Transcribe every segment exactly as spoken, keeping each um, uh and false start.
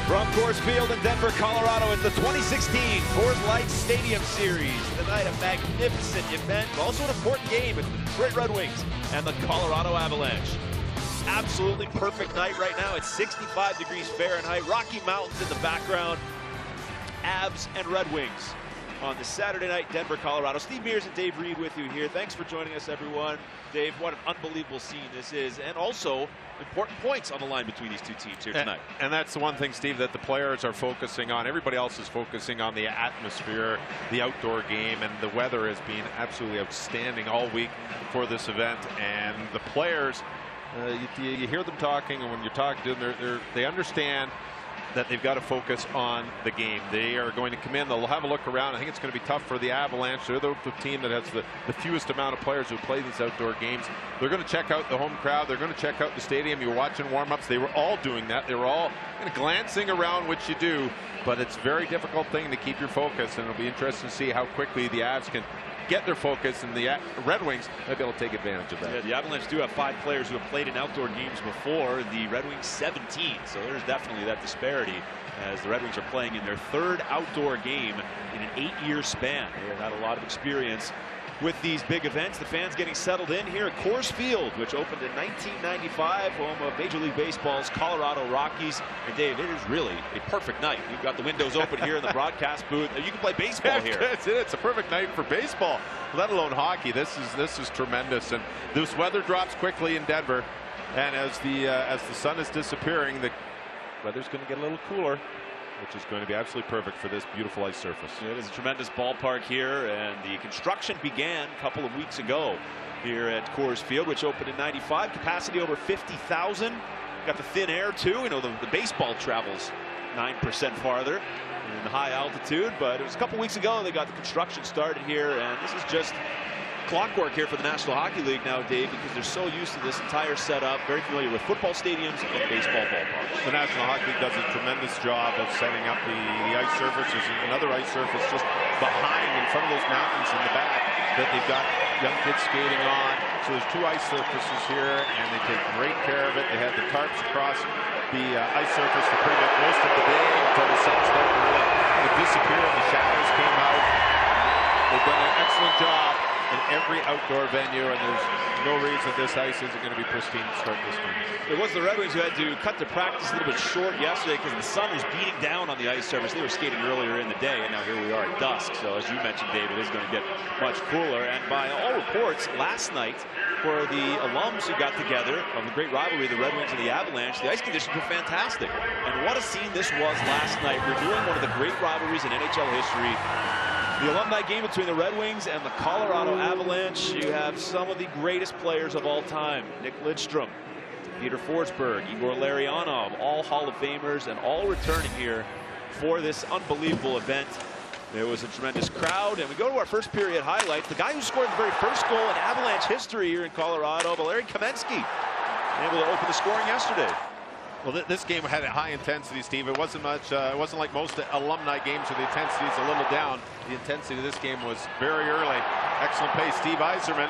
From Coors Field in Denver, Colorado, it's the twenty sixteen Coors Light Stadium Series. Tonight, a magnificent event, also an important game with the Detroit Red Wings and the Colorado Avalanche. Absolutely perfect night right now. It's sixty-five degrees Fahrenheit. Rocky Mountains in the background. Avs and Red Wings on the Saturday night, Denver, Colorado. Steve Mears and Dave Reed with you here. Thanks for joining us, everyone. Dave, what an unbelievable scene this is, and also important points on the line between these two teams here tonight. And, and that's the one thing, Steve, that the players are focusing on. Everybody else is focusing on the atmosphere, the outdoor game, and the weather has been absolutely outstanding all week for this event. And the players, uh, you, you hear them talking, and when you're talking to them, they're, they're, they understand that they've got to focus on the game. They are going to come in, they'll have a look around. I think it's going to be tough for the Avalanche. They're the, the team that has the, the fewest amount of players who play these outdoor games. They're going to check out the home crowd. They're going to check out the stadium. You're watching warm-ups. They were all doing that. They were all kind of glancing around, which you do, but it's a very difficult thing to keep your focus, and it'll be interesting to see how quickly the Avs can get their focus, and the Red Wings might be able to take advantage of that. Yeah, the Avalanche do have five players who have played in outdoor games before. The Red Wings seventeen, so there's definitely that disparity as the Red Wings are playing in their third outdoor game in an eight-year span. They have had a lot of experience with these big events. The fans getting settled in here at Coors Field, which opened in nineteen ninety-five, home of Major League Baseball's Colorado Rockies. And Dave, it is really a perfect night. You've got the windows open here in the broadcast booth. You can play baseball here. That's it. It's a perfect night for baseball, let alone hockey. This is this is tremendous. And this weather drops quickly in Denver, and as the uh, as the sun is disappearing, the weather's going to get a little cooler, which is going to be absolutely perfect for this beautiful ice surface. It is a tremendous ballpark here, and the construction began a couple of weeks ago here at Coors Field, which opened in ninety-five. Capacity over fifty thousand. Got the thin air too. You know, the, the baseball travels nine percent farther in the high altitude, but it was a couple weeks ago they got the construction started here, and this is just clockwork here for the National Hockey League now, Dave, because they're so used to this entire setup, very familiar with football stadiums and baseball ballparks. The National Hockey League does a tremendous job of setting up the, the ice surface. There's another ice surface just behind, in front of those mountains in the back, that they've got young kids skating on. So there's two ice surfaces here, and they take great care of it. They had the tarps across the uh, ice surface for pretty much most of the day until the sun started to really to disappear and the shadows came out. They've done an excellent job in every outdoor venue, and there's no reason this ice isn't going to be pristine to start this game. It was the Red Wings who had to cut their practice a little bit short yesterday because the sun was beating down on the ice surface. They were skating earlier in the day, and now here we are at dusk. So as you mentioned, David, it is going to get much cooler. And by all reports, last night, for the alums who got together of the great rivalry, the Red Wings and the Avalanche, the ice conditions were fantastic. And what a scene this was last night. We're doing one of the great rivalries in N H L history. The alumni game between the Red Wings and the Colorado Avalanche. You have some of the greatest players of all time. Nick Lidstrom, Peter Forsberg, Igor Larionov, all Hall of Famers and all returning here for this unbelievable event. There was a tremendous crowd, and we go to our first period highlights. The guy who scored the very first goal in Avalanche history here in Colorado, Valeri Kamensky, able to open the scoring yesterday. Well, th this game had a high intensity, Steve. It wasn't much. Uh, it wasn't like most alumni games where the intensity is a little down. The intensity of this game was very early. Excellent pace. Steve Yzerman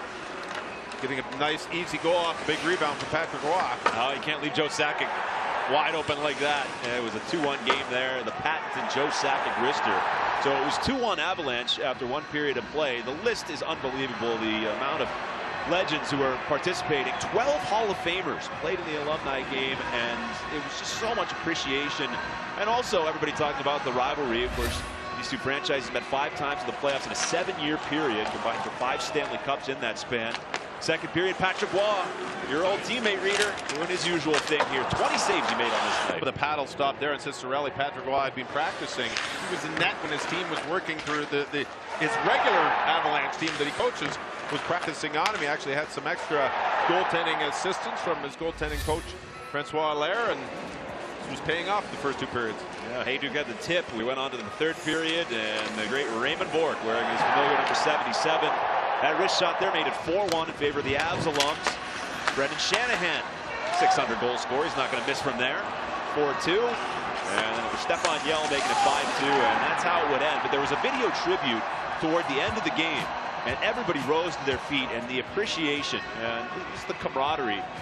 getting a nice, easy goal off a big rebound from Patrick Roy. Oh, you can't leave Joe Sakic wide open like that. Yeah, it was a two one game there. The patented Joe Sakic wrister. So it was two one Avalanche after one period of play. The list is unbelievable. The amount of legends who are participating. twelve Hall of Famers played in the alumni game, and it was just so much appreciation. And also everybody talking about the rivalry. Of course, these two franchises met five times in the playoffs in a seven-year period, combined for five Stanley Cups in that span. Second period, Patrick Roy, your old teammate, Reader, doing his usual thing here. twenty saves he made on this night. But the paddle stopped there in Cicerelli. Patrick Roy had been practicing. He was in net when his team was working through the, the his regular Avalanche team that he coaches was practicing on him. He actually had some extra goaltending assistance from his goaltending coach, Francois Allaire, and it was paying off the first two periods. Yeah, Hayduk had the tip. We went on to the third period, and the great Raymond Bourque, wearing his familiar number seventy-seven. That wrist shot there made it four one in favor of the Avs alums. Brendan Shanahan, six hundred goal scorer. He's not going to miss from there. four two. And then it was Stefan Yell making it five two, and that's how it would end. But there was a video tribute toward the end of the game, and everybody rose to their feet, and the appreciation and just the camaraderie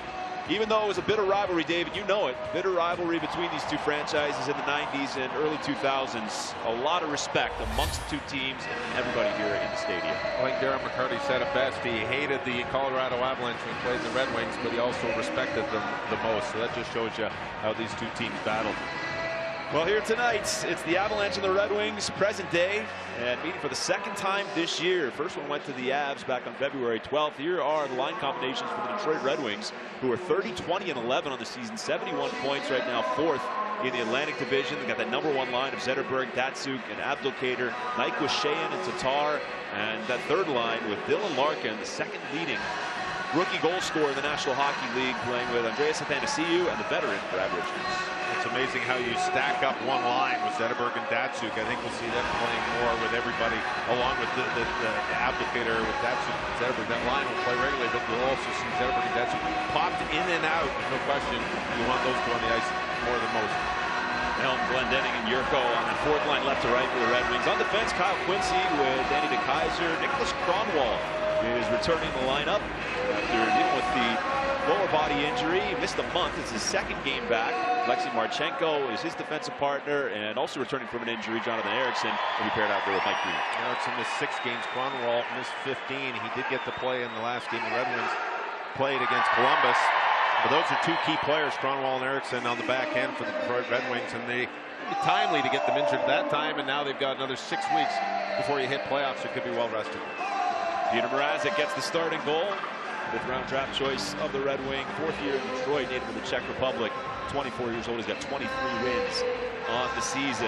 Even though it was a bitter rivalry, David, you know it, bitter rivalry between these two franchises in the nineties and early two thousands. A lot of respect amongst the two teams and everybody here in the stadium. I think Darren McCarty said it best. He hated the Colorado Avalanche when he played the Red Wings, but he also respected them the most. So that just shows you how these two teams battled. Well, here tonight, it's the Avalanche and the Red Wings, present day, and meeting for the second time this year. First one went to the Avs back on February twelfth. Here are the line combinations for the Detroit Red Wings, who are thirty, twenty, and eleven on the season, seventy-one points right now, fourth in the Atlantic Division. They got that number one line of Zetterberg, Datsuk, and Abdelkader, Nyquist, Sheahan, and Tatar, and that third line with Dylan Larkin, the second leading rookie goal scorer in the National Hockey League, playing with Andreas Athanasiou and the veteran Brad Richards. It's amazing how you stack up one line with Zetterberg and Datsuk. I think we'll see them playing more with everybody, along with the, the, the, the Abdelkader with Datsuk and Zetterberg. That line will play regularly, but we'll also see Zetterberg and Datsuk popped in and out. No question, you want those two on the ice more than most. Helm, Glendening, and Yurko on the fourth line, left to right for the Red Wings. On defense, Kyle Quincy with Danny DeKeyser. Nicholas Kronwall is returning the lineup after dealing with the lower body injury. He missed a month. It's his second game back. Alexei Marchenko is his defensive partner, and also returning from an injury, Jonathan Ericsson will be paired out there with Mike Green. Ericsson missed six games. Kronwall missed fifteen. He did get to play in the last game. The Red Wings played against Columbus. But those are two key players, Kronwall and Ericsson, on the back end for the Detroit Red Wings, and they timely to get them injured at that time, and now they've got another six weeks before you hit playoffs, so it could be well rested. Peter Mrazek gets the starting goal. Fifth round draft choice of the Red Wing. Fourth year in Detroit, native of the Czech Republic. twenty-four years old. He's got twenty-three wins on the season.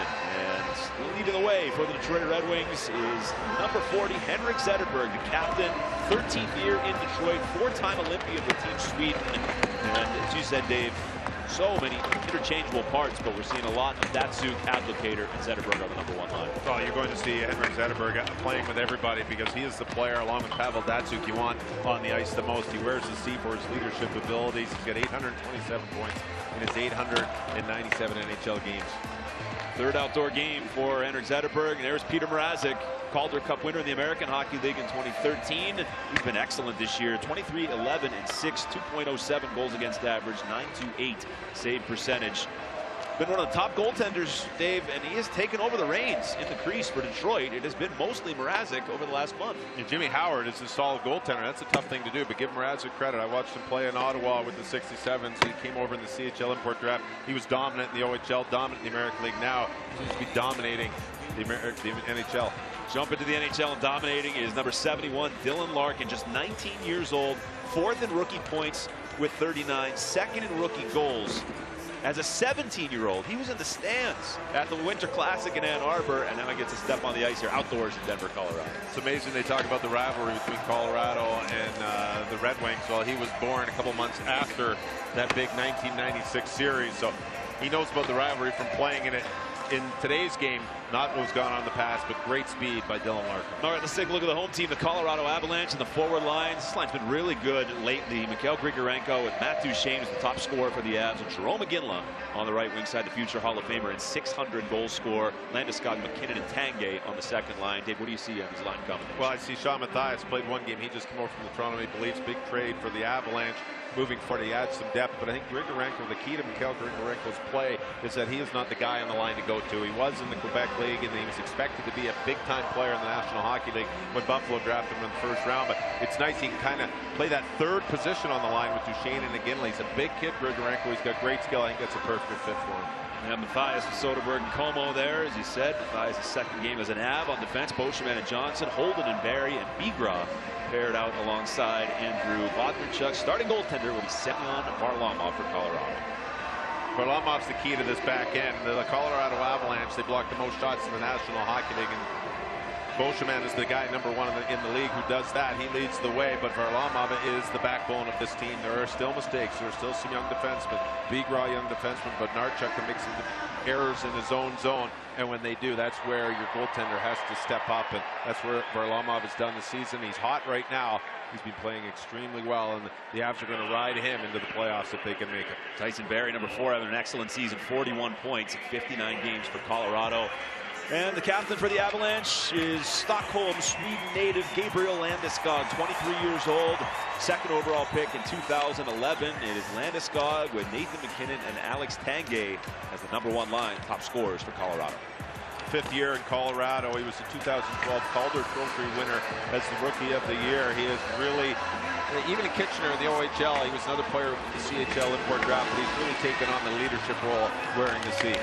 And leading the way for the Detroit Red Wings is number forty, Henrik Zetterberg, the captain. thirteenth year in Detroit, four-time Olympian with Team Sweden. And as you said, Dave, so many interchangeable parts, but we're seeing a lot of Datsuk, Abdelkader, and Zetterberg on the number one line. Well, you're going to see Henrik Zetterberg playing with everybody because he is the player, along with Pavel Datsuk, you want on the ice the most. He wears the C for his leadership abilities. He's got eight hundred twenty-seven points in his eight hundred ninety-seven N H L games. Third outdoor game for Henrik Zetterberg, and there's Peter Mrazek, Calder Cup winner in the American Hockey League in twenty thirteen. He's been excellent this year, twenty-three, eleven, and six, two point oh seven goals against average, nine twenty-eight save percentage. Been one of the top goaltenders, Dave, and he has taken over the reins in the crease for Detroit. It has been mostly Mrazek over the last month. And Jimmy Howard is a solid goaltender. That's a tough thing to do, but give Mrazek credit. I watched him play in Ottawa with the sixty-sevens. He came over in the C H L import draft. He was dominant in the O H L, dominant in the American League. Now he seems to be dominating the, Amer the N H L. Jump into the N H L and dominating is number seventy-one, Dylan Larkin, just nineteen years old, fourth in rookie points with thirty-nine, second in rookie goals. As a seventeen-year-old, he was in the stands at the Winter Classic in Ann Arbor, and now he gets to step on the ice here outdoors in Denver, Colorado. It's amazing they talk about the rivalry between Colorado and uh, the Red Wings. Well, he was born a couple months after that big nineteen ninety-six series, so he knows about the rivalry from playing in it in today's game. Not what was gone on in the past, but great speed by Dylan Larkin. All right, let's take a look at the home team, the Colorado Avalanche, and the forward lines. This line's been really good lately. Mikhail Grigorenko with Matt Duchene as the top scorer for the Avs, and Jerome McGinley on the right wing side, the future Hall of Famer and six hundred goal scorer. Landeskog, McKinnon, and Tanguay on the second line. Dave, what do you see on these line combinations? Well, I see Sean Matthias played one game. He just came over from the Toronto Maple Leafs. Big trade for the Avalanche. Moving forward, he adds some depth, but I think Grigorenko, the key to Mikhail Grigorenko's play is that he is not the guy on the line to go to. He was in the Quebec League, and he was expected to be a big-time player in the National Hockey League when Buffalo drafted him in the first round. But it's nice he can kind of play that third position on the line with Duchene and McGinley. He's a big kid, Grigorenko. He's got great skill. I think that's a perfect fit for him. And Matthias with Soderberg and Como there, as he said. Matthias' second game as an Av on defense. Beauchemin and Johnson, Holden and Barry, and Bigra paired out alongside Andrew Bodnarchuk. Starting goaltender will be Semyon Varlamov for Colorado. Varlamov's the key to this back end. The Colorado Avalanche, they blocked the most shots in the National Hockey League, and Beauchemin is the guy number one in the, in the league who does that. He leads the way, but Varlamov is the backbone of this team. There are still mistakes. There are still some young defensemen. Bigra, young defenseman, but Narchuk can make some errors in his own zone. And when they do, that's where your goaltender has to step up, and that's where Varlamov has done this season. He's hot right now. He's been playing extremely well, and the Avs are going to ride him into the playoffs if they can make it. Tyson Barrie, number four, having an excellent season, forty-one points in fifty-nine games for Colorado. And the captain for the Avalanche is Stockholm, Sweden native Gabriel Landeskog, twenty-three years old, second overall pick in two thousand eleven. It is Landeskog with Nathan MacKinnon and Alex Tanguay as the number one line, top scorers for Colorado. Fifth year in Colorado. He was the two thousand twelve Calder Trophy winner as the Rookie of the Year. He is really, even in Kitchener in the O H L, he was another player with the C H L import draft, but he's really taken on the leadership role wearing the C.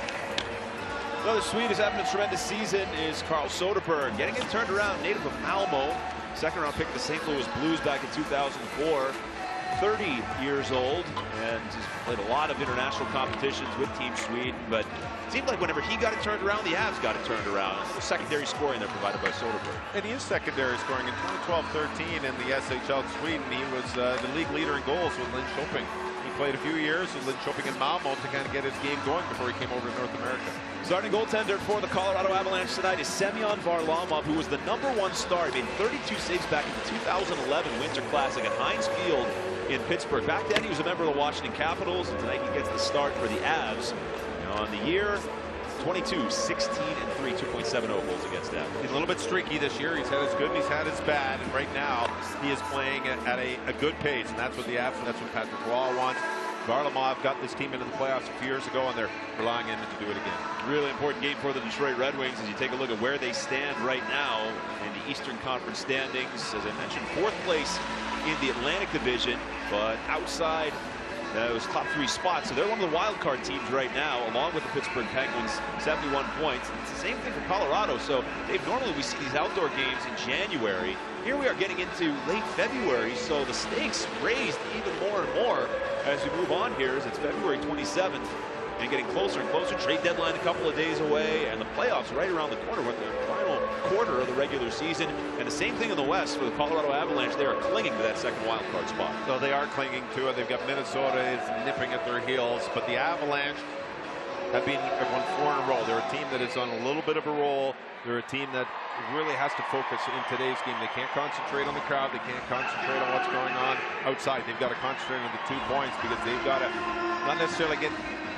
Another Swede who's having a tremendous season is Carl Soderberg, getting it turned around, native of Malmo, second round pick of the Saint Louis Blues back in two thousand four. thirty years old, and he's played a lot of international competitions with Team Sweden, but it seemed like whenever he got it turned around, the Avs got it turned around. Secondary scoring there provided by Soderberg. And he is secondary scoring. In twenty twelve thirteen in the S H L Sweden, he was uh, the league leader in goals with Linköping. He played a few years with Linköping and Malmo to kind of get his game going before he came over to North America. Starting goaltender for the Colorado Avalanche tonight is Semyon Varlamov, who was the number one star. He made thirty-two saves back in the two thousand eleven Winter Classic at Heinz Field in Pittsburgh. Back then, he was a member of the Washington Capitals, and tonight he gets the start for the Avs. On the year, twenty-two, sixteen, and three, two point seven oh goals against them. He's a little bit streaky this year. He's had his good and he's had his bad, and right now he is playing at a, a good pace, and that's what the Avs, that's what Patrick Roy wants. Varlamov got this team into the playoffs a few years ago, and they're relying on him to do it again. Really important game for the Detroit Red Wings as you take a look at where they stand right now in the Eastern Conference standings. As I mentioned, fourth place in the Atlantic Division, but outside those top three spots. So they're one of the wild card teams right now, along with the Pittsburgh Penguins, seventy-one points. And it's the same thing for Colorado. So Dave, normally we see these outdoor games in January. Here we are getting into late February, so the stakes raised even more and more as we move on here, as it's February twenty-seventh and getting closer and closer. Trade deadline a couple of days away, and the playoffs right around the corner with the final quarter of the regular season. And the same thing in the West for the Colorado Avalanche. They are clinging to that second wild card spot. So they are clinging to it. They've got Minnesota is nipping at their heels, but the Avalanche have been have won four in a row. They're a team that is on a little bit of a roll. They're a team that really has to focus in today's game. They can't concentrate on the crowd. They can't concentrate on what's going on outside. They've got to concentrate on the two points because they've got to not necessarily get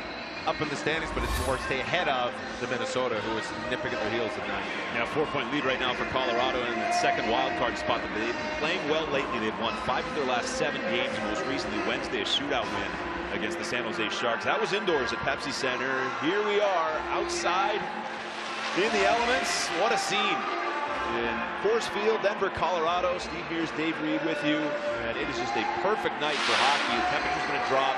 up in the standings, but it's more stay ahead of the Minnesota, who is nipping at their heels at nine. Yeah, four-point lead right now for Colorado in the second wild card spot. They've been playing well lately. They've won five of their last seven games, and most recently Wednesday a shootout win against the San Jose Sharks. That was indoors at Pepsi Center. Here we are outside in the elements. What a scene in Coors Field, Denver, Colorado. Steve Mears, Dave Reed with you, and it is just a perfect night for hockey. The temperature's going to drop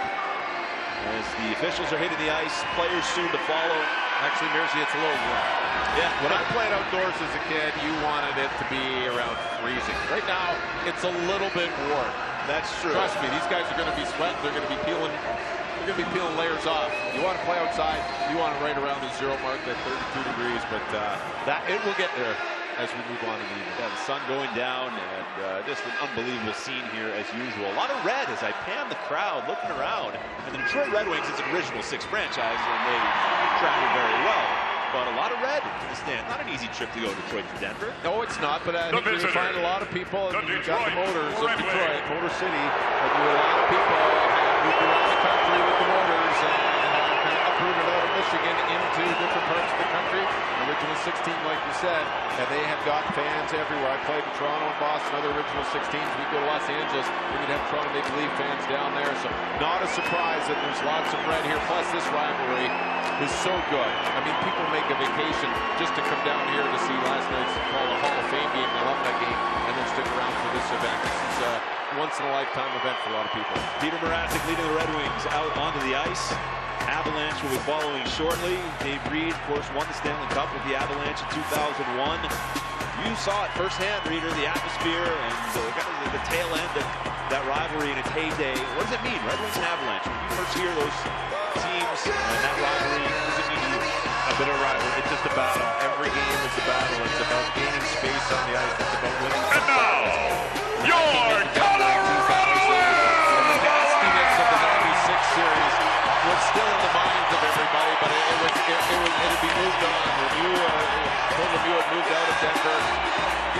as the officials are hitting the ice. Players soon to follow. Actually, Mearsy, it's a little warm. Yeah, when I played outdoors as a kid, you wanted it to be around freezing. Right now, it's a little bit warm. That's true. Trust me, these guys are going to be sweating. They're going to be peeling. They're going to be peeling layers off. You want to play outside, you want to right around the zero mark at thirty-two degrees, but uh, that it will get there as we move on in the evening. Yeah, the sun going down, and uh, just an unbelievable scene here as usual. A lot of red as I pan the crowd looking around. And the Detroit Red Wings is an original six franchise, and they travel very well. But a lot of red to the stand. Not an easy trip to go to Detroit from Denver. No, it's not, but I think you find a lot of people, and you've got the motors of Detroit, Motor City, and a lot of people have moved around the country with the motors and have kind of uprooted out of Michigan into different parts of the country. Original sixteen, like you said, and they have got fans everywhere. I played in Toronto and Boston, other original sixteens. We go to Los Angeles, we could have Toronto Maple Leaf fans down there. So not a surprise that there's lots of red here. Plus, this rivalry is so good. I mean, people make a vacation just to come down here to see last night's called a Hall of Fame game. They love that game, and then stick around for this event. This is a once-in-a-lifetime event for a lot of people. Peter Mrazek leading the Red Wings out onto the ice. Avalanche will be following shortly. Dave Reed, of course, won the Stanley Cup with the Avalanche in two thousand one. You saw it firsthand, Reader, the atmosphere and uh, kind of the tail end of that rivalry in its heyday. What does it mean, Red Wings and Avalanche? When you first hear those teams and that rivalry, what does it mean to you? A bit of rivalry. It's just a battle. Every game is a battle. It's about gaining space on the ice. It's about winning. And now, your Colorado Avalanche! And the nastiness of the ninety-six series was still in the minds of everybody, but it, it was it, it was it had been moved on. When you uh, told them you had moved out of Denver,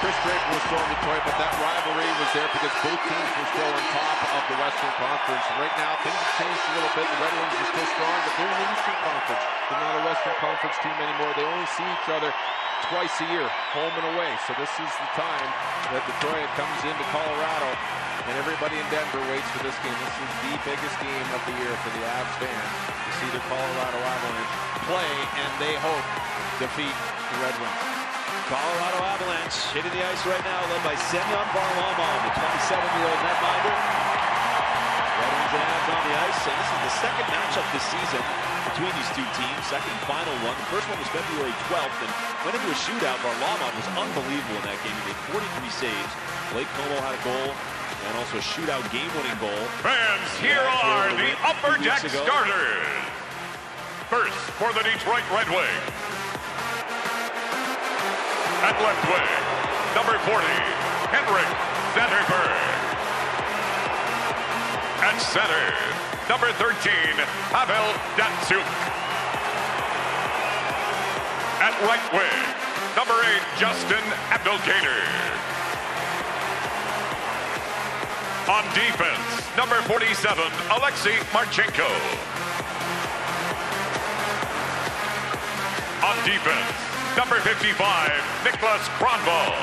Chris Draper was still in Detroit, but that rivalry was there because both teams were still on top of the Western Conference. Right now, things have changed a little bit. The Red Wings are still strong, but they're in the Eastern Conference. They're not a Western Conference team anymore. They only see each other twice a year, home and away. So this is the time that Detroit comes into Colorado, and everybody in Denver waits for this game. This is the biggest game of the year for the Avs fans to see the Colorado Avalanche play, and they hope defeat the Red Wings. Colorado Avalanche hitting the ice right now, led by Semyon Varlamov, the twenty-seven-year-old netminder. Red Wings and Avs on the ice, and this is the second matchup this season between these two teams, second final one. The first one was February twelfth, and went into a shootout. Varlamov was unbelievable in that game. He made forty-three saves. Blake Como had a goal, and also a shootout game-winning goal. Fans, here are the Upper Deck starters. First, for the Detroit Red Wings. At left wing, number forty, Henrik Zetterberg. At center, number thirteen, Pavel Datsyuk. At right wing, number eight, Justin Abdelkader. On defense, number forty-seven, Alexei Marchenko. On defense, number fifty-five, Niklas Kronwall.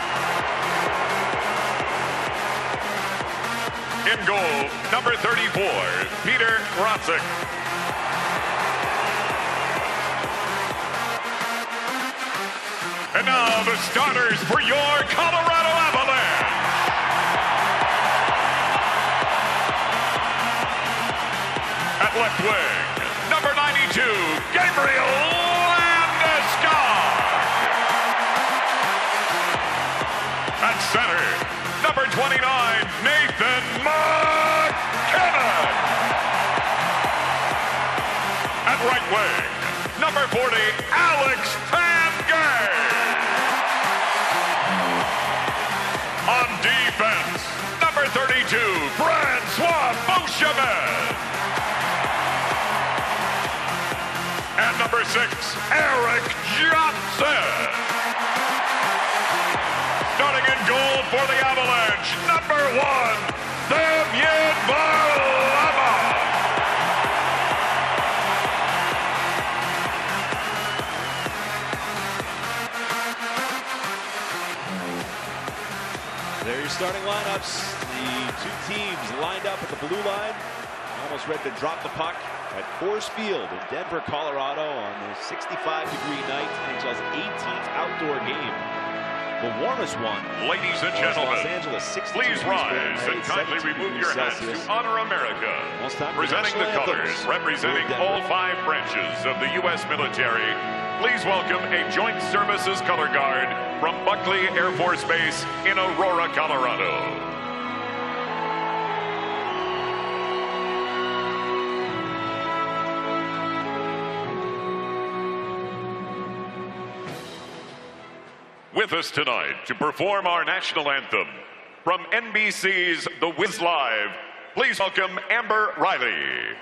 In goal, number thirty-four, Peter Mrazek. And now the starters for your Colorado Avalanche. At left wing, number ninety-two, Gabriel center, number twenty-nine, Nathan MacKinnon. At right wing, number forty, Alex Tanguay. On defense, number thirty-two, Francois Beauchemin. And number six, Eric Johnson. Starting in goal for the Avalanche, number one, Semyon Varlamov. There are your starting lineups. The two teams lined up at the blue line, almost ready to drop the puck at Coors Field in Denver, Colorado on the sixty-five degree night, N H L's eighteenth outdoor game. The warmest one. Ladies and gentlemen, Los Angeles, please rise and kindly remove your hats to honor America. Presenting the colors, representing all five branches of the U S military, please welcome a Joint Services Color Guard from Buckley Air Force Base in Aurora, Colorado. With us tonight to perform our national anthem from N B C's The Wiz Live, please welcome Amber Riley.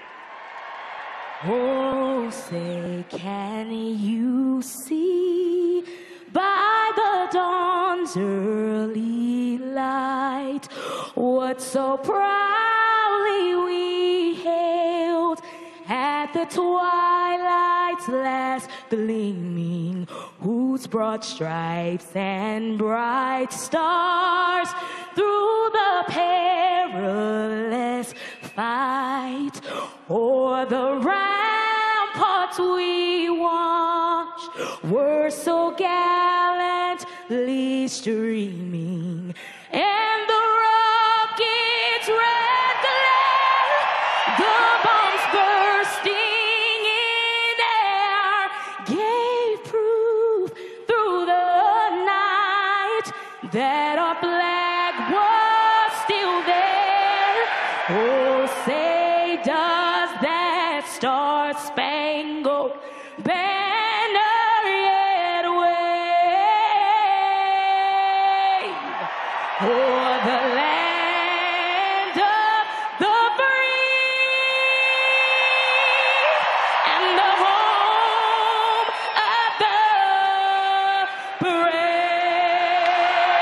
Oh, say, can you see by the dawn's early light what so proudly we hailed at the twilight's last gleaming, whose broad stripes and bright stars through the perilous fight o'er the ramparts we watched were so gallantly streaming, and the rockets' red glare, the bombs bursting in air, gave proof through the night that our flag was still there. Oh, say, does that star-spangled banner yet wave o'er the land of the free and the home of the brave?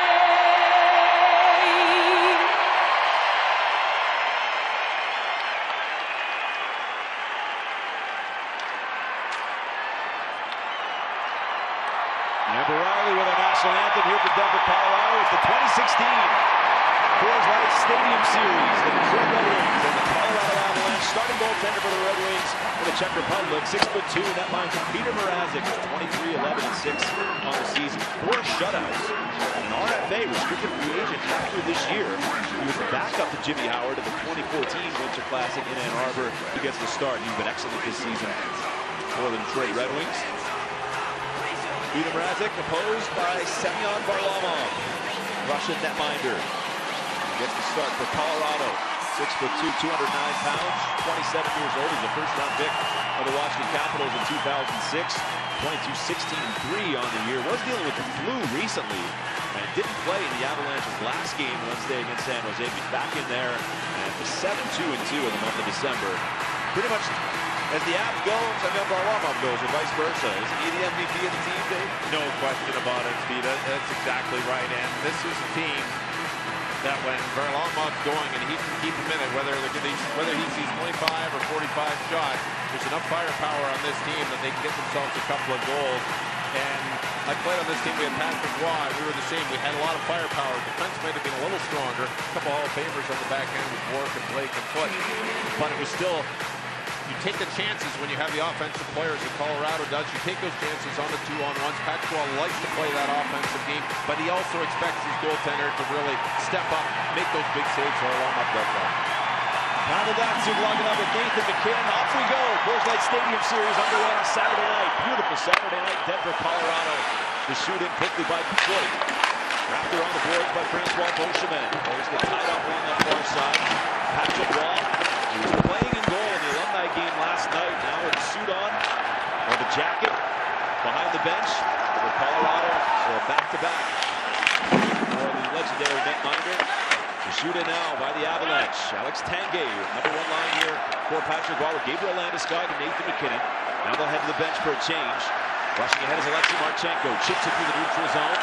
Barali with our national anthem here for Denver, Colorado. It's the twenty sixteen Coors Light Stadium Series. The Detroit Red Wings and the Colorado Avalanche. Starting goaltender for the Red Wings for the Czech Republic. Six foot two, netminder Peter Mrazek, twenty-three, eleven, and six on the season. Four shutouts. An R F A restricted free agent after this year. He was the backup to Jimmy Howard at the twenty fourteen Winter Classic in Ann Arbor. He gets the start. He's been excellent this season for the Detroit Red Wings. Peter Mrazek opposed by Semyon Varlamov, Russian netminder. He gets the start for Colorado. Six foot two, two hundred nine pounds, twenty-seven years old. He's a first-round pick of the Washington Capitals in two thousand six. twenty-two, sixteen, and three on the year. Was dealing with the flu recently and didn't play in the Avalanche's last game Wednesday against San Jose. He's back in there and for seven, two, and two in the month of December. Pretty much as the Avs go, Semyon Varlamov goes, or vice versa. Isn't he the M V P of the team, Dave? No question about it, Steve. That's exactly right. And this is a team that when Varlamov's going and he can keep him in it, whether they're whether he sees twenty-five or forty-five shots, there's enough firepower on this team that they can get themselves a couple of goals. And I played on this team. We had Patrick Roy, and we were the same. We had a lot of firepower. Defense might have been a little stronger. A couple Hall of Famers on the back end with Warwick and Blake and Foot. But it was still, you take the chances when you have the offensive players that Colorado does. You take those chances on the two-on-ones. Patrick Roy likes to play that offensive game, but he also expects his goaltender to really step up, make those big saves. So Varlamov does that. Pavel Datsyuk logging up with Nathan MacKinnon. Off we go. Coors Light Stadium Series underway on Saturday night. Beautiful Saturday night, Denver, Colorado. The shoot-in quickly by Detroit. Raptor on the board by Francois Beauchemin. Always get tied up on that far side. Patrick Roy, who was playing in goal in the alumni game last night, now with the suit on, or the jacket, behind the bench for Colorado. So a back-to-back for the legendary netminder. The shoot-in now by the Avalanche. Alex Tanguay, number one line here for Patrick Roy. Gabriel Landeskog and Nathan MacKinnon. Now they'll head to the bench for a change. Rushing ahead is Alexei Marchenko. Chips it through the neutral zone.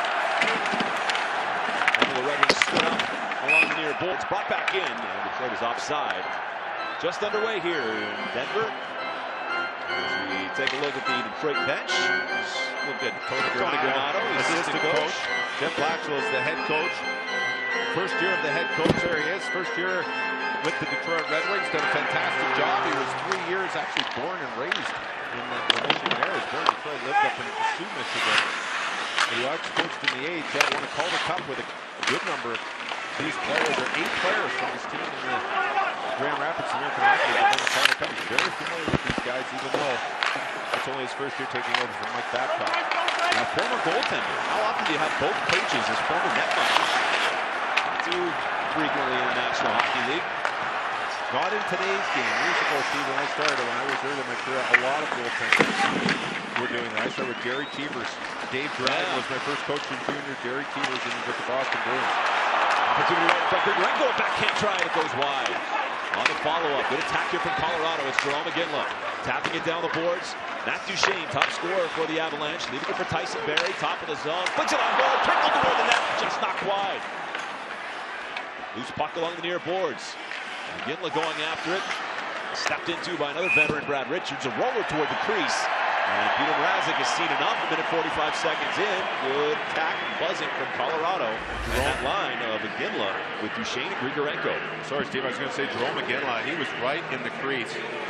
And the Red Wings split up along the near boards. Brought back in, and Detroit is offside. Just underway here in Denver. As we take a look at the Detroit bench. Look at Tony Granato, assistant coach. coach. Jeff Blatchel is the head coach. First year of the head coach, there he is. First year with the Detroit Red Wings, done a fantastic job. He was three years actually born and raised in the, the Michigan area. Born in Detroit, lived up in Sioux, Michigan. And he also coached in the A H L, won a Calder Cup with a good number of these players. There are eight players from his team in the Grand Rapids American Hockey League that won the Calder Cup. He's very familiar with these guys, even though it's only his first year taking over from Mike Babcock. Now, former goaltender. How often do you have both coaches as former netminders? Too frequently in the National Hockey League. Not in today's game. Years ago, Steve, when I started, when I was early in my career, a lot of goaltenders were doing that. I started with Jerry Cheevers. Dave Dragon yeah. was my first coach in junior. Jerry Cheevers in with the Boston Bruins. Opportunity right in front. Grigorenko back, can't try it. It goes wide. On the follow-up, good attack here from Colorado. It's Jarome Iginla tapping it down the boards. Matt Duchene, top scorer for the Avalanche. Leaving it for Tyson Barrie, top of the zone. Flicks it on goal. Trickled toward the net. Just knocked wide. Loose puck along the near boards. Iginla going after it. Stepped into by another veteran, Brad Richards. A roller toward the crease. And Peter Mrazek has seen enough. A minute forty-five seconds in. Good attack and buzzing from Colorado. And that line of Iginla with Duchene and Grigorenko. Sorry, Steve. I was going to say Jarome Iginla. He was right in the crease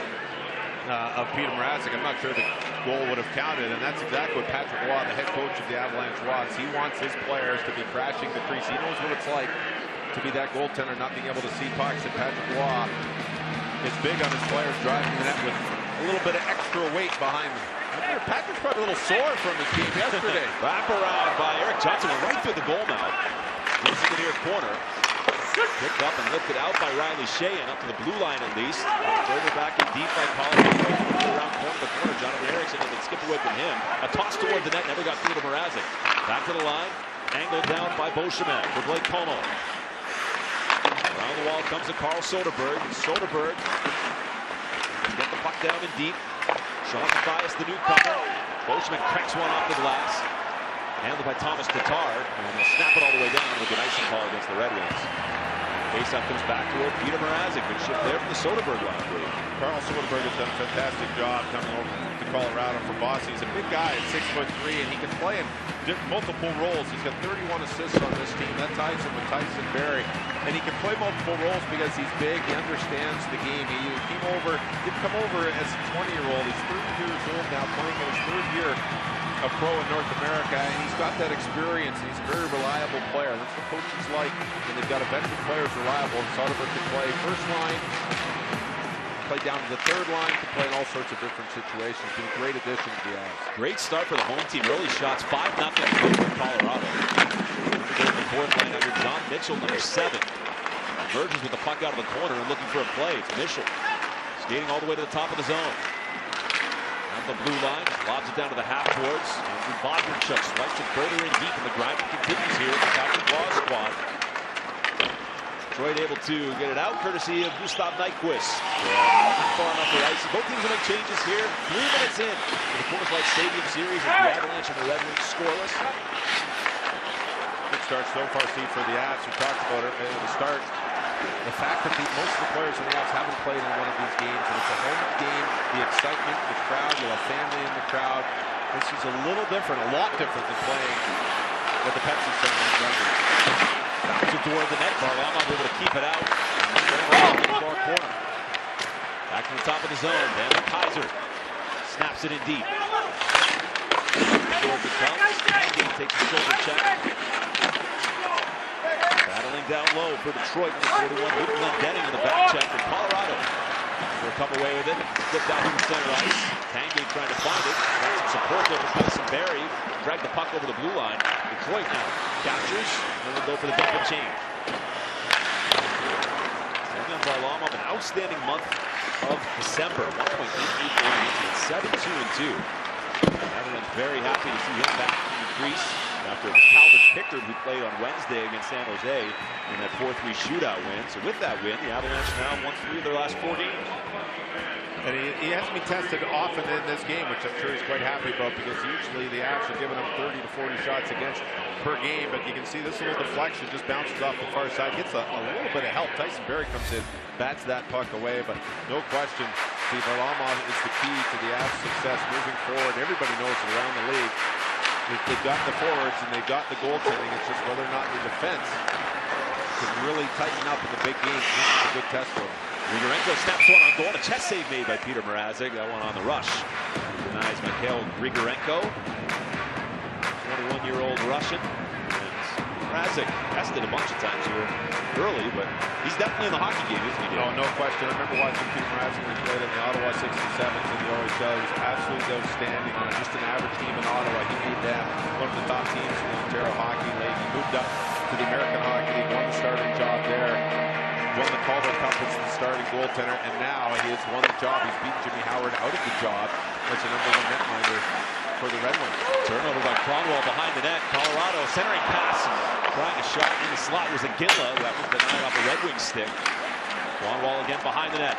uh, of Peter Mrazek. I'm not sure the goal would have counted. And that's exactly what Patrick Roy, the head coach of the Avalanche, wants. He wants his players to be crashing the crease. He knows what it's like to be that goaltender, not being able to see pucks. And Patrick Roy is big on his players driving the net with a little bit of extra weight behind them. Patrick's probably a little sore from his game yesterday. Wrap around by Erik Johnson, went right through the goal mouth. Into the near corner. Picked up and lifted out by Riley Sheahan, up to the blue line at least. Further back and deep by Colorado. Around corner to corner, Jonathan Ericsson, and then skip away from him. A toss toward the net, never got through to Mrazek. Back to the line, angled down by Beauchemin for Blake Como. Around the wall comes to Carl Soderberg. Soderberg can get the puck down in deep. Sean Mathias, the newcomer. Beauchemin cracks one off the glass. Handled by Thomas Tatar. And they'll snap it all the way down with an icing call against the Red Wings. Faceoff comes back toward Peter Mrazek. Good shift there from the Soderberg line. Carl Soderberg has done a fantastic job coming over to Colorado from Boston. He's a big guy at six foot three, and he can play in multiple roles. He's got thirty-one assists on this team. That ties him with Tyson Barrie. And he can play multiple roles because he's big. He understands the game. He came over, didn't come over as a twenty-year-old. He's thirty years old now, playing in his third year a pro in North America, and he's got that experience. He's a very reliable player. That's what coaches like, and they've got a veteran player who's reliable. And Soderberg can play first line, play down to the third line, can play in all sorts of different situations. Been a great addition to the Avs. Great start for the home team. Early shots, five nothing for Colorado. In the fourth line under John Mitchell, number seven. Emerges with the puck out of the corner and looking for a play. It's Mitchell skating all the way to the top of the zone. On the blue line, lobs it down to the half boards. Andrew Bodmerchuk swipes it further in deep, and the grind continues here with the Patrick Law squad. Detroit able to get it out, courtesy of Gustav Nyquist. Yeah, far enough the ice. Both teams will make changes here. Three minutes in to the Coors Light Stadium series as the Avalanche and the Red Wings scoreless. Good start so far, Steve, for the Avs. We talked about it at the start. The fact that the, most of the players in the Avs haven't played in one of these games, and it's a home game, the excitement, the crowd, you'll have family in the crowd. This is a little different, a lot different than playing at the Pepsi Center in Denver. Bounces toward the net. Varlamov able to keep it out. Oh, in the far corner. Back to the top of the zone. Then Kaiser snaps it in deep. Towards the comes. He takes a shoulder check. Battling down low for Detroit. forty-one, Luke Glendening in the back check for Colorado. They'll come away with it. Flip down to the center ice. Tanguay trying to find it. Got some support there for Tyson Barrie. Drag the puck over the blue line. Detroit now captures. And we'll go for the double change. Semyon Varlamov, an outstanding month of December. one point eight eight games and seven two and two. Everyone's very happy to see him back in the crease after it was Calvin Pickard who played on Wednesday against San Jose in that four three shootout win. So with that win, the Avalanche now won three of their last four games. And he, he hasn't been tested often in this game, which I'm sure he's quite happy about, because usually the Avs are giving up thirty to forty shots against per game. But you can see this little deflection just bounces off the far side, gets a, a little bit of help. Tyson Barrie comes in, bats that puck away, but no question, Steve, Varlamov is the key to the Avs' success moving forward. Everybody knows it around the league. They've got the forwards and they've got the goaltending. It's just whether or not the defense can really tighten up in the big games. This is a good test for them. Grigorenko snaps one on goal. A chest save made by Peter Mrazek. That one on the rush. Denies Mikhail Grigorenko. twenty-one-year-old Russian. And Mrazek tested a bunch of times here early, but he's definitely in the hockey game, isn't he? Oh, no question. I remember watching Peter Mrazek when he played in the Ottawa sixty-sevens in the O H L. He was absolutely outstanding on just an average team in Ottawa. He made them one of the top teams in the Ontario Hockey League. He moved up to the American Hockey League, won the starting job there. Won the Calder Cup as the starting goaltender, and now he has won the job. He's beat Jimmy Howard out of the job as the number one netminder for the Red Wings. Turnover by Kronwall behind the net. Colorado centering pass, trying a shot in the slot was Iginla. That was denied off the Red Wings stick. Kronwall again behind the net.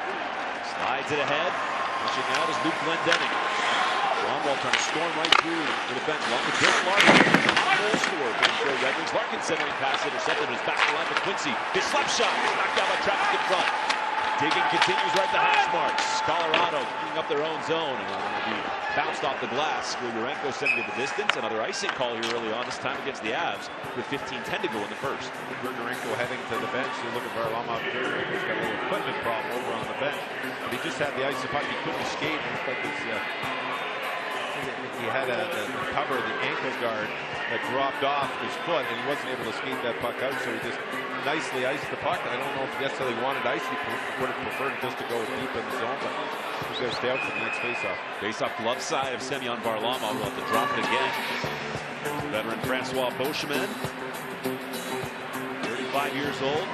Slides it ahead. Pushing out is Luke Glendening. Kronwall trying to storm right through the defense. Along with Dylan Larkin. Goal scorer for the Detroit Red Wings. Larkin centering pass intercepted. It's back to the line to Quincy. His slap shot is knocked down by traffic in front. Digging continues right to hash marks. Colorado cleaning up their own zone. And going to be bounced off the glass. Grigorenko sending it the distance. Another icing call here early on, this time against the Avs, with fifteen ten to go in the first. Grigorenko heading to the bench. You look at Varlamov. Grigorenko's got a little equipment problem over on the bench. But he just had the ice puck. He couldn't skate. It looked like he's, uh, he had a, a cover, the ankle guard, that dropped off his foot, and he wasn't able to skate that puck out, so he just nicely iced the puck. I don't know if he necessarily wanted ice. He would have preferred just to go deep in the zone, but he's going to stay out for the next faceoff. Faceoff glove side of Semyon Varlamov. Will have to drop it again. Veteran Francois Beauchemin, thirty-five years old.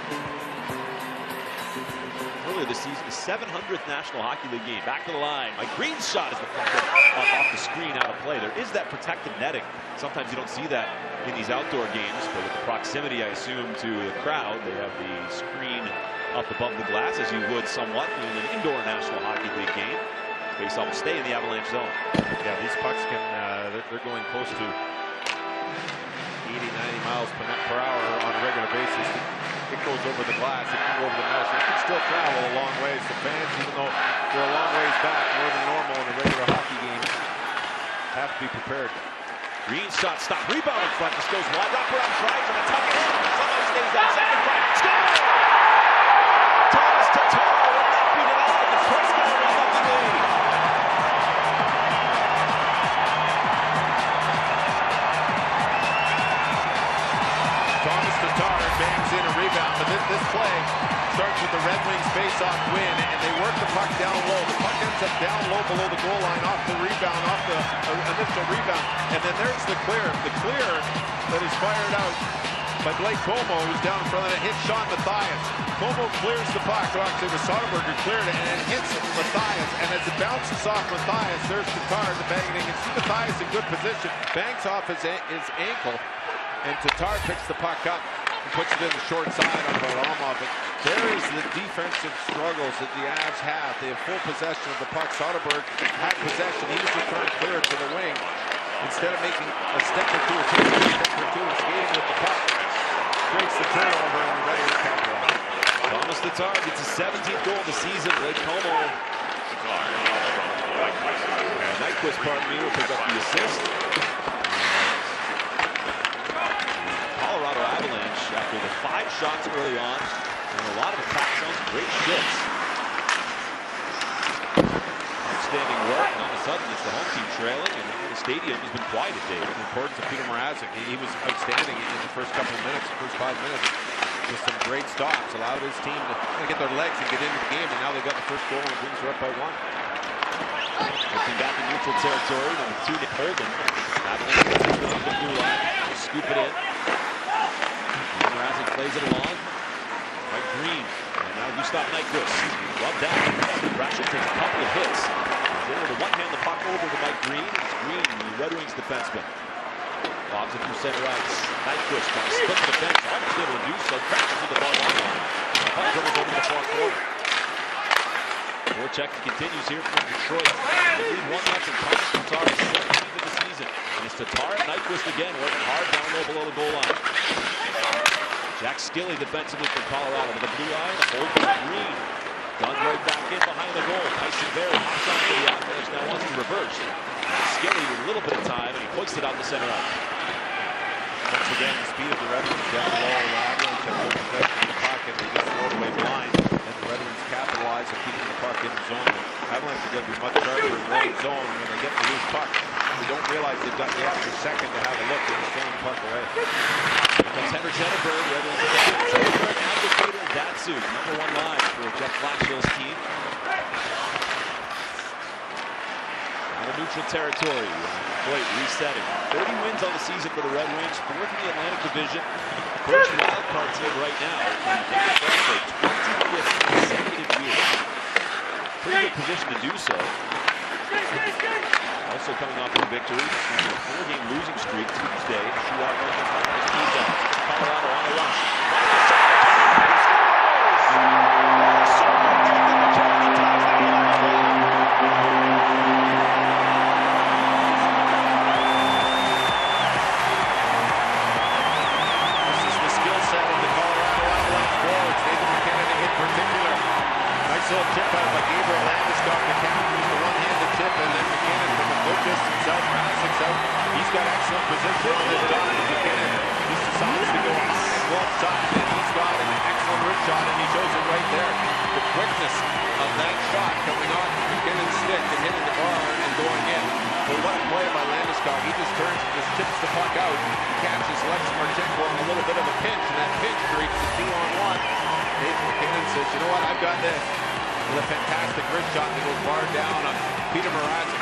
Earlier this season, the seven hundredth National Hockey League game. Back to the line. Mike Green's shot is deflected off the screen out of play. There is that protected netting. Sometimes you don't see that in these outdoor games, but with the proximity, I assume, to the crowd, they have the screen up above the glass, as you would somewhat in an indoor National Hockey League game. Faceoff will stay in the Avalanche zone. Yeah, these pucks can, uh, they're, they're going close to eighty, ninety miles per, per hour on a regular basis. It goes over the glass, it can go over the mesh. It can still travel a long ways. The fans, even though they're a long ways back, more than normal in a regular hockey game, have to be prepared. Green shot, stop, rebound in front, just goes wide, wrap around, tries, and a tuck it in. Somehow stays on second front, score! Thomas Tatar will not be denied, the Detroit Tigers up the lead. Thomas Tatar bangs in a rebound, but this, this play starts with the Red Wings face-off win, and they work the puck down low. The puck ends up down low below the goal line, off the rebound, off the uh, initial rebound, and then there's the clear. The clear that is fired out by Blake Comeau, who's down in front of it, hits Sean Matthias. Comeau clears the puck, or actually it was Soderberg who cleared it, and it hits Matthias, and as it bounces off Matthias, there's Tatar, the bang, and you can see Matthias in good position, banks off his, his ankle, and Tatar picks the puck up and puts it in the short side on Varlamov. But there is the defensive struggles that the Avs have. They have full possession of the puck. Soderberg had possession. He was returned clear to the wing. Instead of making a step or two, or two, a step or two, and skating with the puck, creates the turnover and the Red Wings capitalize. Thomas Tatar gets his seventeenth goal of the season. Blake Comeau. Nyquist, pardon me, will pick up the assist. Colorado Avalanche, after the five shots early on, and a lot of attack zones, great shifts. Outstanding work, and all of a sudden it's the home team trailing, and the stadium has been quiet today. The importance of Peter Mrazek, he, he was outstanding in the first couple of minutes, the first five minutes. With some great stops, allowed his team to get their legs and get into the game, and now they've got the first goal, and the Wings are up by one. Looking back in neutral territory, number two, Nick Holden. Avalanche on the blue line, scoop it in. Mrazek plays it along. Mike Green, and now Gustav Nyquist. Rubbed down. Brasher takes a couple of hits. He's able to one-hand the puck over to Mike Green. It's Green, the Red Wings defenseman. Lobs it through center ice. Nyquist trying to split the defense. Almost able to do so. Crashes with the ball on line. The puck dribbles over the far corner. Voracek continues here from Detroit. They lead one nothing. Thomas Tatar is seventeenth of the season. And it's Tatar and Nyquist again, working hard down low below the goal line. Jack Skilly defensively for Colorado to the blue line. Hold for Green. Done right back in behind the goal. Tyson Barrie hops on to the Avalanche. Now wants to reverse. Skilly with a little bit of time, and he puts it out the center ice. Once again, the speed of the Red Wings down low. The Avalanche have no possession of the puck, and they just throw it away blind. And the Red Wings capitalize on keeping the puck in the zone. Avalanche are going to be much sharper in the right zone when they get the loose puck. They don't realize they've got the extra second to have a look. They're just throwing the puck away. Comes Henrik Zetterberg, the other one's Zetterberg, Abdelkader, and Datsuk. Number one line for Jeff Flashill's team. Out of neutral territory. Detroit resetting. thirty wins on the season for the Red Wings. Fourth in the Atlantic Division. First wildcard team right now. And they're for twenty-fifth consecutive year. Pretty good position to do so. Also coming off of a victory, a four-game losing streak Tuesday. Shootout Colorado on the rush. This is the skill set of the Colorado Avalanche forwards. Nathan MacKinnon in particular. Nice little tip out by Gabriel Landeskog. McKinnon used the one-handed tip, and then McKinnon from a good distance out, Mrazek's out. He's got excellent position on his shot. McKinnon just decides to go on the glove side, and he's got an excellent wrist shot, and he shows it right there. The quickness of that shot coming off McKinnon's stick and hitting the bar and going in. But what a play by Landeskog. He just turns and just tips the puck out. He catches Lex Marchenko in a little bit of a pinch, and that pinch creates a two-on-one. Nathan MacKinnon says, you know what, I've got this. With a fantastic wrist shot that goes far down on Peter Mrazek.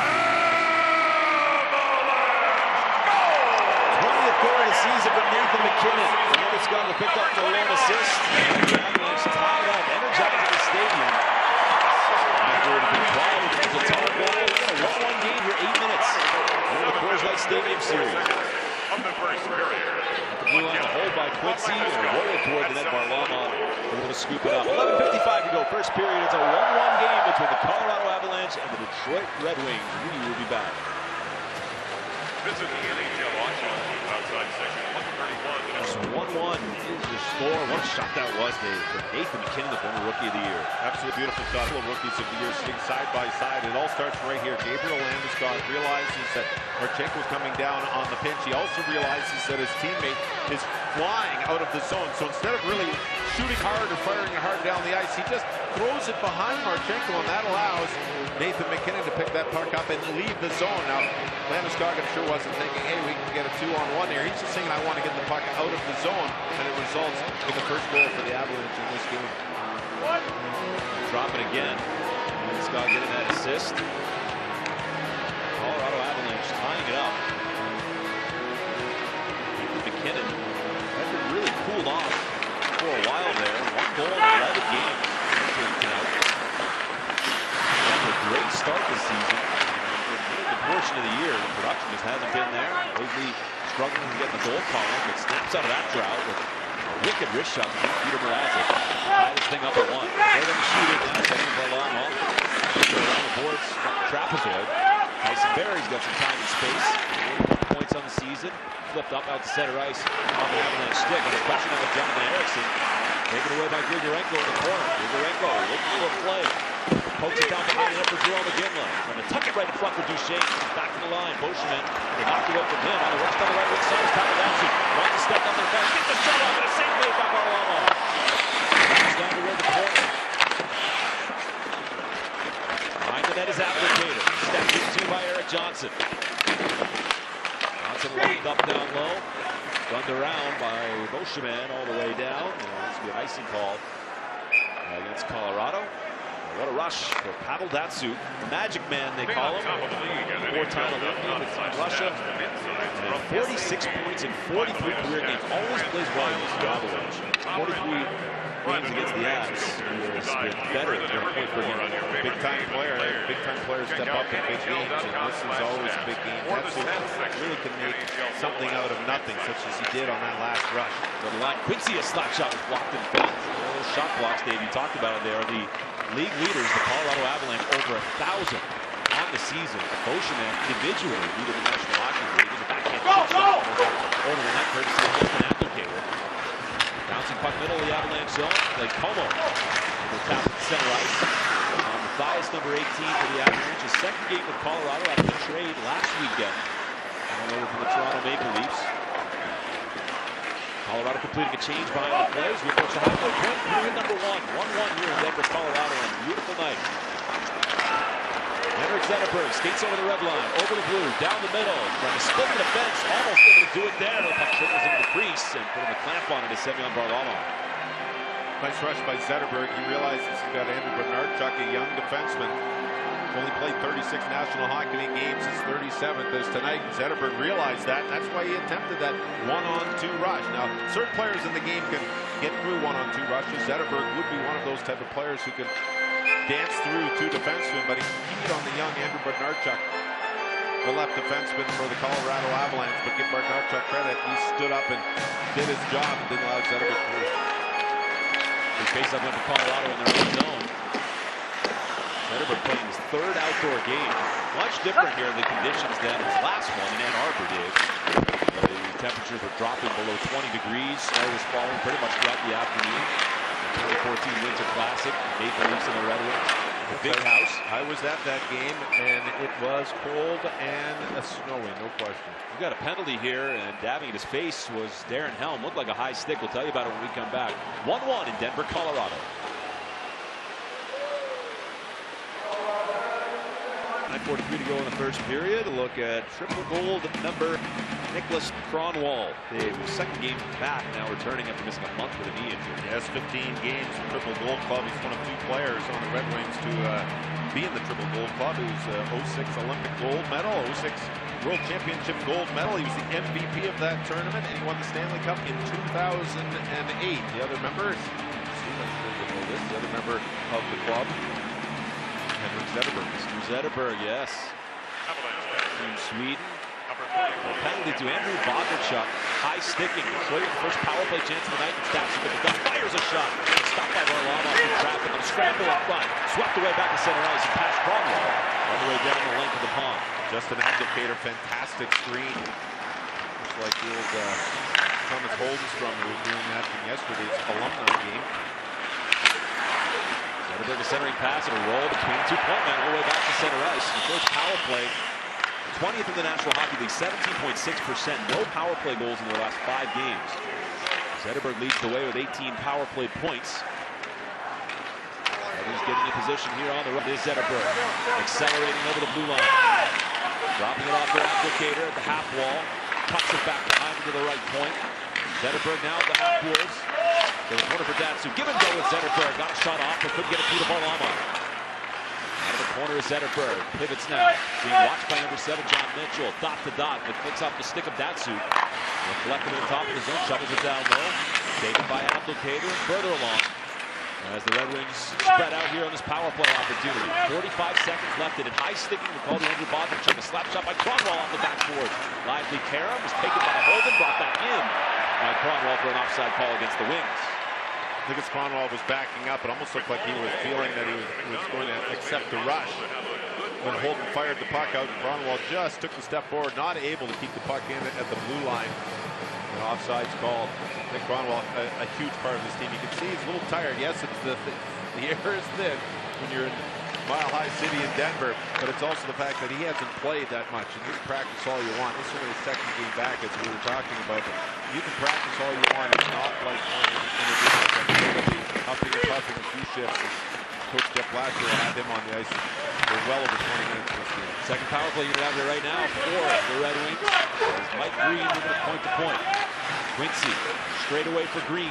twentieth goal of the season for Nathan MacKinnon. Landeskog will pick up the lone assist. The Avalanche tied up, energizing the stadium. After it had been quiet with the Tatar goal, we're going to run one game here, eight minutes. In the Coors Light Stadium series. Of the first period. The blue line, a hold by Quincy, and a roll toward the net. Varlamov able to scoop it up. eleven fifty-five to go, first period. It's a one one game between the Colorado Avalanche and the Detroit Red Wings. We will be back. visit the N H L auction outside section one thirty-one. one one is the score. What a shot that was, Dave, for Nathan MacKinnon, the former Rookie of the Year. Absolutely beautiful shot. Couple of Rookies of the Year sitting side by side. It all starts right here. Gabriel Landeskog realizes that Marchenko is coming down on the pinch. He also realizes that his teammate is flying out of the zone. So instead of really shooting hard or firing hard down the ice, he just throws it behind Marchenko, and that allows Nathan MacKinnon to pick that puck up and leave the zone. Now, Landeskog, I'm sure, wasn't thinking, hey, we can get a two-on-one here. He's just saying, I want to get the puck out of the zone, and it results in the first goal for the Avalanche in this game. What? Drop it again. Landeskog getting that assist. Colorado Avalanche tying it up. Nathan MacKinnon had been really cooled off for a while there. One goal in eleven games. Had a great start this season. For a portion of the year, the production just hasn't been there. Lately struggling to get in the goal column, but snaps out of that drought with a wicked wrist shot from Peter Mrazek. Tie this thing up at one. They're going to shoot it now. Second for a long haul. Around the boards, trapezoid. Tyson Barrie's got some time and space. forty points on the season. Flipped up out to center ice on the Avalanche stick. And a question out of Jonathan Ericsson. Taken away by Grigorenko in the corner. Grigorenko looking for a play. Pokes it down behind the net for Jarome Iginla. Trying to tuck it right in front for Duchesne. Back to the line. Beauchemin. They knocked it away from him. On the west on the right wing side. Papadatsu. Wants to step on the defense. Gets the shot off and a save made by Varlamov. Comes down to where the corner. Behind the net is Applicator. Stepped into by Erik Johnson. Johnson lined up down low. Gunned around by Beauchemin all the way down. This will be an icing call against Colorado. What a rush for Pavel Datsyuk, the Magic Man they call him. Four-time Olympian with Russia. And forty-six points in forty-three career games. Always plays well against the Avalanche. forty-three games against the Avs. He has been better than their point per game. Big-time player. Big-time players step up in big games, and this is always a big game. Datsyuk really can make something out of nothing, such as he did on that last rush. To the line, Quincy, a slap shot was blocked in front. Those shot blocks, Dave, you talked about it there. The league leaders, the Colorado Avalanche, over a thousand on the season. Beauchemin individually leading the National Hockey League in the backhand. Go, go! Over the net, courtesy of Justin Applicator. Bouncing puck middle of the Avalanche zone. Like Como will tap at center ice. On Mathias, number eighteen for the Avalanche. His second game with Colorado after the trade last weekend. Going over from the Toronto Maple Leafs. Colorado completing a change behind the plays. We approach the halfway point. Period number one. one one here in Denver, Colorado on a beautiful night. Henrik Zetterberg skates over the red line, over the blue, down the middle, trying to split the defense, almost able to do it there. The puck trickles into the crease and putting the clamp on it is Semyon Varlamov. Nice rush by Zetterberg. He realizes he's got Andrew Bednarchuk, a young defenseman. Only played thirty-six National Hockey League games. His thirty-seventh is tonight. Zetterberg realized that. And that's why he attempted that one-on-two rush. Now, certain players in the game can get through one-on-two rushes. Zetterberg would be one of those type of players who can dance through two defensemen, but he keyed on the young Andrew Bednarchuk, the left defenseman for the Colorado Avalanche. But give Bednarchuk credit. He stood up and did his job and didn't allow Zetterberg through. Big face-up went to Colorado in their own zone. Zetterberg playing his third outdoor game. Much different here in the conditions than his last one in Ann Arbor did. The temperatures were dropping below twenty degrees. Snow was falling pretty much throughout the afternoon. The twenty fourteen Winter Classic, Maple Leafs and the Red Wings. The big house. I was at that game, and it was cold and snowy, no question. We got a penalty here, and dabbing at his face was Darren Helm. Looked like a high stick. We'll tell you about it when we come back. one one in Denver, Colorado. nine forty-three to go in the first period. A look at triple gold member Niklas Kronwall. His second game back, now returning after missing a month with a knee injury. Yes, fifteen games for Triple Gold Club. He's one of two players on the Red Wings to uh, be in the Triple Gold Club. He was uh, oh six Olympic gold medal, oh six World Championship gold medal. He was the M V P of that tournament, and he won the Stanley Cup in two thousand eight. The other member, the other member of the club, Henrik Zetterberg. Mister Zetterberg, yes. From Sweden. Penalty to Andrew Bondarchuk. High sticking. Detroit with the first power play chance of the night. And Stastny with the gun. Fires a shot. Stopped by Varlamov in traffic. And scramble up front. Swept away back to center ice and past Cromwell. All the way down the length of the pond. Just an abdicator. Fantastic screen. Just like the old uh, Thomas Holdenstrom who was doing that in yesterday's alumni game. Zetterberg a centering pass and a roll between two point men all the way back to center ice. The first power play. twentieth in the National Hockey League, seventeen point six percent. No power play goals in their last five games. Zetterberg leads the way with eighteen power play points. He's getting in position here on the right. Is Zetterberg accelerating over the blue line. Dropping it off to Applicator at the half wall. Cuts it back behind to the right point. Zetterberg now at the half boards. To the corner for Datsyuk. Give and go with Zetterberg. Got a shot off, but couldn't get it through to Varlamov. Out of the corner is Zetterberg. Pivots now. Being watched by number seven, John Mitchell. Dot to dot. It flicks off the stick of Datsyuk. Reflected at the top of the zone. Shovels it down low. Taken by Applicator and further along. As the Red Wings spread out here on this power play opportunity. forty-five seconds left in it. High sticking to call the Andrew Bondarchuk. A slap shot by Cromwell off the backboard. Lively Karam was taken by Holden. Brought back in by Cromwell for an offside call against the Wings. I think as Cromwell was backing up, it almost looked like he was feeling that he was, he was going to accept the rush. When Holden fired the puck out, Cromwell just took the step forward, not able to keep the puck in at the blue line. An offside's called. I think Cromwell, a, a huge part of this team. You can see he's a little tired. Yes, it's the, the air is thin when you're in Mile High City in Denver, but it's also the fact that he hasn't played that much. And you can practice all you want. This is only his second game back, as we were talking about. But you can practice all you want. It's not like in addition to huffing and puffing a few shifts. Coach Jeff Blasher had him on the ice for well over twenty minutes this game. Second power play unit out there right now for the Red Wings. As Mike Green moving it point to point. Quincy straight away for Green.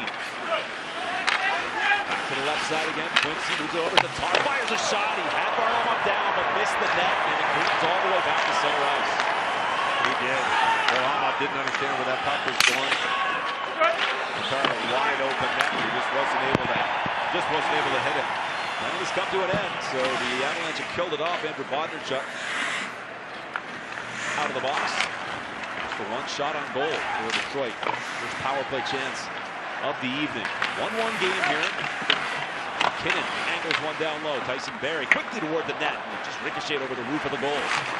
Back to the left side again. Quincy moves it over to Tar. Fires a shot. He had Varlamov down, but missed the net, and it moves all the way back to center ice. He did. Varlamov didn't understand where that puck was going. Tar wide open net. He just wasn't able to. Just wasn't able to hit it. And it's come to an end, so the Avalanche have killed it off. Andrew Bondarchuk out of the box. Just a one shot on goal for Detroit. First power play chance of the evening. one one game here. McKinnon angles one down low. Tyson Barrie quickly toward the net, and it just ricocheted over the roof of the goal.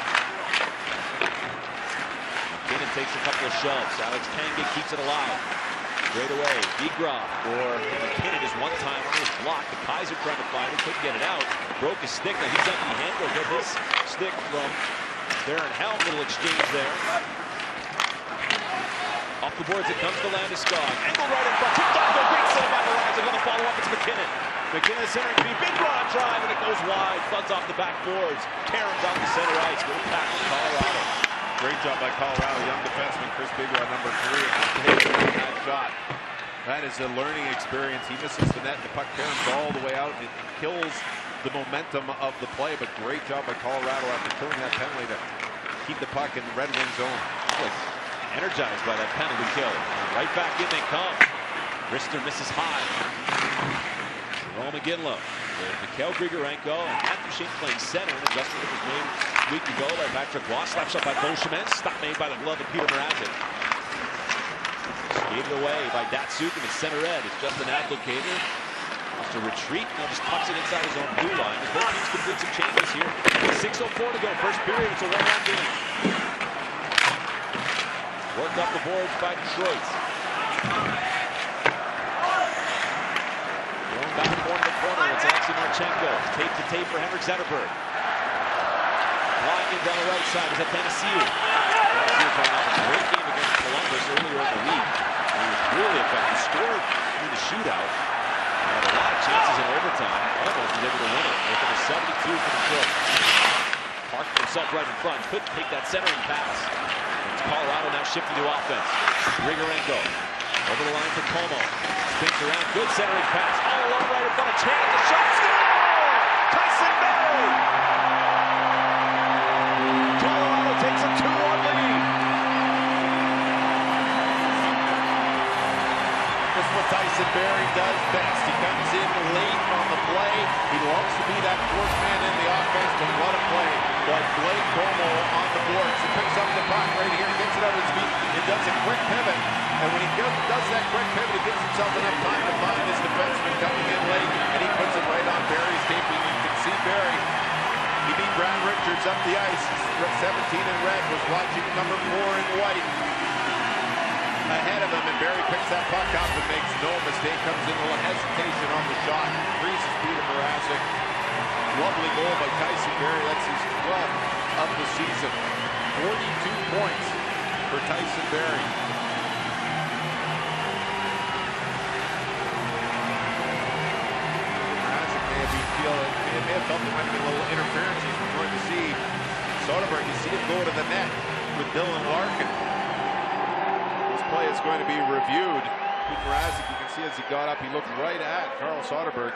McKinnon takes a couple of shoves. Alex Tanguay keeps it alive. Straight away, Degroff or McKinnon is one time on his block. The Kaiser trying to find it, couldn't get it out. Broke his stick. Now he's empty-handed. He'll get his stick from Darren Helm. Little exchange there. Off the boards it comes to Landeskog. Angle right in front. Tipped off. Great save by the Lions. They're going to follow up. It's McKinnon. McKinnon centering to be big draw drive, and it goes wide. Floods off the backboards. Karen's out to center ice. Good pass from Colorado. Great job by Colorado. Young defenseman Chris Bigler, number three, taking that shot. That is a learning experience. He misses the net. The puck caroms all the way out. It kills the momentum of the play, but great job by Colorado after killing that penalty to keep the puck in the Red Wing zone. Like energized by that penalty kill. Right back in they come. Rister misses high. Jerome McGinley with Mikhail Grigorenko and Matthew Shane playing center. An adjustment that was made a week ago by Patrick Roy. Slap shot by Beauchemin. Stop made by the glove of Peter Mrazek. Skated away by Datsyuk in the center end. It's just an applicator. Wants to retreat. Now just tucks it inside his own blue line. The both teams complete some changes here. six oh four to go. First period. It's a one one game. Worked up the boards by Detroit. Going back corner to corner. It's Alexei Marchenko. Tape to tape for Henrik Zetterberg. Flying in down the right side is Athanasiou. Athanasiou coming off a great game against Columbus earlier in the week. He was really effective. Scored in the shootout. Had a lot of chances in overtime. Otherwise, he's able to win it. Making a seventy-two for Detroit. Parked himself right in front. Couldn't take that centering pass. It's Colorado now shifting to offense. Grigorenko over the line for Como. Spins around. Good centering pass. All alone right in front of Chance. The shot. Score! Tyson Barrie! Colorado takes a two one lead. This is what Tyson Barrie does best. He comes in late on the play. He loves to be that fourth man in the offense, but what a play by Blake Como on the boards. He picks up the puck right here, gets it out of his feet, and does a quick pivot. And when he does that quick pivot, he gives himself enough time to find his defenseman coming in late, and he puts it right on Barry's tape. You can see Barry. He beat Brad Richards up the ice. seventeen in red was watching number four in white ahead of him, and Barry picks that puck up and makes no mistake. Comes in a little hesitation on the shot. Freezes Peter Mrazek. Lovely goal by Tyson Barrie. That's his twelfth of the season. forty-two points for Tyson Barrie. Mrazek may have been feeling, may have felt there might have been a little interference as we're going to see Soderberg. You see him go to the net with Dylan Larkin. This play is going to be reviewed. Pete Mrazek, you can see as he got up, he looked right at Carl Soderberg.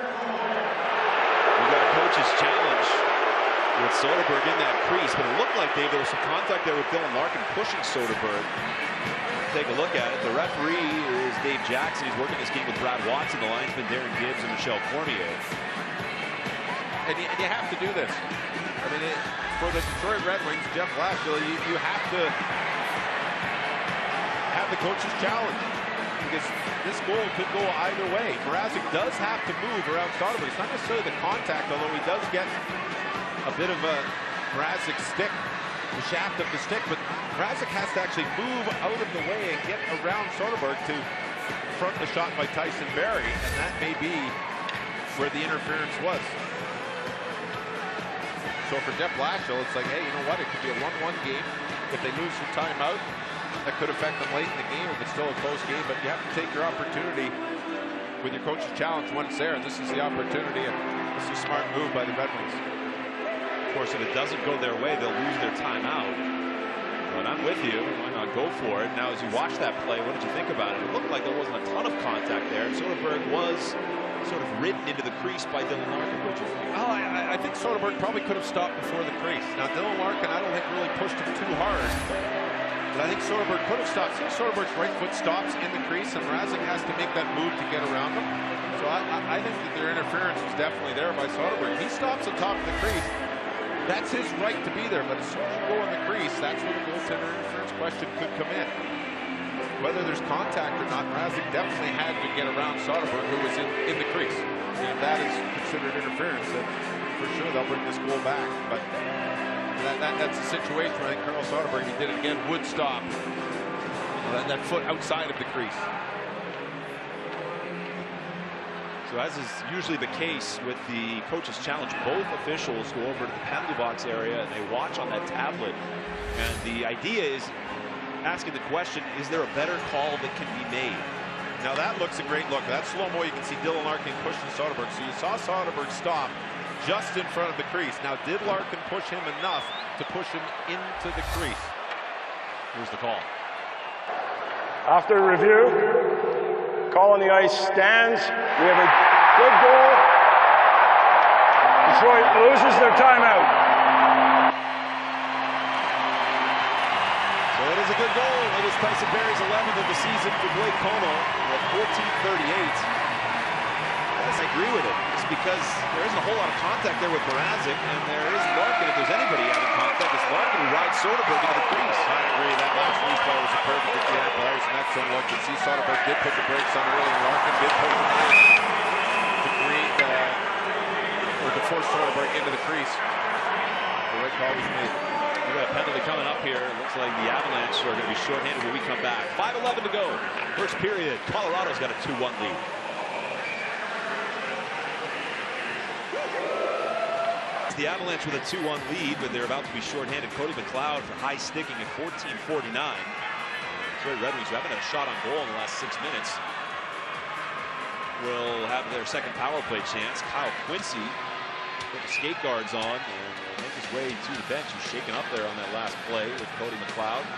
We got a coach's challenge with Soderberg in that crease, but it looked like, Dave, there was some contact there with Dylan Larkin pushing Soderberg. Take a look at it. The referee is Dave Jackson. He's working this game with Brad Watson, the linesman Darren Gibbs, and Michel Cormier. And you, and you have to do this. I mean, it, for the Detroit Red Wings, Jeff Blashill, you, you have to have the coach's challenge, because this goal could go either way. Mrazek does have to move around Soderberg. It's not necessarily the contact, although he does get a bit of a Mrazek stick, the shaft of the stick, but Mrazek has to actually move out of the way and get around Soderberg to front the shot by Tyson Barrie, and that may be where the interference was. So for Jeff Blashill, it's like, hey, you know what? It could be a one one game. If they lose some timeout, that could affect them late in the game if it's still a close game, but you have to take your opportunity with your coach's challenge when it's there, and this is the opportunity, and this is a smart move by the Red Wings. Of course, if it doesn't go their way, they'll lose their timeout. But I'm with you. Why not go for it? Now, as you watch that play, what did you think about it? It looked like there wasn't a ton of contact there. Soderberg was sort of ridden into the crease by Dylan Larkin. What did you think? Well, I, I think Soderberg probably could have stopped before the crease. Now, Dylan Larkin, I don't think really pushed him too hard. But I think Soderberg could have stopped. See, Soderberg's right foot stops in the crease, and Mrazek has to make that move to get around him. So I, I, I think that their interference was definitely there by Soderberg. He stops on top of the crease. That's his right to be there, but as soon as you go in the crease, that's where the goaltender interference question could come in. Whether there's contact or not, Mrazek definitely had to get around Soderberg, who was in, in the crease. And if that is considered interference, then for sure they'll bring this goal back. But that, that, that's a situation where I think Carl Soderberg, he did it again, would stop that, that foot outside of the crease. So as is usually the case with the coach's challenge, both officials go over to the penalty box area and they watch on that tablet. And the idea is asking the question, is there a better call that can be made? Now that looks a great look. That slow-mo, you can see Dylan Larkin pushing Soderberg. So you saw Soderberg stop just in front of the crease. Now, did Larkin push him enough to push him into the crease? Here's the call. After review, call on the ice stands. We have a good goal. Detroit loses their timeout. So it is a good goal. It is Tyson Barrie's eleventh of the season for Blake Como at fourteen thirty-eight. Yes, I agree with it. It's because there isn't a whole lot of contact there with Mrazek, and there is Larkin. If there's anybody having contact, it's Larkin who rides Soderberg into the crease. I agree. That last replay was a perfect example. There's an excellent look. You see Soderberg did put the brakes on early, and Larkin did push him in to create, uh, or to force Soderberg into the crease. The right call was made. We got a penalty coming up here. It looks like the Avalanche are going to be shorthanded when we come back. five eleven to go. First period. Colorado's got a two one lead. The Avalanche with a two one lead, but they're about to be shorthanded. Cody McLeod for high sticking at fourteen forty-nine. Detroit Red Wings, who haven't had a shot on goal in the last six minutes, will have their second power play chance. Kyle Quincy put the skate guards on and will make his way to the bench. He's shaken up there on that last play with Cody McLeod.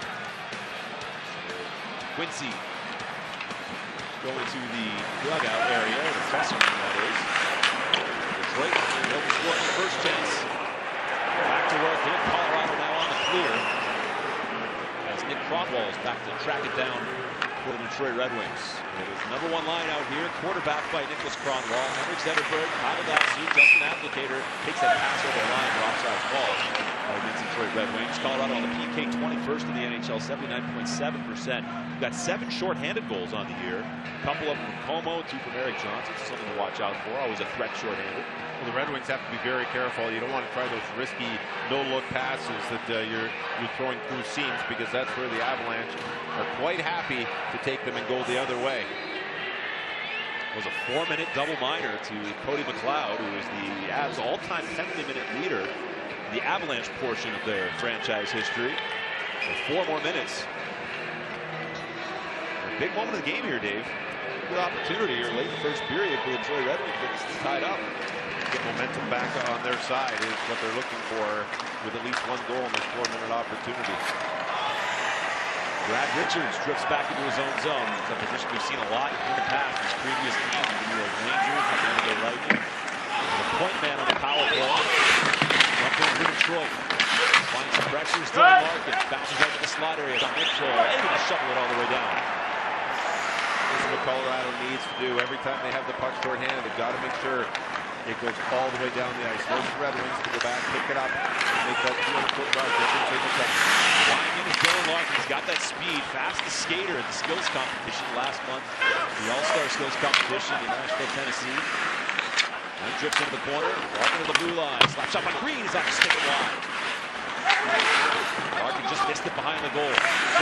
Quincy going to the dugout area, the dressing room that is. Detroit able to score the first chance. Back to work here. Colorado now on the clear. As Nick Cronwall is back to track it down for the Detroit Red Wings. It is the number one line out here, quarterbacked by Nicholas Cronwall. Henrik Zetterberg, Kyle Dawson, Justin Applicator takes that pass over the line for offside ball. Uh, Red Wings. Colorado on the P K, twenty-first in the N H L, seventy-nine point seven percent. We've got seven shorthanded goals on the year. A couple of them from Como, two from Erik Johnson. Something to watch out for. Always a threat shorthanded. Well, the Red Wings have to be very careful. You don't want to try those risky no-look passes that uh, you're you're throwing through seams, because that's where the Avalanche are quite happy to take them and go the other way. It was a four-minute double minor to Cody McLeod, who is the Avs' all-time penalty-minute leader in the Avalanche portion of their franchise history. For four more minutes. A big moment of the game here, Dave. Good opportunity here late in the first period for the Detroit Red Wings, but it's tied up. Get momentum back on their side is what they're looking for, with at least one goal in this four-minute opportunity. Brad Richards drifts back into his own zone. It's a position we've seen a lot in the past. His previous team, the New York Rangers, and the Tampa Bay Lightning. The point man on the power play. Up in for Detroit. Finds some pressure. Still Larkin. Bounces right to the slot area. Mitchell able to shovel it all the way down. This is what Colorado needs to do. Every time they have the puck shorthanded, they've got to make sure it goes all the way down the ice. Those Red Wings to go back, pick it up, and make that two hundred foot drive difference in the second. Flying in is Dylan Larkin. He's got that speed, fastest skater at the skills competition last month, the All-Star skills competition in Nashville, Tennessee. And drifts into the corner, walking to the blue line, slaps up on Green, he's off the stick and wide. Larkin just missed it behind the goal.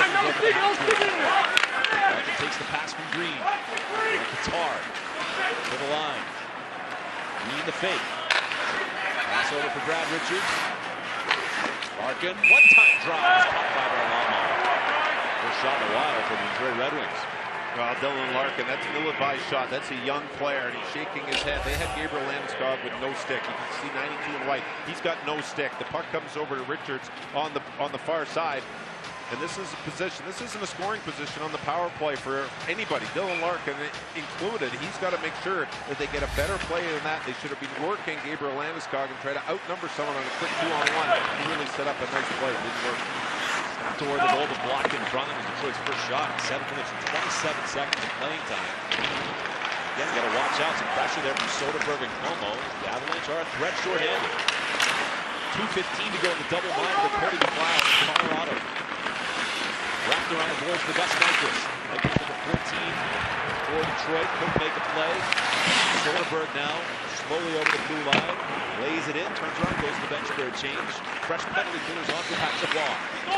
Larkin takes the pass from Green. Qatar to the line. Green the fake. Pass over for Brad Richards. Larkin, one-time drop is caught by Varlamov. First shot in a while for the Detroit Red Wings. Well, Dylan Larkin, that's an ill-advised shot. That's a young player, and he's shaking his head. They had Gabriel Landeskog with no stick. You can see ninety-two in white. He's got no stick. The puck comes over to Richards on the on the far side. And this is a position, this isn't a scoring position on the power play for anybody, Dylan Larkin included. He's got to make sure that they get a better play than that. They should have been working Gabriel Landeskog and try to outnumber someone on a quick two-on-one. He really set up a nice play. It didn't work. Toward the goal, but blocked in front. That was Detroit's first shot. Seven minutes and twenty-seven seconds of playing time. Again, got to watch out. Some pressure there from Soderberg and Como. The Avalanche are a threat shorthanded. two fifteen to go in the double minor with Cody McLeod in Colorado. Wrapped around the boards for Gus Nyquist. Nyquist with the fourteen for Detroit. Couldn't make a play. Soderberg now slowly over the blue line. Lays it in. Turns around. Goes to the bench for a change. Fresh penalty clears off for Patrick Waugh.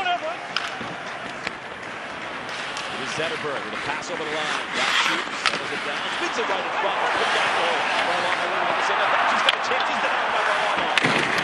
It is Zetterberg with a pass over the line. Back shoot. Settles it down. Spins it right in front. Put down the hole. Varlamov over the center. She's got a chance. He's denied by Varlamov.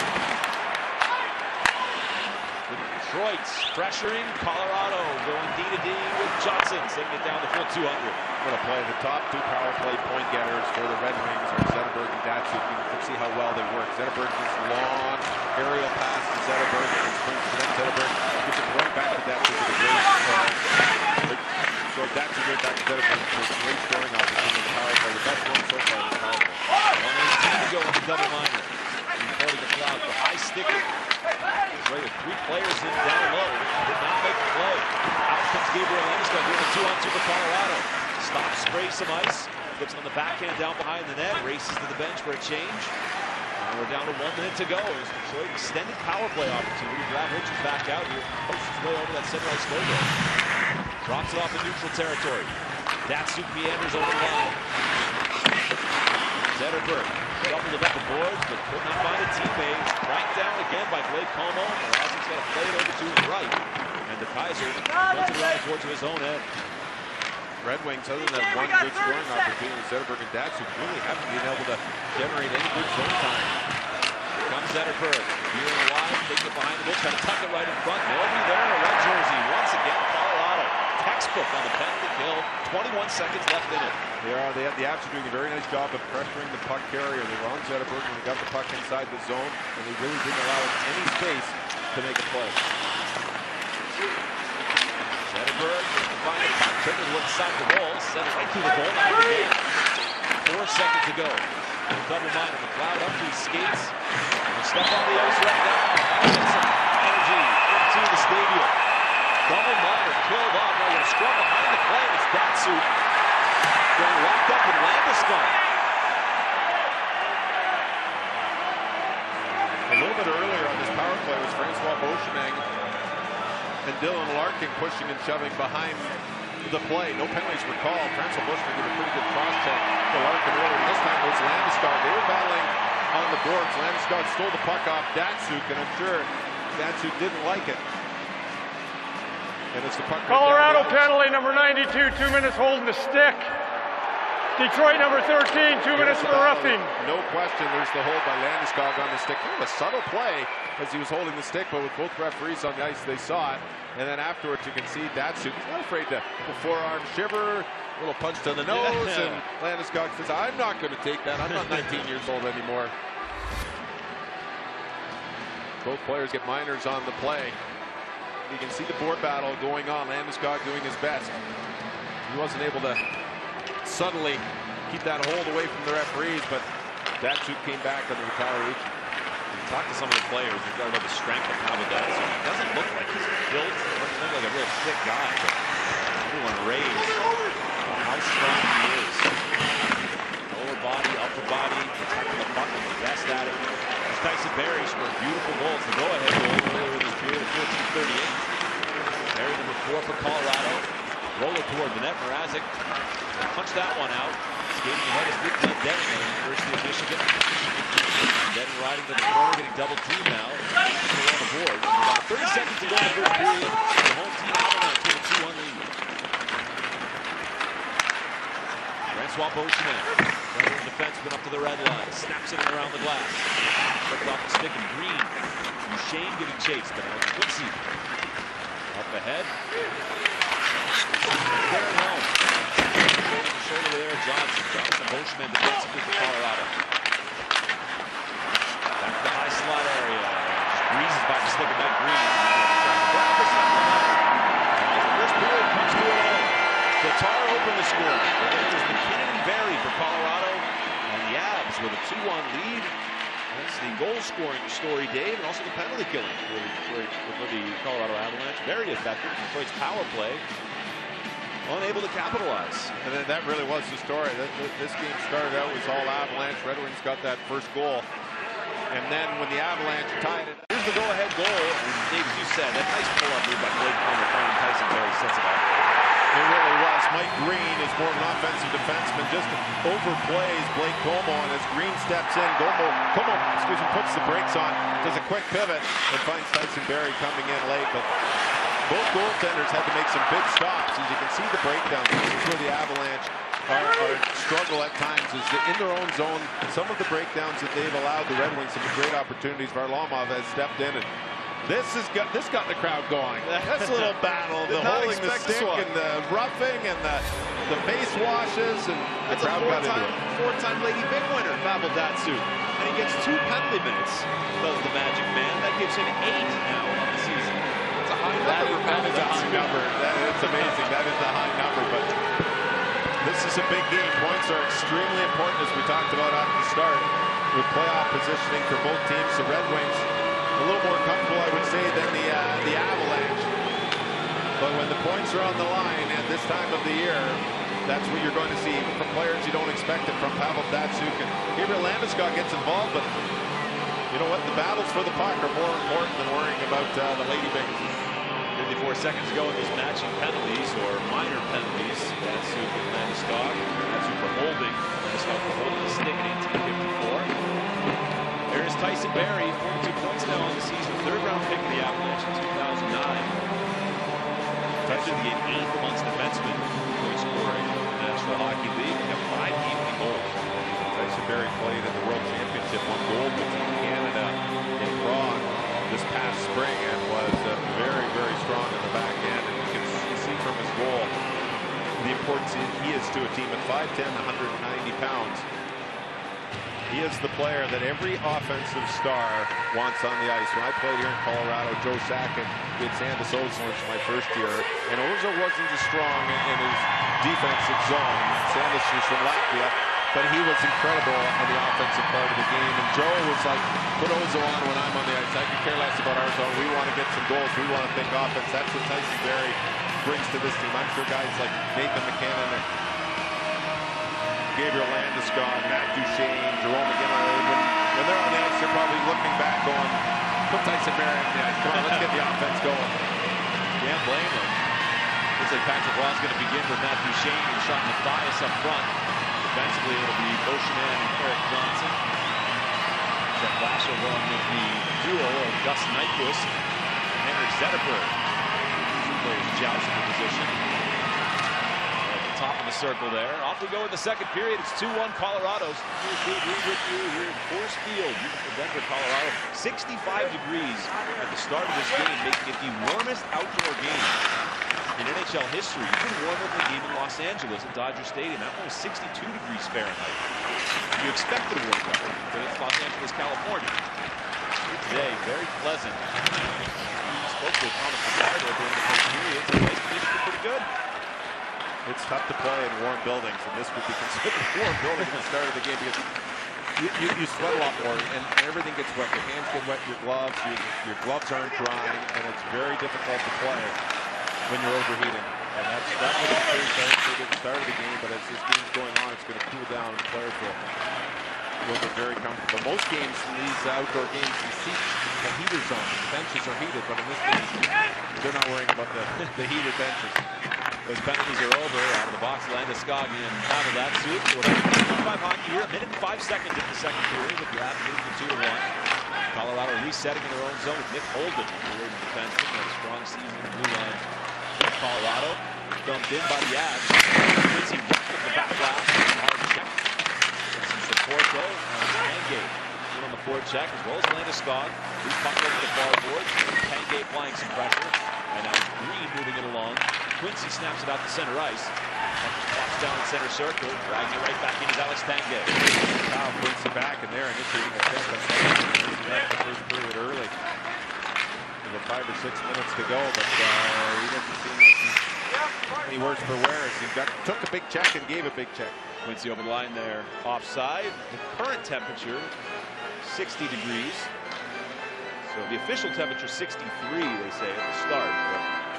Detroit's pressuring Colorado, going D to D with Johnson, sending it down the full two hundred. What a play. The top two power play point getters for the Red Wings are Zetterberg and Datsuk. You can see how well they work. Zetterberg gets long aerial pass to Zetterberg, and springs to them. Zetterberg gives it right back to Datsuk with a great uh, so Datsuk right back to Zetterberg for a great scoring opportunity in the power play. The best one so far in the power play. one eighteen to go in the double minor. Cody McLeod for high sticker. Right with three players in down low. Did not make the play. Out comes Gabriel Landeskog doing a two-on-two for Colorado. Stops, sprays some ice. Flips it on the backhand down behind the net. Races to the bench for a change. And we're down to one minute to go. As Detroit extended power play opportunity. Brad Richards back out here. Posts his way over that center ice logo. Drops it off in neutral territory. Datsuk meanders over the line. Zetterberg doubled it up the boards, but could not find a teammate. Tracked down again by Blake Como. Mrazek's got to play it over to his right. And the Kaiser runs it around towards his own end. Red Wings, other than one good scoring opportunity, Zetterberg and Datsuk really haven't been able to generate any good zone time. Here comes Zetterberg. Veering wide, taking it behind the goal, trying to tuck it right in front. Nobody there in a red jersey. Once again, Colorado. Textbook on the penalty kill. twenty-one seconds left in it. They are. They have the Avs are doing a very nice job of pressuring the puck carrier. They were on Zetterberg when they got the puck inside the zone, and they really didn't allow him any space to make a play. Zetterberg just to find the puck, took it inside the goal, sent it right through the goal. Now the game. Four seconds to go. Double minor. McLeod up to his skates. Step on the ice right now. Get some energy into the stadium. Double minor killed off. Now going to scrum behind the play. It's Datsuk going locked up with Landeskog. A little bit earlier on this power play was Francois Beauchemin and Dylan Larkin pushing and shoving behind the play. No penalties were called. Francois Beauchemin did a pretty good cross-check to Larkin earlier. This time it was Landeskog. They were battling on the boards. Landeskog stole the puck off Datsyuk, and I'm sure Datsyuk didn't like it. And it's the puck. Colorado penalty, number ninety-two, two minutes holding the stick. Detroit number thirteen, two minutes for roughing. No question, there's the hold by Landeskog on the stick. Kind of a subtle play as he was holding the stick, but with both referees on the ice, they saw it. And then afterwards, you can see Datsyuk not afraid to the forearm shiver, a little punch to the nose, yeah. And Landeskog says, I'm not going to take that. I'm not nineteen years old anymore. Both players get minors on the play. You can see the board battle going on. Landeskog doing his best. He wasn't able to subtly keep that hold away from the referees, but Datsyuk came back on the retaliation. Talk to some of the players. We've got about the strength of Pavel Datsyuk. He doesn't look like he's built. He doesn't look like a real thick guy, but everyone raised how strong he is. Lower body, upper body, protecting the puck, and the best at it. Tyson Barrie scored beautiful goals. The go-ahead goal earlier this period at fourteen thirty-eight. Barrie number four for Colorado. Roll it toward the net. Mrazek punched that one out. Skating ahead is Nick Denton of the University of Michigan. Denton riding to the corner, getting double team now. He's on the board. About thirty seconds to go in the first period. The home team Avalanche with a two one lead. Francois Beauchemin, running defenseman up to the red line, snaps it around the glass. Flipped off the stick and Green. Duchesne getting chased, but now Quincy up ahead. Darren Helm. The shoulder there, Johnson. Johnson, Beauchemin defensively for Colorado. Back to the high slot area. Just breezes by the stick of that Green. First period comes to an end. Tatar opened the score. It was McKinnon and Barrie for Colorado, and the Avs with a two one lead. That's the goal-scoring story, Dave, and also the penalty killing for the, for, for the Colorado Avalanche. Very effective. Detroit's power play, unable to capitalize. And then that really was the story. This game started out was all Avalanche. Red Wings got that first goal, and then when the Avalanche tied it, here's the go-ahead goal. And Dave, as you said, that nice pull-up move by Blake Comer, finding Tyson Barrie sets it up. It really was. Mike Green is more of an offensive defenseman, just overplays Blake Comeau, and as Green steps in, Comeau, Comeau excuse me, puts the brakes on, does a quick pivot, and finds Tyson Barrie coming in late. But both goaltenders had to make some big stops. As you can see the breakdown, this is where the Avalanche are, are struggle at times, is that in their own zone, some of the breakdowns that they've allowed the Red Wings some great opportunities. Varlamov has stepped in, and This has got this got the crowd going. That's a little battle, the holding the stick and the roughing and the the face washes, and the That's crowd a got into it. four-time Lady Big winner, Pavel Datsyuk, and he gets two penalty minutes. Does the Magic Man? That gives him eight now on the season. That's a high That number. is, that is a high number. That is amazing. That is a high number. But this is a big game. Points are extremely important, as we talked about at the start, with playoff positioning for both teams. The Red Wings a little more comfortable, I would say, than the uh, the Avalanche. But when the points are on the line at this time of the year, that's what you're going to see, even from players you don't expect it from. Pavel Datsyuk and Gabriel Landeskog gets involved, but you know what? The battles for the puck are more important than worrying about uh, the Lady Bings. fifty-four seconds to go in these matching penalties, or minor penalties. Datsyuk and Landeskog. Datsyuk for holding. Landeskog for holding the stick at eighteen fifty-four. There's Tyson Barrie, forty-two points now on the season. Third round pick of the Avalanche in two thousand nine. Tyson, the eighth amongst defensemen, point scoring in the National Hockey League. We have five evening goals. Tyson Barrie played in the World Championship, won gold with Team Canada in Prague this past spring, and was uh, very, very strong in the back end. And you can see from his goal the importance he is to a team at five ten, one hundred ninety pounds. He is the player that every offensive star wants on the ice. When I played here in Colorado, Joe Sakic, we had Sandis Ozolinsh my first year, and Ozo wasn't as strong in, in his defensive zone. Sandis was from Latvia, but he was incredible on the offensive part of the game. And Joe was like, put Ozo on when I'm on the ice. I could care less about our zone. We want to get some goals. We want to think offense. That's what Tyson Barrie brings to this team. I'm sure guys like Nathan McKinnon and Gabriel Landeskog, Matt Duchesne, Jerome McGinley would When they're on the ice, they're probably looking back going, put Tyson Barrie on the ice. Come on, let's get the offense going. Can't blame them. Looks like Patrick Roy is going to begin with Matthew Shane and Sean Matthias up front. Defensively, it'll be Beauchemin and Eric Johnson. Jeff Blashill going with the duo of Gus Nyquist and Henrik Zetterberg. Players joust for position. At the top of the circle there. Off we go in the second period. It's two one Colorado's. Here's Dave Reed with you here in Force Field, beautiful Denver, Colorado. sixty-five degrees at the start of this game, making it the warmest outdoor game in N H L history. Even warmer than the game in Los Angeles at Dodger Stadium. That one was sixty-two degrees Fahrenheit. You expected a warm weather, but it's Los Angeles, California. Today, very pleasant. We spoke to Thomas Picardo during the first period. So the conditions are pretty good. It's tough to play in warm buildings, and this would be considered a warm building at the start of the game because you, you, you sweat a lot more, and everything gets wet. Your hands get wet, your gloves, your, your gloves aren't drying, and it's very difficult to play when you're overheating. And that's, that's what it's pretty at the start of the game, but as this game's going on, it's going to cool down, and the players will, will get very comfortable. Most games, in these outdoor games, you see the heaters on, the benches are heated, but in this game, they're not worrying about the, the heated benches. Those penalties are over. Out of the box, Landeskog and Paveldatsyuk. twenty-five hockey here. A minute and five seconds in the second period. With the Avs leading two to one. Colorado resetting in their own zone with Nick Holden, the leading defenseman. Had a strong season in the blue line. Colorado dumped in by the Avs. Quincy ripped up the back blast. Hard check. Some support though. Tangay in on the forward check as well as Landeskog. He's pucked over the far boards. Tangay applying some pressure. And now Green moving it along. Quincy snaps it out to center ice. Pops down in center circle. Drags it right back into Alex Tangay. Wow, Quincy back in there initiating a check. Left the first period early. With five or six minutes to go, but uh, he doesn't seem like he's any worse for wear. He got took a big check and gave a big check. Quincy over the line there, offside. The current temperature, sixty degrees. So the official temperature, sixty-three, they say at the start. But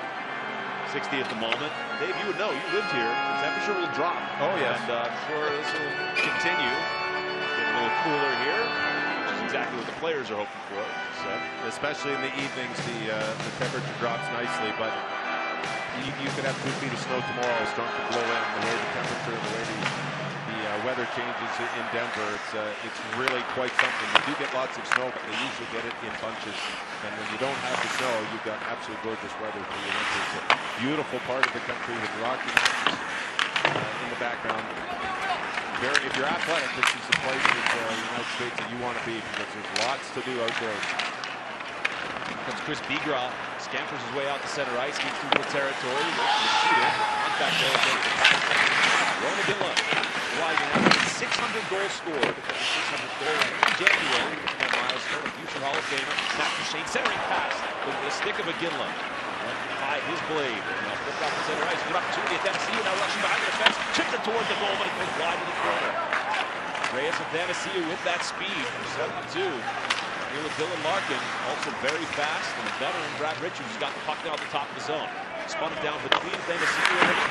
sixty at the moment. Dave, you would know. You lived here. The temperature will drop. Oh, yes. And uh, I'm sure this will continue. Get a little cooler here, which is exactly what the players are hoping for. So, especially in the evenings, the uh, the temperature drops nicely. But you, you could have two feet of snow tomorrow. Starting to blow in the way the temperature, the way the, the uh, weather changes in Denver. It's uh, it's really quite something. You do get lots of snow, but they usually get it in bunches. And when you don't have the snow, you've got absolutely gorgeous weather for your winter. It's a beautiful part of the country with Rocky Mountains uh, in the background. Very, if you're athletic, this is the place in uh, the United States that you want to be because there's lots to do outdoors. Here comes Chris Bigras. Scampers his way out to center ice. Keeps through the territory. Contact there again. Rona Gillum. Why you have six hundred goals scored. six hundred goals in January. That milestone. A future Hall of Famer. Matthew Shane centering pass with the stick of a Gillum. Hide his blade. Now flipped out to center ice. Good opportunity at Tennessee. Now rushing behind the defense. Chips it toward the goal, but it goes wide to the corner. Reyes of Tennessee with that speed. seventy-two. Here with Dylan Larkin, also very fast, and the veteran Brad Richards has got the puck down at the top of the zone. Spun it down between Tennessee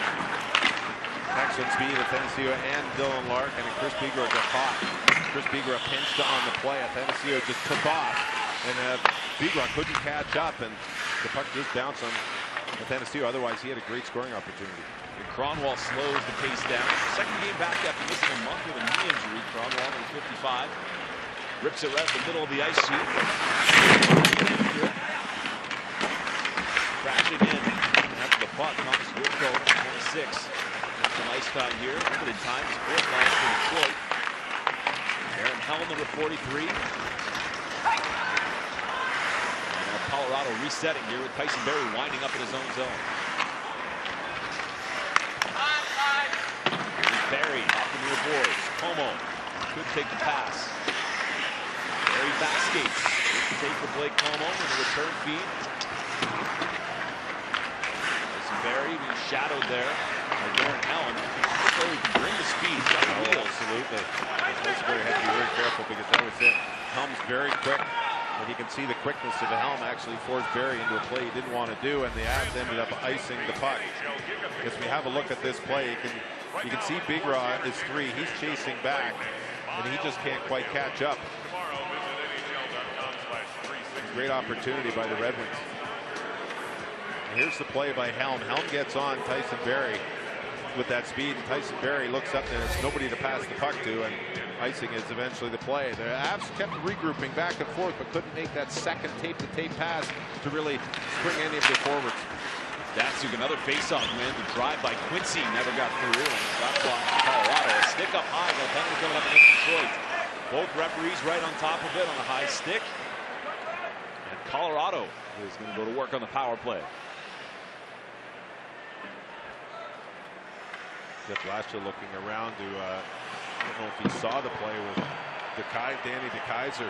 Excellent speed of Tennessee and Dylan Larkin, and Chris Bigras got caught. Chris Bigras pinched on the play. Tennessee just took off, and uh, Bigras couldn't catch up, and the puck just bounced on Tennessee. Otherwise, he had a great scoring opportunity. And Kronwall slows the pace down. Second game back after missing a month with a knee injury. Kronwall at fifty-five. Rips it right at the middle of the ice sheet. Crashing in after the puck. Thomas Wilco, twenty-six. Some ice time here. Limited time. Fourth line for Detroit. Aaron Helm, number forty-three. And Colorado resetting here with Tyson Barrie winding up in his own zone. Barrie off the near boards. Como could take the pass. Barrie back skates. Take for Blake Como in the return feed. Tyson Barrie being shadowed there by Darren Helm. So he can bring the speed. He's got the Oh, wheels. absolutely. Tyson Barrie had to be very careful because that was it. Helm's very quick. And you can see the quickness of the Helm actually forced Barrie into a play he didn't want to do, and the Avs ended up icing the puck. As we have a look at this play, you can you can see Bigras is three. He's chasing back, and he just can't quite catch up. great opportunity by the Red Wings. And here's the play by Helm. Helm gets on Tyson Barrie with that speed, and Tyson Barrie looks up and there's nobody to pass the puck to, and icing is eventually the play. The Avs kept regrouping back and forth, but couldn't make that second tape-to-tape pass to really spring any of their forwards. Datsuk, another face-off win. The drive by Quincy never got through, and shot block for Colorado. A stick up high, got a penalty coming up against Detroit. Both referees right on top of it on a high stick. And Colorado is going to go to work on the power play. Jeff Blashill looking around to, uh, I don't know if he saw the play with DeKai, Danny DeKaiser.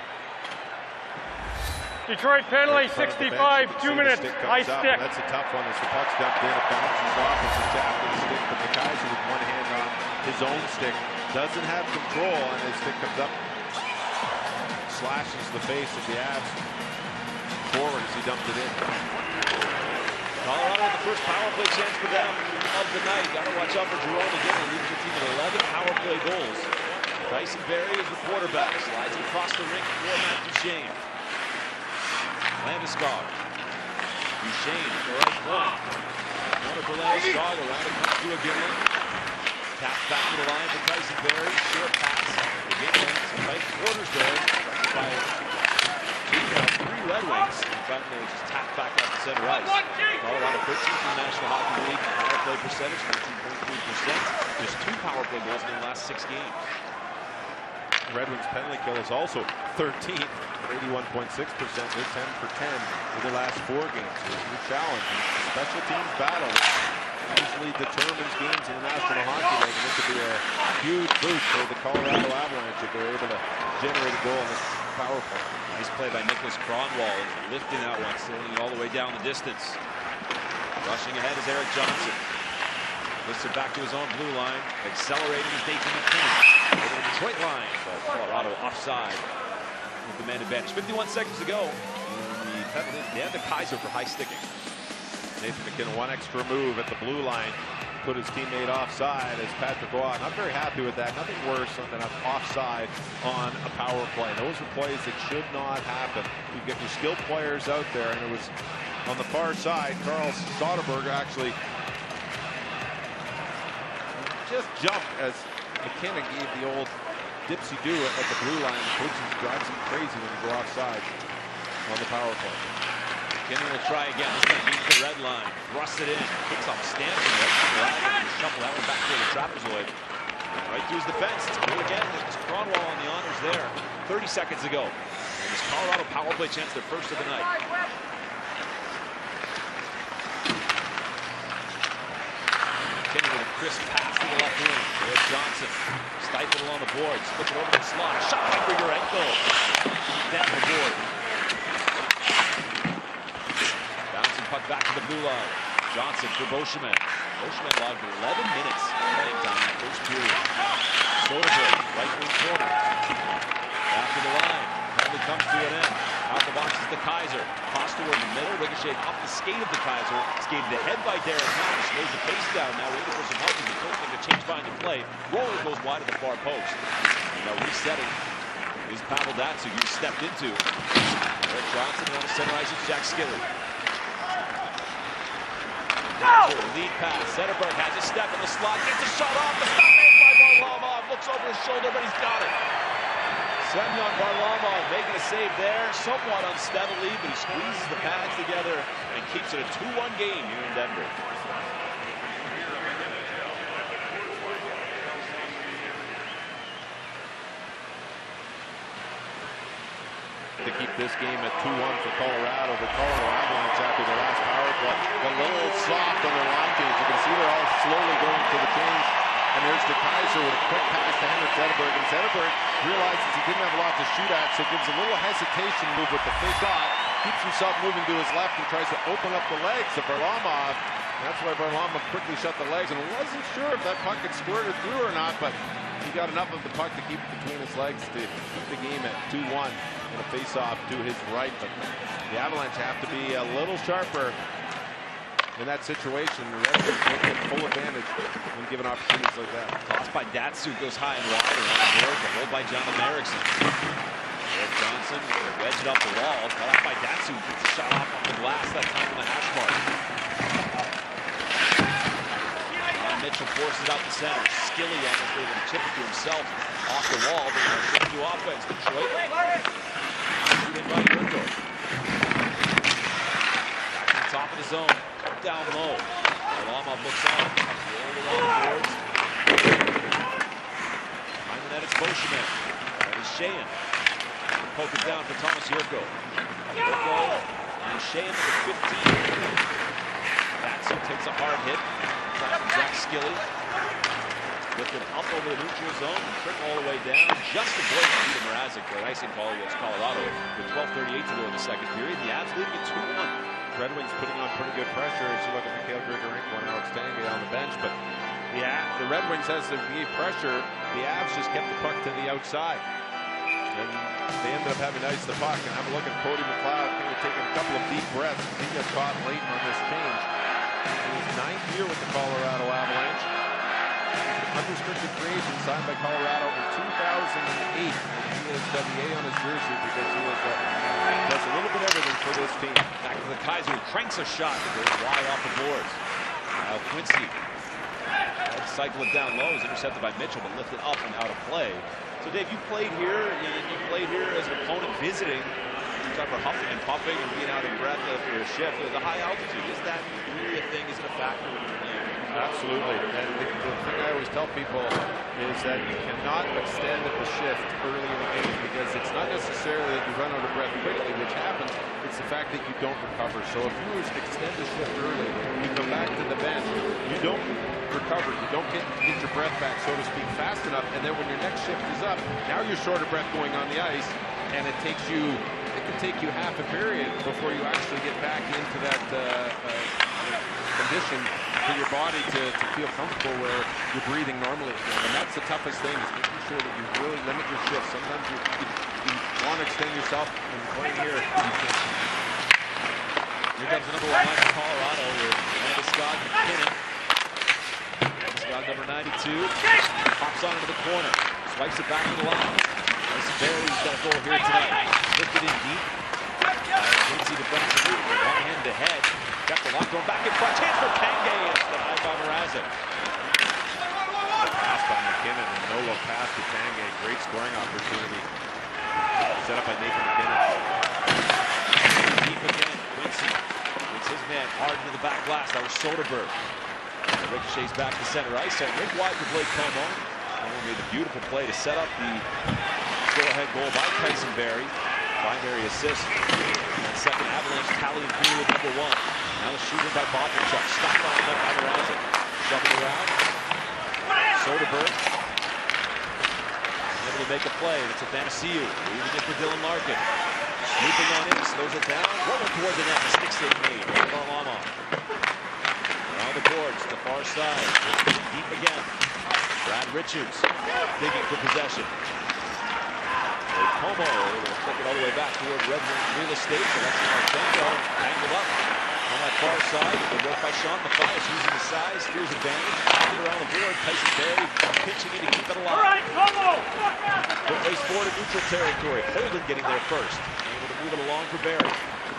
Detroit penalty, sixty-five, two minutes, high stick. That's a tough one as the puck's dumped in. It bounces off as it's after the stick, but DeKaiser with one hand on his own stick doesn't have control, and his stick comes up, slashes the face of the Avs forward as he dumped it in. Colorado, the first power play chance for them of the night. Got to watch out for Jerome again. He leads their team with eleven power play goals. Tyson Barrie is the quarterback. Slides it across the rink for Matt Duchene. Landeskog. Duchene, the right point. Corner for Landeskog. Around it comes to a Gimlin. Tap back to the line for Tyson Barrie. Short pass. The Gimlin. Some tight quarters there. By three Red Wings. But they just tap back out to center ice. Colorado thirteenth in the National Hockey League power play percentage, nineteen point three percent. Just two power play goals in the last six games. Red Wings penalty kill is also thirteenth, eighty-one point six percent. They're ten for ten in the last four games. It's a challenge. Special teams battle usually determines games in the National Hockey League, and this could be a huge boost for the Colorado Avalanche if they're able to generate a goal in this power play. Nice play by Nicholas Kronwall, lifting that one, sailing it all the way down the distance. Rushing ahead is Erik Johnson. Lifts it back to his own blue line, accelerating is Nathan MacKinnon. Over the Detroit line, but Colorado offside with the man advantage. fifty-one seconds to go. And the penalty is Dan DeKaiser for high sticking. Nathan MacKinnon, one extra move at the blue line, put his teammate offside as Patrick Roy. Not very happy with that. Nothing worse than an offside on a power play. Those are plays that should not happen. You get your skilled players out there, and it was on the far side. Carl Soderberg actually just jumped as MacKinnon gave the old dipsy-do at the blue line. The coaches drives him crazy when you go offside on the power play. MacKinnon will try again. This time beats the red line. Thrusts it in. Kicks off Stanton. Shuffle that one back to the trapezoid. Right through his defense. It's good again. There's Kronwall on the honors there. thirty seconds to go. And this Colorado power play chance, their first of the night. MacKinnon with a crisp pass to the left wing. There's Johnson. Stifled along the boards. Flip it over to the slot. Shot by Grigorenko. Down the board. Puck back to the blue line. Johnson for Beauchemin. Beauchemin logged eleven minutes playing time in the first period. Soderberg, right wing corner. After the line. Penalty comes to an end. Out the box is the Kaiser. Tossed toward the middle. Ricochet off the skate of the Kaiser. Skated ahead by Derek Thomas. Lays the face down. Now waiting for some help. He's attempting to change behind the play. Roller goes wide of the far post. Now resetting is Pavel Datsuk, who stepped into. Erik Johnson on the center ice. It's Jack Skilly. No! Lead pass. Zetterberg has a step in the slot. Gets a shot off. The stop made by Varlamov. Looks over his shoulder, but he's got it. Semyon Varlamov making a save there. Somewhat unsteadily, but he squeezes the pads together and keeps it a two one game here in Denver. To keep this game at two one for Colorado. The Colorado Avalanche after the last power play. A little soft on their line change. You can see they're all slowly going to the change. And there's DeKaiser with a quick pass to Henrik Zetterberg. And Zetterberg realizes he didn't have a lot to shoot at, so gives a little hesitation move with the fake off. Keeps himself moving to his left and tries to open up the legs of Varlamov. That's why Varlamov quickly shut the legs and wasn't sure if that puck had squirted through or not, but he got enough of the puck to keep it between his legs to keep the game at two one. And a face-off to his right, but the Avalanche have to be a little sharper in that situation. The Red Wings will get full advantage when given opportunities like that. Tossed by Datsuk goes high and wide around the board, but hold by Jonathan Ericsson. Derek Johnson wedged it off the wall. Cut off by Datsu. Gets the shot off on the glass that time on the hash mark. Uh, Mitchell forces out the center. Skilly almost able to chip it to himself off the wall. But they're going to do offense. Detroit. Shoot in by Yurko. Back to the top of the zone. Down low. Lama looks on. Roll along the boards. Behind the net, it's Beauchemin. That is Sheahan. Poke it down for Thomas Yurko. Yurko and Sheahan to the fifteen. Batson takes a hard hit. Zach Skilly. Lifted up over the neutral zone. Trick all the way down. Just avoid Peter Mrazek. The icing call against Colorado with twelve thirty-eight to go in the second period. The Avs leading it two one. Red Wings putting on pretty good pressure as you look at Mikhail Grigorenko and Alex Tanguay on the bench, but the, the Red Wings, as they gave pressure, the Avs just kept the puck to the outside. And they ended up having to ice the puck. And have a look at Cody McLeod, kind of taking a couple of deep breaths. He got caught late on this change. In his ninth year with the Colorado Avalanche. Unrestricted free agent signed by Colorado in two thousand eight. And he has W A on his jersey because he was, uh, does a little bit of everything for this team. Back to the Kaiser, who cranks a shot that goes wide off the boards. Now Quincy cycle it down low, is intercepted by Mitchell, but lifted up and out of play. So Dave, you played here, you, you played here as an opponent visiting. You talk about huffing and puffing and being out of breath after a shift. The high altitude, is that really a thing? Is it a factor when you're playing? Absolutely. And the, the thing I always tell people is that you cannot extend the shift early in the game because it's not necessarily that you run out of breath quickly, which happens. It's the fact that you don't recover. So if you extend the shift early, you come back to the bench, you don't recover. You don't get, get your breath back, so to speak, fast enough. And then when your next shift is up, now you're short of breath going on the ice, and it takes you, it can take you half a period before you actually get back into that uh, uh, condition for your body to, to feel comfortable where you're breathing normally again. And that's the toughest thing, is making sure that you really limit your shift. Sometimes you, you, you want to extend yourself, and playing here, you can't. Here comes the number one line for Colorado with Landeskog McKinnon. Landeskog number ninety-two. Pops on into the corner. Swipes it back to the line. Tyson Barrie's got a goal here tonight. Lifted in deep. Quincy defends the move with one hand to head. Got the lock going back in front. Chance for Tanguay. It's denied by Mrazek. Pass by McKinnon and no look pass to Tanguay. Great scoring opportunity. Set up by Nathan McKinnon. Deep again. Quincy gets his man hard into the back glass. That was Soderberg. The ricochets back to center ice. And Rick Wide for Blake Comeau. Comeau made a beautiful play to set up the go-ahead goal by Tyson Barrie. Primary assist. And second Avalanche tally in period number one. Now the shooter by Bobachuk. Stopped on net by Mrazek. Shoving around. Soderberg. Able to make a play. It's a Athanasiou. Leaving it for Dylan Larkin. Snooping on in. Slows it down. Rolling toward the net. The stick save made. Varlamov. Around the boards. To the far side. Deep again. Brad Richards. Digging for possession. Comeau able to flick it all the way back toward Red Wings real estate. So that's Marchenko tangled up on that far side. Good work by Sean Mathias using the size. Here's advantage. Popping around the board. Tyson Barrie pitching in to keep it alive. All right, Comeau! Good race forward to neutral territory. Holden getting there first. Able to move it along for Barrie.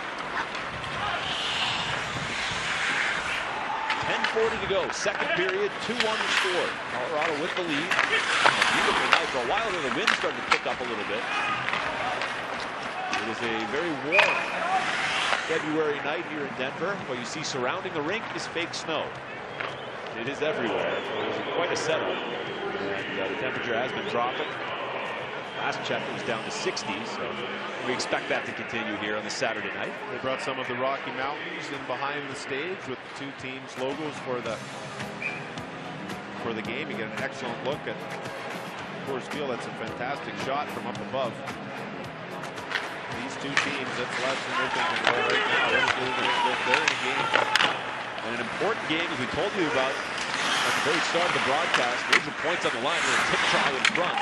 ten forty to go. Second period. two one to score. Colorado with the lead. Beautiful night for a while there. The wind started to pick up a little bit. It is a very warm February night here in Denver. What you see surrounding the rink is fake snow. It is everywhere. It was quite a setup. And uh, the temperature has been dropping. Last check it was down to sixty, so we expect that to continue here on the Saturday night. They brought some of the Rocky Mountains in behind the stage with the two teams' logos for the for the game. You get an excellent look at Coors Field. That's a fantastic shot from up above. These two teams, that's the last thing they're thinking about right now. They're in a game. And an important game, as we told you about at the very start of the broadcast. There's the points on the line with a tip try in front.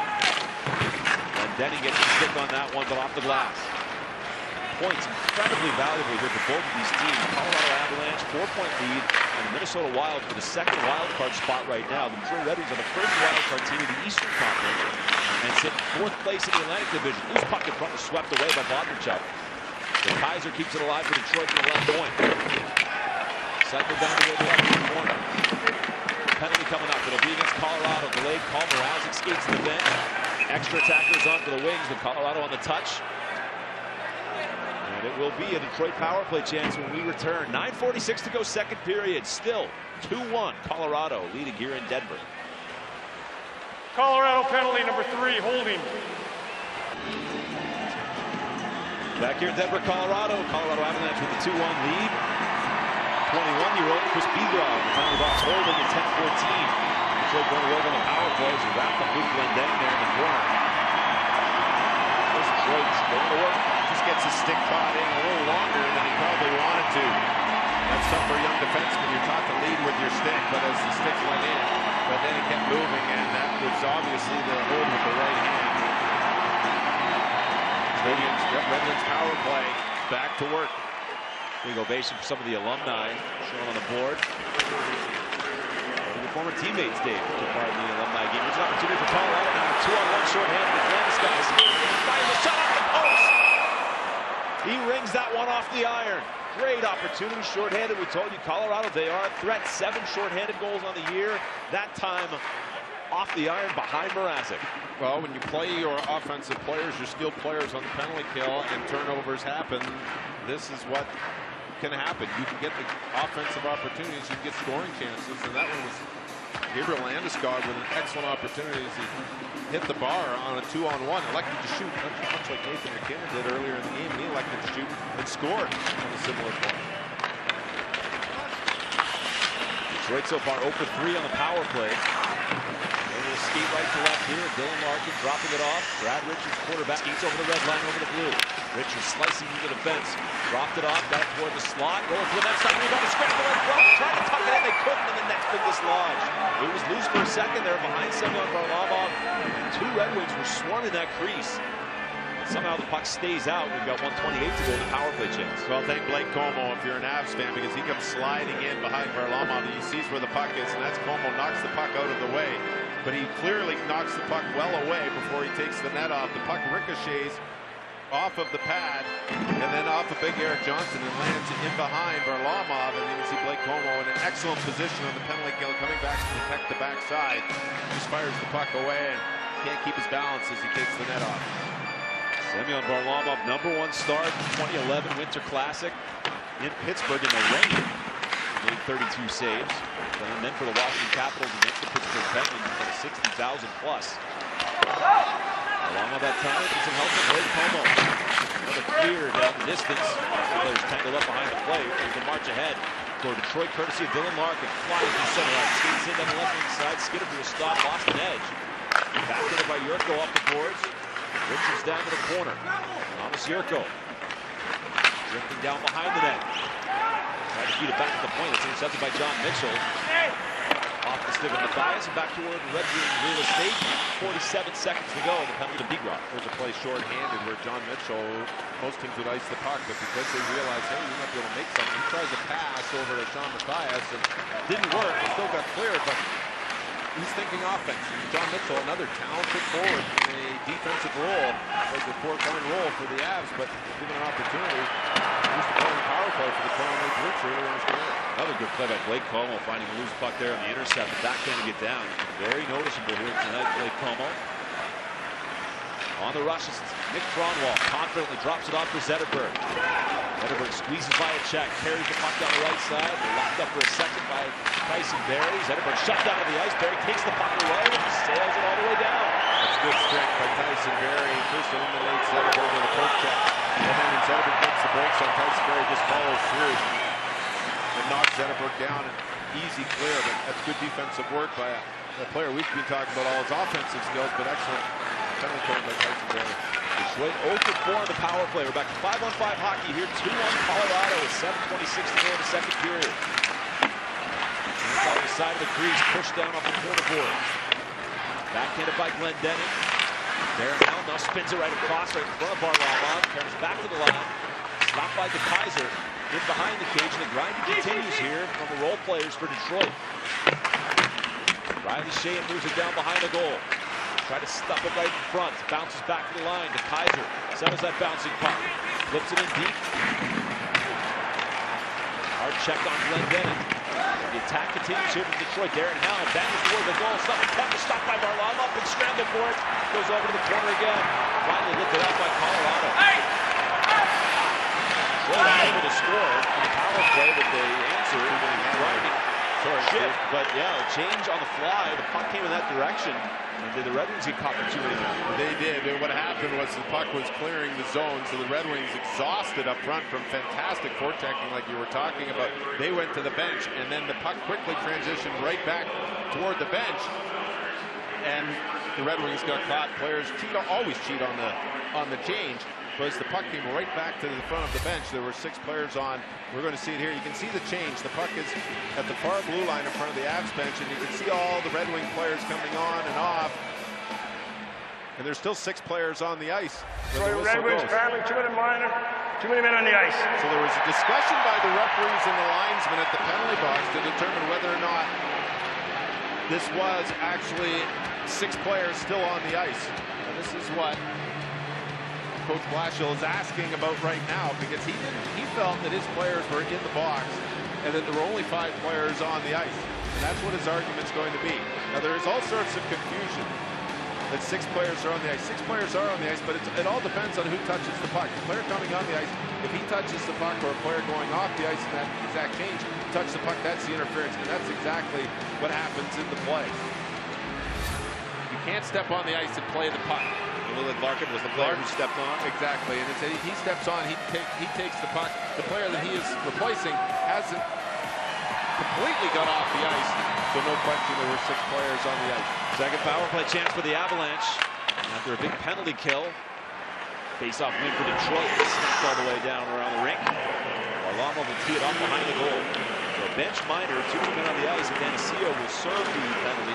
Denny gets a stick on that one, but off the glass. Points incredibly valuable here for both of these teams. Colorado Avalanche, four-point lead, and the Minnesota Wild for the second wild card spot right now. The Missouri Red Wings are the first wild card team in the Eastern Conference. and sit fourth place in the Atlantic Division. Loose puck in front was swept away by Bodnarchuk. The Kaiser keeps it alive for Detroit from the left point. Cycle down to the left corner. Penalty coming up. It'll be against Colorado. Delayed call. Mrazek skates to the bench. Extra attackers on for the Wings with Colorado on the touch. And it will be a Detroit power play chance when we return. nine forty-six to go, second period. Still two one. Colorado leading here in Denver. Colorado penalty number three, holding. Back here in Denver, Colorado. Colorado Avalanche with a two one lead. twenty-one-year-old Chris Bigrov, the penalty box holding at ten fourteen. Detroit going to work on the power plays. He wrapped up Luke Glendening there in the corner. Detroit's going to work. Just gets his stick caught in a little longer than he probably wanted to. That's tough for a young defenseman. You're taught to lead with your stick, but as the stick went in, but then it kept moving, and that was obviously the hold with the right hand. Redlands power play back to work. Big ovation for some of the alumni shown on the board. Your former teammates, Dave, took part in the alumni game. There's an opportunity for Colorado now. Two on one shorthanded with Landeskog. Fires a shot off the post. He rings that one off the iron. Great opportunity, shorthanded. We told you Colorado, they are a threat. Seven shorthanded goals on the year. That time off the iron behind Mrazek. Well, when you play your offensive players, your skilled players on the penalty kill, and turnovers happen, this is what can happen. You can get the offensive opportunities, you can get scoring chances, and that one was Gabriel Landeskog with an excellent opportunity as he hit the bar on a two-on-one. Elected to shoot, much like Nathan McKinnon did earlier in the game. He elected to shoot and scored on a similar play. Detroit so far zero for three on the power play. Skate right to left here. Dylan Larkin dropping it off. Brad Richards, quarterback, skates over the red line, over the blue. Richards slicing into the fence. Dropped it off, got it toward the slot. Going to the next side. Rebound to scramble in front. Trying to tuck it in. They couldn't, and the net's been dislodged. It was loose for a second there behind Semyon Varlamov. Two Red Wings were swarming that crease. And somehow the puck stays out. We've got one twenty-eight to go in the power play chance. Well, thank Blake Como if you're an Avs fan, because he comes sliding in behind Varlamov. He sees where the puck is, and that's Como knocks the puck out of the way. But he clearly knocks the puck well away before he takes the net off. The puck ricochets off of the pad and then off of big Erik Johnson and lands in behind Varlamov. And you can see Blake Como in an excellent position on the penalty kill, coming back to protect the backside. Just fires the puck away and can't keep his balance as he takes the net off. Semyon Varlamov, number one start, twenty eleven Winter Classic in Pittsburgh in the rain. Made thirty-two saves. And then for the Washington Capitals against the Pittsburgh Penguins for sixty thousand plus. Along with that time, with some help from Blake Como. Another clear down the distance. The players tangled up behind the play. There's a march ahead for Detroit, courtesy of Dylan Larkin. Flies to the center line. Skates in down the left wing side. Skidded to a stop. Lost an edge. Back in by Yurko off the boards. Richards down to the corner. Thomas Yurko. Drifting down behind the net. Tried to feed it back to the point. It's intercepted by John Mitchell. Off the stick of Mathias and back toward Red Wing real estate. forty-seven seconds to go. The penalty to Bigrov. There's a play short-handed where John Mitchell, most teams would ice the puck, but because they realize, hey, we might be able to make something, he tries to pass over to Sean Mathias and didn't work. It still got cleared, but he's thinking offense. And John Mitchell, another talented forward in a defensive role, plays a fourth-line role for the Avs, but given an opportunity, he's playing the power play for the Toronto Maple Leafs earlier in his career. Another good play by Blake Como, finding a loose puck there on the intercept. The backhanding it down. Very noticeable here tonight, Blake Como. On the rush, Nick Kronwall confidently drops it off for Zetterberg. Zetterberg squeezes by a check, carries the puck down the right side. They're locked up for a second by Tyson Barrie. Zetterberg shut down to the ice. Barrie takes the puck away and sails it all the way down. That's good strength by Tyson Barrie. First eliminates Zetterberg with a poke check. And then when Zetterberg gets the brakes on, Tyson Barrie just follows through and knocks Zetterberg down. And easy clear, but that's good defensive work by a, a player we've been talking about all his offensive skills, but excellent penalty kill by Tyson Barrie. Detroit zero for four on the power play. We're back to five on five hockey here. two one Colorado with seven twenty-six to go in the second period. Inside the side of the crease, pushed down off the corner board. Backhanded by Glendening. There now, now spins it right across, right in front of Varlamov. Turns back to the line. Stopped by the Kaiser. In behind the cage, and the grinding continues here from the role players for Detroit. Riley Sheahan moves it down behind the goal. Try to stuff it right in front. Bounces back to the line to Kaiser. Settles that bouncing puck. Flips it in deep. Hard check on Glendening. The attack continues here from Detroit. Darren Howe bangs toward the goal. Something tough is stopped by Varlamov and scrambled for it. Goes over to the corner again. Finally lifted up by Colorado. Hey! Well, not able to score in the power play, but they answered. Grinding shift, but yeah, a change on the fly. The puck came in that direction. And did the Red Wings get caught for two in there? They did. And what happened was the puck was clearing the zone, so the Red Wings, exhausted up front from fantastic forechecking like you were talking about, they went to the bench, and then the puck quickly transitioned right back toward the bench. And the Red Wings got caught. Players cheat, always cheat on the on the change. Because the puck came right back to the front of the bench. There were six players on. We're going to see it here. You can see the change. The puck is at the far blue line in front of the Avs bench, and you can see all the Red Wing players coming on and off. And there's still six players on the ice. So the Red Wings traveling, two minute minor, two minute men on the ice. So there was a discussion by the referees and the linesmen at the penalty box to determine whether or not this was actually six players still on the ice. And this is what Coach Blashill is asking about right now, because he didn't, he felt that his players were in the box and that there were only five players on the ice. And that's what his argument's going to be. Now, there is all sorts of confusion that six players are on the ice. Six players are on the ice, but it's, it all depends on who touches the puck. The player coming on the ice, if he touches the puck, or a player going off the ice in that exact change, touch the puck, that's the interference. And that's exactly what happens in the play. You can't step on the ice and play the puck. Lillian Larkin was the player who stepped on. Exactly, and it's a, he steps on, he, take, he takes the puck. The player that he is replacing hasn't completely got off the ice, so no question there were six players on the ice. Second power play chance for the Avalanche after a big penalty kill. Face-off win for Detroit. Snapped all the way down around the rink. Varlamov will tee it off behind the goal. So a bench minor, two men on the ice, and Danisio will serve the penalty.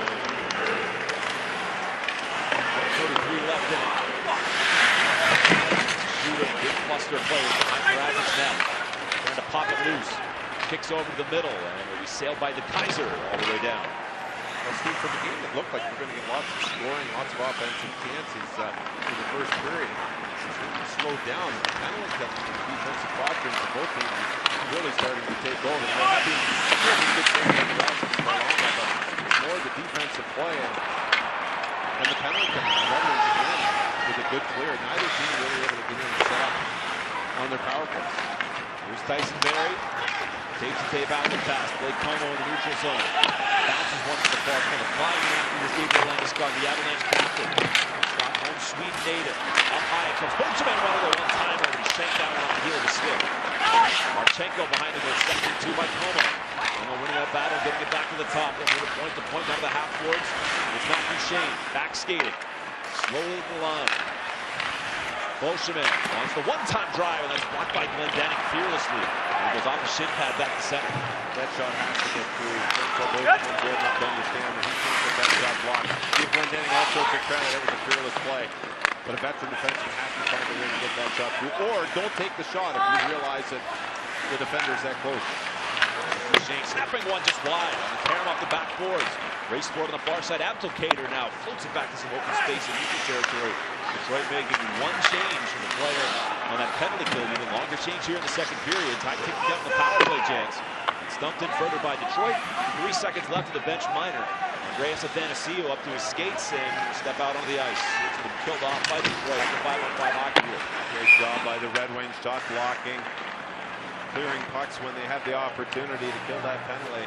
thirty-three left in it. Shooting, big cluster of players behind Mrazek's net. Trying to pop it loose. Kicks over to the middle, and it will be sailed by the Kaiser all the way down. Well, Steve, from the game, it looked like we're going to get lots of scoring, lots of offensive chances uh, in the first period. It's really slowed down. The penalty kill, the defensive quadrant for both teams is really starting to take over. They're having really good things for Varlamov, but it's more the defensive play. And, And the penalty kill, the Red Wings again with a good clear. Neither team really able to get in and set up on their power plays. Here's Tyson Barrie. Takes the tape out of the pass. Blake Como in the neutral zone. Bounces one to the far corner. Flying in after the Gabriel Landeskog, the Avalanche captain. Stockholm, Sweden native. Up high it comes. Benjamin running the one timer, but he's shanked down on the heel of the stick. Marchenko behind him goes second two by Como. Como winning that battle, getting it back to the top. They'll move it point to point down to the half boards. It's Matthew Shane back skating. Slowly to the line. Bolsheman wants the one-time drive, and that's blocked by Glendening fearlessly. And he goes off the shin pad back to center. That shot has to get through. So Bolsheman good enough to understand that he can't get that shot blocked. Give Glendening all sorts of credit. It was a fearless play. But a veteran defenseman has to find a way to get that shot through. Or don't take the shot if you realize that the defender's that close. Shane snapping one just wide on the tear him off the back boards. Race forward on the far side. Abdelkader now floats it back to some open space in neutral territory. Detroit making one change from the player on that penalty kill. Even longer change here in the second period. Time ticking down the power play chance. Stumped in further by Detroit. Three seconds left of the bench minor. Andreas Athanasiou up to his skates and step out on the ice. It's been killed off by Detroit at the five on five hockey here. Great job by the Red Wings, shot blocking, clearing pucks when they had the opportunity to kill that penalty.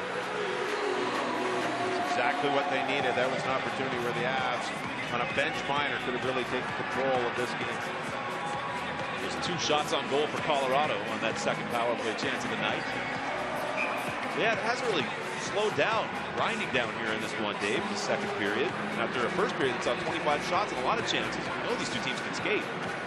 It's exactly what they needed. That was an opportunity where the Avs, on a bench minor, could have really taken control of this game. There's two shots on goal for Colorado on that second power play chance of the night. Yeah, it hasn't really slowed down, grinding down here in this one, Dave, the second period. After a first period that saw twenty-five shots and a lot of chances. We know these two teams can skate.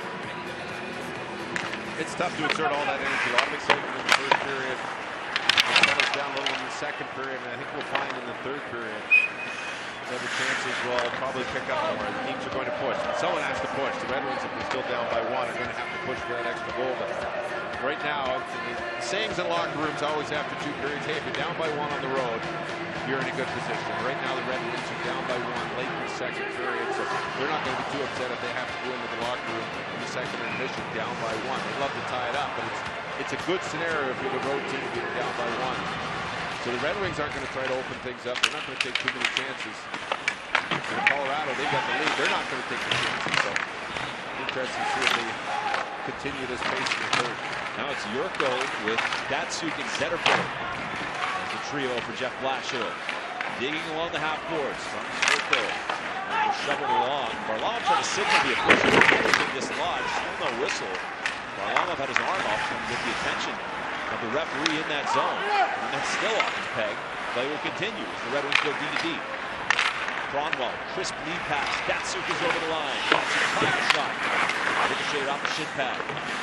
It's tough to exert all that energy. A lot of excitement in the first period. It settles down a little in the second period, and I think we'll find in the third period that the chances will probably pick up more. The teams are going to push. Someone has to push. The Red Wings, if they're still down by one, are going to have to push for that extra goal. But right now, the sayings in locker rooms always after two periods, hey, if you're down by one on the road, you're in a good position. Right now, the Red Wings are down by one late in the second period, so they're not going to be too upset if they have to go into the locker room in the second intermission down by one. They'd love to tie it up, but it's it's a good scenario if you're the road team being down by one. So the Red Wings aren't going to try to open things up. They're not going to take too many chances. In Colorado, they've got the lead. They're not going to take the chances. So interesting to see if they continue this pace in the third. Now it's Yurko with Datsuk and Zetterberg as a trio for Jeff Blashill. Digging along the half boards from Yurko. Shoveled along. Varlamov tried to signal the official to dislodge. Still no whistle. Varlamov had his arm off trying to get the attention of the referee in that zone. And that's still off his peg. Play will continue as the Red Wings go D to D. Kronwall, crisp lead pass. Datsuk is over the line. Datsuk trying to shot. Ricocheted off the shin pad.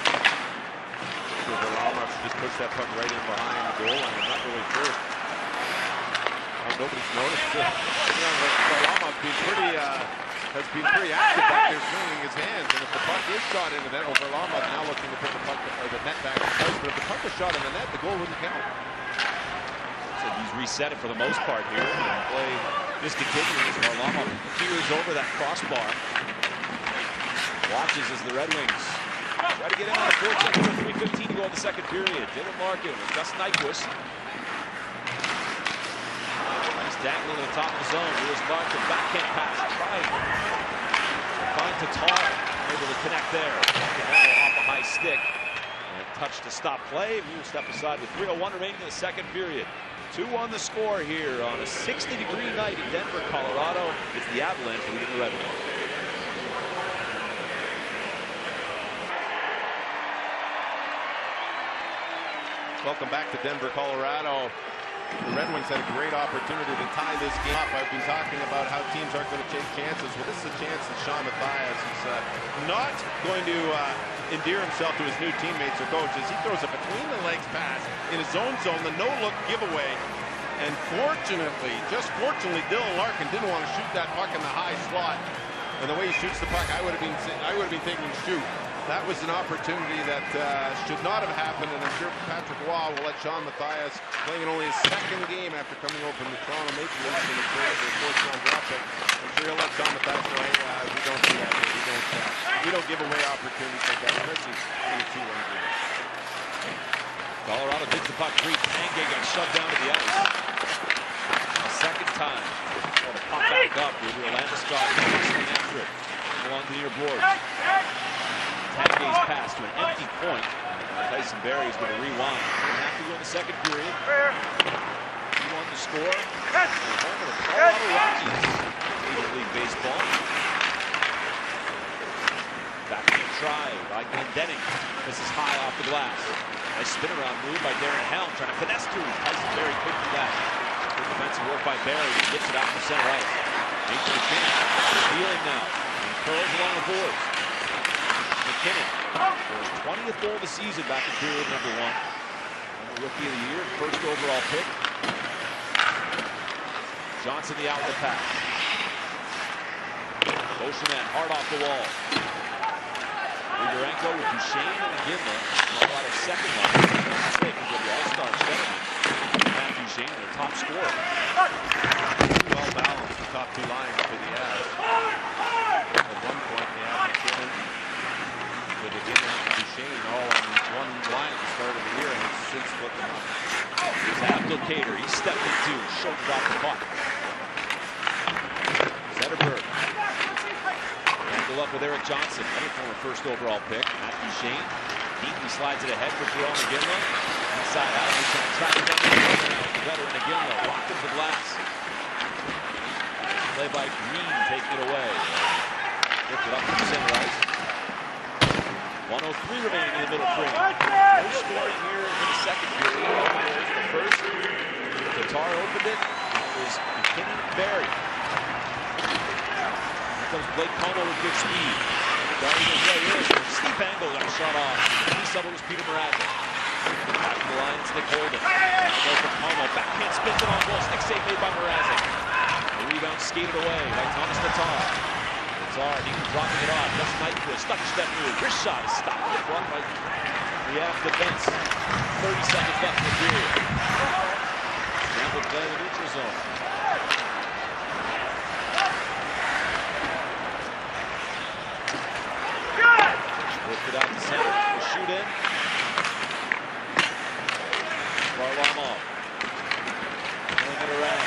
Varlamov just pushed that puck right in behind the goal line. I'm not really sure. Oh, nobody's noticed it. You know, Varlamov been pretty, uh, has been pretty active back there swinging his hands. And if the puck is shot into the net, well, Varlamov now looking to put the puck or the net back in place. But if the puck was shot in the net, the goal wouldn't count. So he's reset it for the most part here. And play discontinues. Varlamov peers over that crossbar. Watches as the Red Wings try to get in on the fourth second with three fifteen to go in the second period. Dylan Larkin with Gus Nyquist. He's dangling to the top of the zone. Here's Larkin, backhand pass. Trying to find Tatar. Able to connect there. Larkin off a high stick. And touch to stop play. We will step aside with three oh one remaining in the second period. Two on the score here on a sixty degree night in Denver, Colorado. It's the Avalanche leading the Red Wings. Welcome back to Denver, Colorado. The Red Wings had a great opportunity to tie this game up. I've been talking about how teams aren't going to take chances. Well, this is a chance that Sean Matthias is uh, not going to uh, endear himself to his new teammates or coaches. He throws a between the legs pass in his own zone, the no-look giveaway. And fortunately, just fortunately, Dylan Larkin didn't want to shoot that puck in the high slot. And the way he shoots the puck, I would have been, I would have been thinking shoot. That was an opportunity that uh, should not have happened, and I'm sure Patrick Waugh will let Sean Matthias, playing in only his second game after coming over from the Toronto Maple Leafs in the trade for a fourth-round draft pick. I'm sure he'll let Sean Matthias know, hey, uh, we don't do that. We don't, uh, we don't give away opportunities like that, especially in a two-one game. Colorado digs the puck free. Tanguay got shoved down to the ice. A second time. Trying to pop back up with Orlando Scott wrestling after it along the near board. Tanguay's pass to an empty point. Uh, Tyson Barrie is going to rewind. Going to have to go in the second period. He won the score. And home of the Colorado Rockies. Major League Baseball. Backhand try by Glendening. This is high off the glass. Nice spin around move by Darren Helm. Trying to finesse through. Tyson Barrie quick to that. Good defensive work by Barrie. He gets it out from center ice. Makes it a chance. Healing now. And curls along the boards. McKinnon for his twentieth goal of the season back in period number one. And the rookie of the year, first overall pick. Johnson the outlet pass. Beauchemin hard off the wall. Grigorenko with Duchesne and Iginla. Colorado's second line. That's it because of the all-star centerman. Matt Duchesne, the top scorer. Well balanced, the top two lines for the Avs. At one point, they had McKinnon with Iginla and Duchesne all on one line at the start of the year, and it's since split them up. Here's Abdelkader. He stepped into, shouldered off the puck. Zetterberg. Up with Eric Johnson, another former first overall pick. Matt Duchesne. Deeply slides it ahead for Jerome Iginla. Inside out, he's going to track it down the veteran Iginla. Locked into the glass. Play by Green, taking it away. Lifted up from center ice. one oh three remaining in the middle frame. No scoring here in the second period. The first, Tatar opened it. It was McKinnon and Barrie. Comes Blake Como with good speed. Barrie goes right in. Steep angle got shot off. He sub was Peter Mrazek. Back to the line, it's Nick Holden. Now for Como. Backhand spins it on goal. Stick save made by Mrazek. The rebound skated away by Thomas Tatar. Tatar, he was dropping it off. Just Nyquist. Stuck step move. Wrist shot is stopped in front by the Avs defense. thirty seconds left in the period. Now we'll play in the neutral zone. Varlamov. Pulling it around.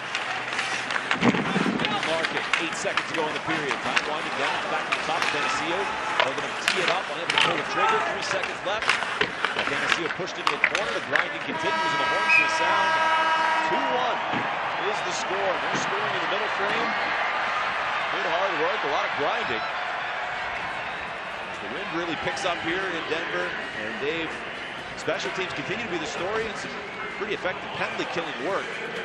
Market. Eight seconds to go in the period. Time winding down. Back to the top of Geneseo. They're going to tee it up. Unable to pull the trigger. Three seconds left. Geneseo pushed into the corner. The grinding continues, and the horns will sound. two one is the score. They're scoring in the middle frame. Good hard work. A lot of grinding. The wind really picks up here in Denver. And Dave, special teams continue to be the story, and some pretty effective penalty killing work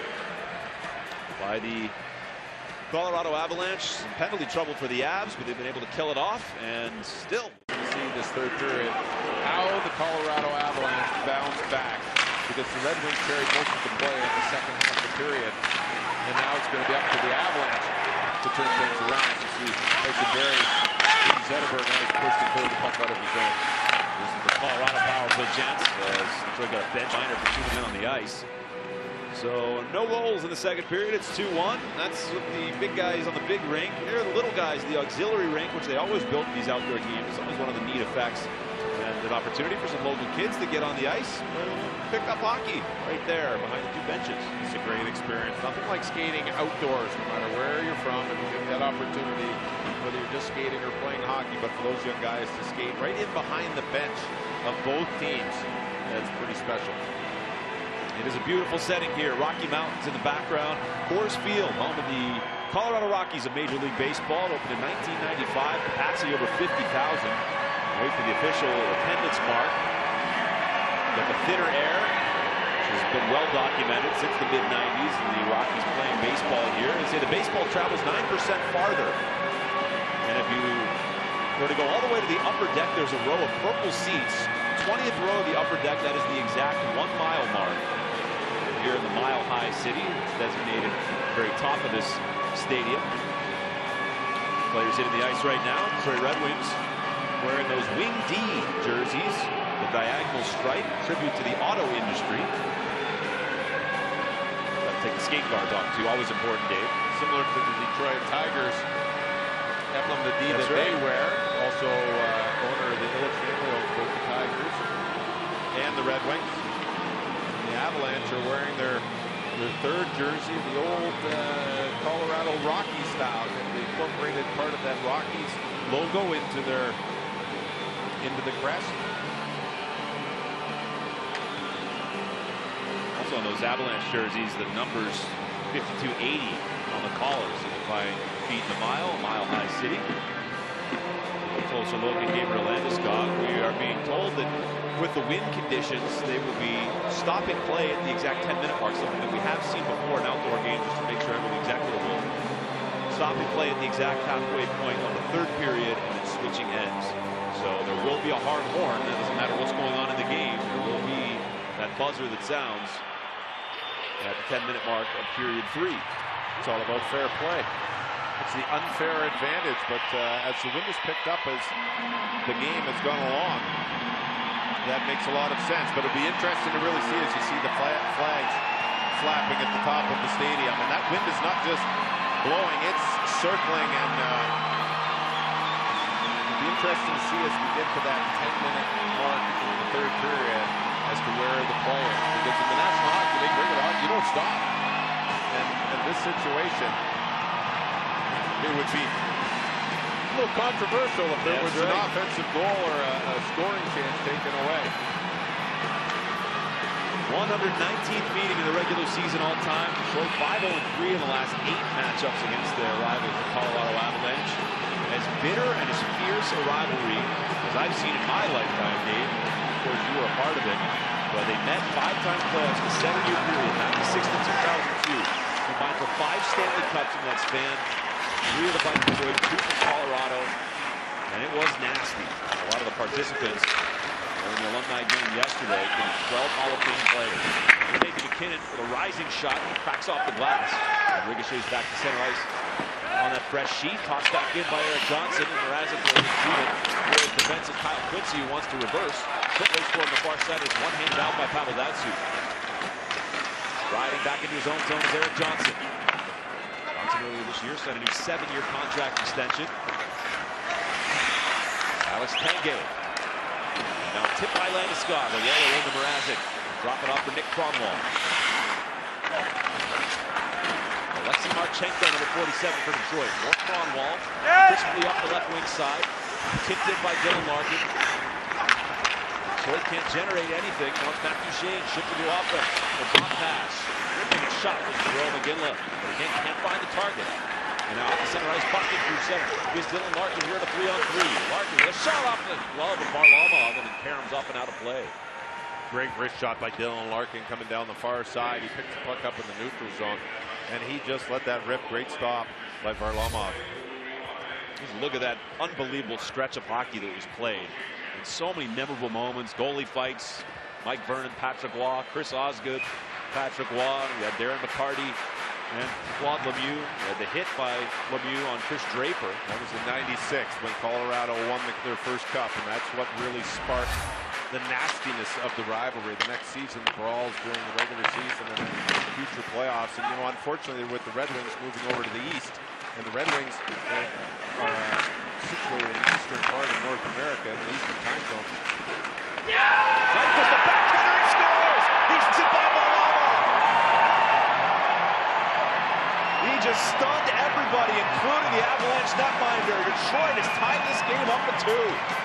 by the Colorado Avalanche. Some penalty trouble for the Avs, but they've been able to kill it off, and still See this third period, how the Colorado Avalanche bounced back, because the Red Wings carried most of the play in the second half of the period, and now it's going to be up to the Avalanche to turn things around. You see Legendary Zetterberg now is pushed to clear the puck out of his zone. This is the Colorado power play chance as they got a bench liner for two men on the ice. So no goals in the second period. It's two one. That's with the big guys on the big rink. Here are the little guys, the auxiliary rink, which they always built in these outdoor games. It's always one of the neat effects. And an opportunity for some local kids to get on the ice, pick up hockey right there behind the two benches. It's a great experience. Nothing like skating outdoors, no matter where you're from, and you get that opportunity, whether you're just skating or playing hockey, but for those young guys to skate right in behind the bench of both teams, that's pretty special. It is a beautiful setting here. Rocky Mountains in the background. Coors Field, home of the Colorado Rockies of Major League Baseball. It opened in nineteen ninety-five. Capacity over fifty thousand. Wait for the official attendance mark. Got the thinner air, which has been well documented since the mid nineties, and the Rockies playing baseball here. They say the baseball travels nine percent farther. And if you were to go all the way to the upper deck, there's a row of purple seats. twentieth row of the upper deck, that is the exact one mile mark. Here in the Mile High City, it's designated at the very top of this stadium. Players hitting the ice right now. Detroit Red Wings wearing those Wing D jerseys, the diagonal stripe, tribute to the auto industry. Got to take the skate guards off too, always important, Dave. Similar to the Detroit Tigers emblem, the D That's that right. they wear. Also uh, owner of the Illich family owns both the Tigers and the Red Wings. The Avalanche are wearing their their third jersey, the old uh, Colorado Rockies style. They incorporated part of that Rockies logo into their into the crest. Also on those Avalanche jerseys, the numbers fifty-two eighty on the collars, signifying feet in the mile, Mile High City. A closer look at Gabriel Landeskog. We are being told that with the wind conditions, they will be stopping play at the exact ten minute mark, something that we have seen before in outdoor games, just to make sure everything's equitable. Stopping play at the exact halfway point of the third period and then switching ends. So there will be a hard horn. It doesn't matter what's going on in the game. There will be that buzzer that sounds at the ten minute mark of period three. It's all about fair play. It's the unfair advantage, but uh, as the wind has picked up as the game has gone along, that makes a lot of sense. But it'll be interesting to really see as you see the flag, flags flapping at the top of the stadium. And that wind is not just blowing, it's circling, and uh, it'll be interesting to see as we get to that ten minute mark in the third period as to where the play is. Because in the National Hockey League, regular hockey, you don't stop. And in this situation, it would be a little controversial if there That's was right. an offensive goal or a, a scoring chance taken away. one hundred nineteenth meeting in the regular season all time. Detroit five oh three in the last eight matchups against their rivals, the Colorado Avalanche. As bitter and as fierce a rivalry as I've seen in my lifetime, Dave. Of course, you were a part of it. But they met five times playoffs in a seven-year period, ninety-six to two thousand two. Combined for five Stanley Cups in that span. Three of the by Detroit, two from Colorado, and it was nasty. A lot of the participants in the alumni game yesterday, twelve Hall of Fame players. Nathan McKinnon with a rising shot, cracks off the glass, and ricochets back to center ice on that fresh sheet. Tossed back in by Erik Johnson, and Mrazek will shoot it. Good defensive Kyle Quincy, who wants to reverse. Quickly scored on the far side is one handed out by Pavel Datsyuk. Riding back into his own zone is Erik Johnson. Earlier this year signed a new seven-year contract extension. Alex Tanguay. Now tipped by Landeskog. A yellow into Mrazek. Drop it off for Nick Kronwall. Alexei Marchenko, number forty-seven for Detroit. More Kronwall. Crisply up the left wing side. Tipped in by Dylan Larkin. Detroit can't generate anything. Now it's Matthew Shane shifting to offense. The drop pass. Ripping a shot with Jerome McGinley. But again, can't find the target. And now out the center ice, bucket through center. Here's Dylan Larkin here at a three on three. Larkin with a shot off the glove of Varlamov, and then Karam's up and out of play. Great wrist shot by Dylan Larkin coming down the far side. He picked the puck up in the neutral zone, and he just let that rip. Great stop by Varlamov. Just look at that unbelievable stretch of hockey that was played. And so many memorable moments, goalie fights, Mike Vernon, Patrick Waugh, Chris Osgood, Patrick Waugh, we had Darren McCarty, and Claude Lemieux. We had the hit by Lemieux on Chris Draper. That was in ninety-six when Colorado won the, their first cup, and that's what really sparked the nastiness of the rivalry. The next season, the brawls during the regular season and then future playoffs. And, you know, unfortunately, with the Red Wings moving over to the East, and the Red Wings uh, are uh, situated in the eastern part of North America in the eastern time zone. Yeah! Nyquist, the backhander, he scores! He's to Varlamov! He just stunned everybody, including the Avalanche netminder. Detroit has tied this game up at two.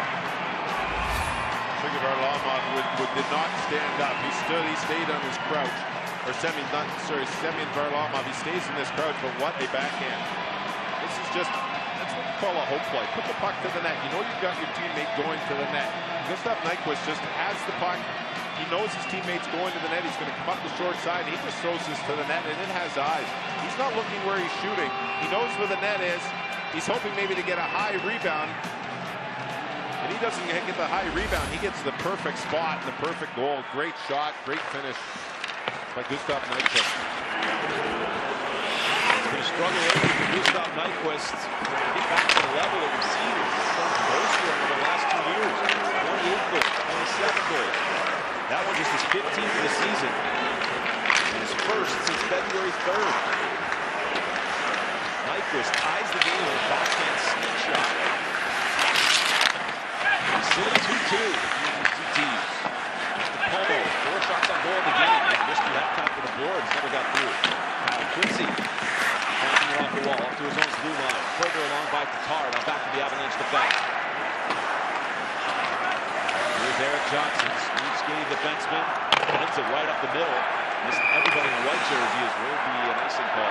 Sergei Varlamov would, would, did not stand up. He stood, he stayed on his crouch. Or Semyon, not, sorry, Semyon Varlamov, he stays in this crouch, but what a backhand. This is just, that's what you call a hope play. Put the puck to the net. You know you've got your teammate going to the net. Gustav Nyquist just has the puck. He knows his teammate's going to the net. He's going to come up the short side. He just throws this to the net, and it has eyes. He's not looking where he's shooting. He knows where the net is. He's hoping maybe to get a high rebound. And he doesn't get the high rebound. He gets the perfect spot and the perfect goal. Great shot, great finish by Gustav Nyquist. It's been a struggle lately for Gustav Nyquist to get back to the level that we've seen in goal scoring over the last two years. twenty-eight goals, twenty-seven goals. That one just his fifteenth of the season. And his first since February third. Nyquist ties the game with a backhand sneak shot. Still two two. Two teams. Mister Pomo, four shots on goal in the game. Missed that time for the boards. Never got through. Kyle Quincy bouncing it off the wall, up to his own blue line. Further along by Tatar. Now back to the Avalanche defense. Here's Eric Johnson. Smooth skinny defenseman. Hits it right up the middle. Missed everybody in the white jersey as will be an icing call.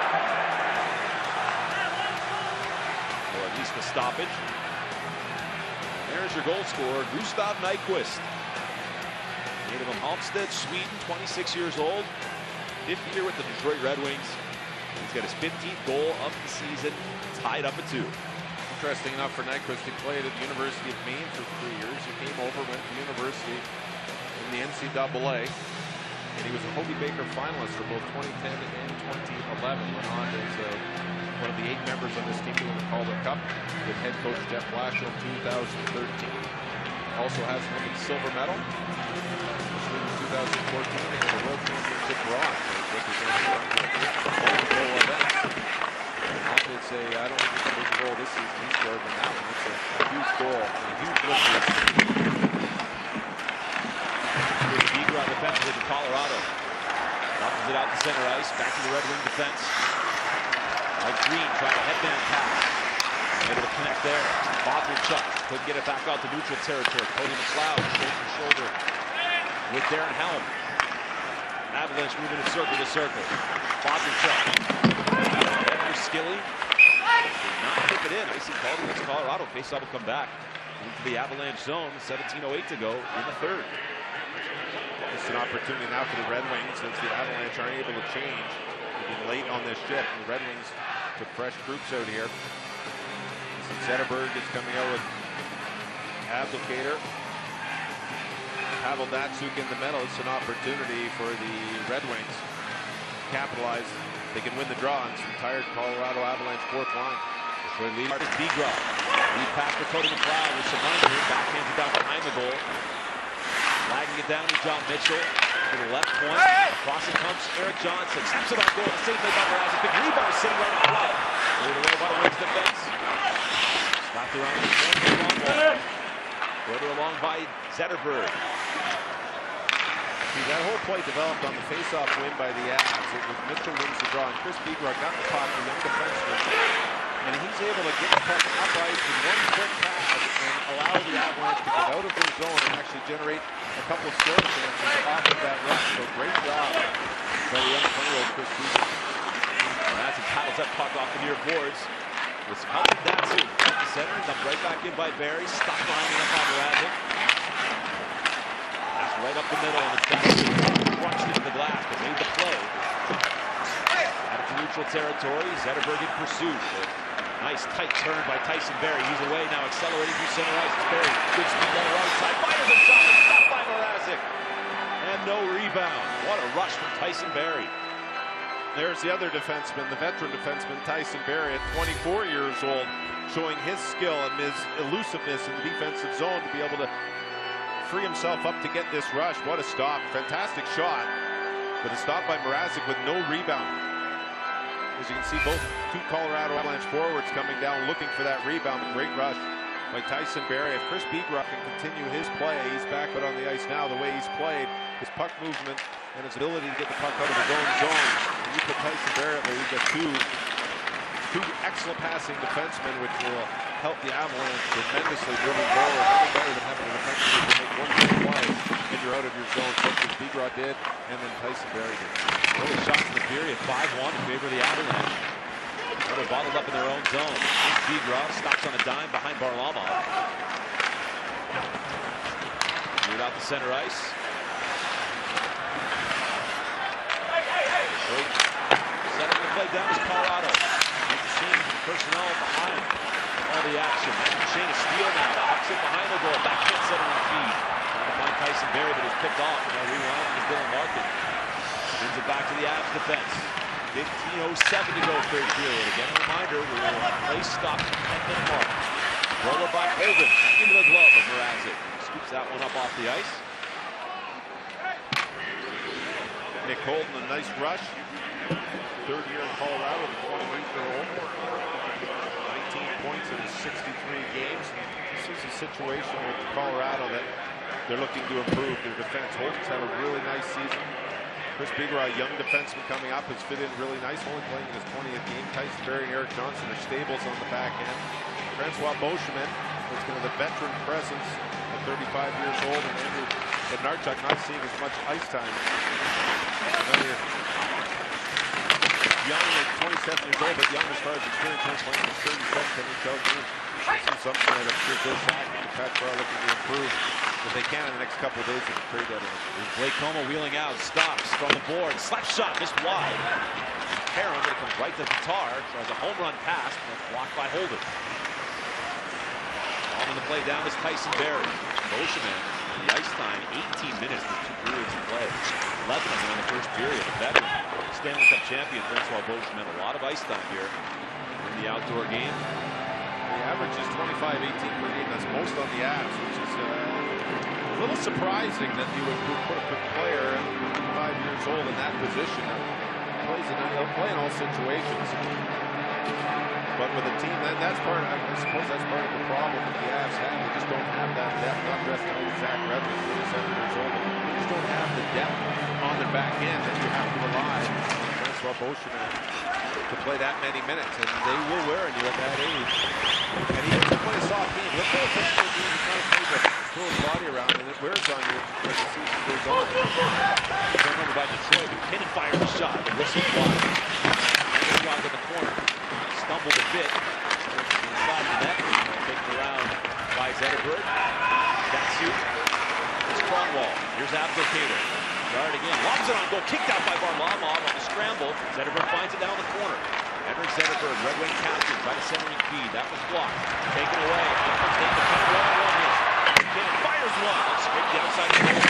Or at least a stoppage. There's your goal scorer, Gustav Nyquist. Native of Halmstad, Sweden, twenty-six years old. Fifth year with the Detroit Red Wings. He's got his fifteenth goal of the season, tied up at two. Interesting enough for Nyquist, he played at the University of Maine for three years. He came over, went to university in the N C double A, and he was a Hobey Baker finalist for both twenty ten and twenty eleven. Went on as a one of the eight members on this team to win the Calder Cup with head coach Jeff Blashill in two thousand thirteen. Also has an Olympic silver medal. In two thousand fourteen, and the World Championship bronze. It's a, I don't think it's a big goal this season. He scored than that one. It's a, a huge goal, a huge lift. Here's Bigra defensively to Colorado. Knocks it out to center ice, back to the Red Wing defense. Mike Green trying to headband pass. Able to connect there. Bogdanchuk couldn't get it back out to neutral territory. Cody McLeod shoulder to shoulder with Darren Helm. Avalanche moving in circle to circle. Bogdanchuk. Edgar Skilly did not kick it in. Icing called against Colorado. Faceoff will come back into the Avalanche zone. seventeen oh eight to go in the third. It's an opportunity now for the Red Wings since the Avalanche aren't able to change. They've been late on this shift, and the Red Wings took fresh troops out here. Zetterberg is coming out with Abdelkader. Pavel Datsyuk in the middle. It's an opportunity for the Red Wings to capitalize. They can win the draw on some tired Colorado Avalanche fourth line. For lead Marcus Bigra. Lead pass for Cody McLeod with Simon here. Backhands it down behind the goal. Lagging it down to John Mitchell. To the left point. Across it comes Eric Johnson. Snaps it on goal. The save made by Mrazek. Big rebound sitting right in front. Moved away by the Wings defense. Stopped around the corner. Further along by Zetterberg. See, that whole play developed on the face-off win by the Avs. It was Mitchell wins the draw, and Chris Bigras got the puck, the young defenseman, and he's able to get the puck up ice with one quick pass and allow the Avalanche to get out of their zone and actually generate a couple of scoring chances off of that run. So great job by the young twenty-year-old Chris Bigras. Mrazek paddles that puck off the near boards. With some help from Datsyuk. The center, dumped right back in by Barrie. Stopped lining up on Mrazek. That's right up the middle, and it's Datsyuk. Crunched into the glass, but made the play. Out of neutral territory, Zetterberg in pursuit. A nice tight turn by Tyson Barrie. He's away now, accelerating through center ice. It's Barrie. Good speed on the right side. Fires a shot. It's stopped by Mrazek. And no rebound. What a rush from Tyson Barrie. There's the other defenseman, the veteran defenseman, Tyson Barrie, at twenty-four years old, showing his skill and his elusiveness in the defensive zone to be able to free himself up to get this rush. What a stop. Fantastic shot, but a stop by Mrazek with no rebound. As you can see, both two Colorado Avalanche forwards coming down looking for that rebound. A great rush by Tyson Barrie. If Chris Bigras can continue his play, he's back out on the ice now. The way he's played, his puck movement, and his ability to get the puck out of his own zone. And you put Tyson Barrie where you've got two, two excellent passing defensemen, which will help the Avalanche tremendously moving forward. Nothing better than having a defenseman who can make one good play and you're out of your zone, such as Bigras did, and then Tyson Barrie did. Early shots in the period, five one in favor of the Avalanche. Well, they're bottled up in their own zone. Bigras stops on a dime behind Varlamov. Cleared out the center ice. Setting the play down is Colorado. Shane personnel behind all the action. Shane is steal now. Pucks it behind the goal. Backhand center on feed. Trying to find Tyson Barrie, but is picked off. And now rewind is Dylan Larkin. Sends it back to the Avs defense. fifteen oh seven to go third period. Again, a reminder, we will play stop at the ten minute mark. Roller by Holden into the glove of Mrazek. Scoops that one up off the ice. Nick Holden, a nice rush. Third year in Colorado, the twenty-three-year-old. nineteen points in sixty-three games. This is a situation with Colorado that they're looking to improve their defense. Holden's had a really nice season. Chris Bigras, a young defenseman coming up, has fit in really nice, only playing in his twentieth game. Tyson Barrie and Erik Johnson are stables on the back end. Francois Beauchemin is going to the veteran presence at thirty-five years old, and Andrew Bednarchuk not seeing as much ice time. Another young at twenty-seven years old, but young as far as experience, playing for thirty-seven N H L games. This is something that I'm sure Bill Sack and Pat are looking to improve if they can in the next couple of days of the trade deadline. Blake Comeau wheeling out, stops from the board, slap shot, missed wide. Perron, but it comes right to Tatar, tries a home run pass, and it's blocked by Holden. On the play down is Tyson Barrie. Beauchemin, the ice time, eighteen minutes with two periods of play. eleven of them in the first period. The veteran Stanley Cup champion Francois Beauchemin, a lot of ice time here in the outdoor game. The average is twenty-five eighteen per game. That's most on the Avs, which is uh, a little surprising that you would put a player twenty-five years old in that position. Plays in, he'll play in all situations. But with a team, that, that's part of, I suppose that's part of the problem that the Avs have. They just don't have that depth. Not just Zach Redmond, twenty-seven years old. They just don't have the depth on their back end that you have to rely on Francois Beauchemin to play that many minutes. And they will wear on you at that age. And he doesn't play a soft game. He'll play a physical game. He's trying to play to throw his body around, and it wears on you as the season goes on. Turned over by Detroit. McKinnon fires a shot. The whistle flies. Shot in the corner. Stumbled a bit. Inside the net. Taken around by Zetterberg. Datsyuk. It's Kronwall. Here's Abdelkader. Guard again. Lobs it on goal. Kicked out by Varlamov on the scramble. Zetterberg finds it down the corner. Henrik Zetterberg, Red Wing captain, try to centering feed. That was blocked. Taken away. Taken the pen one on one hit. McKinnon fires one. Straight the outside the goal.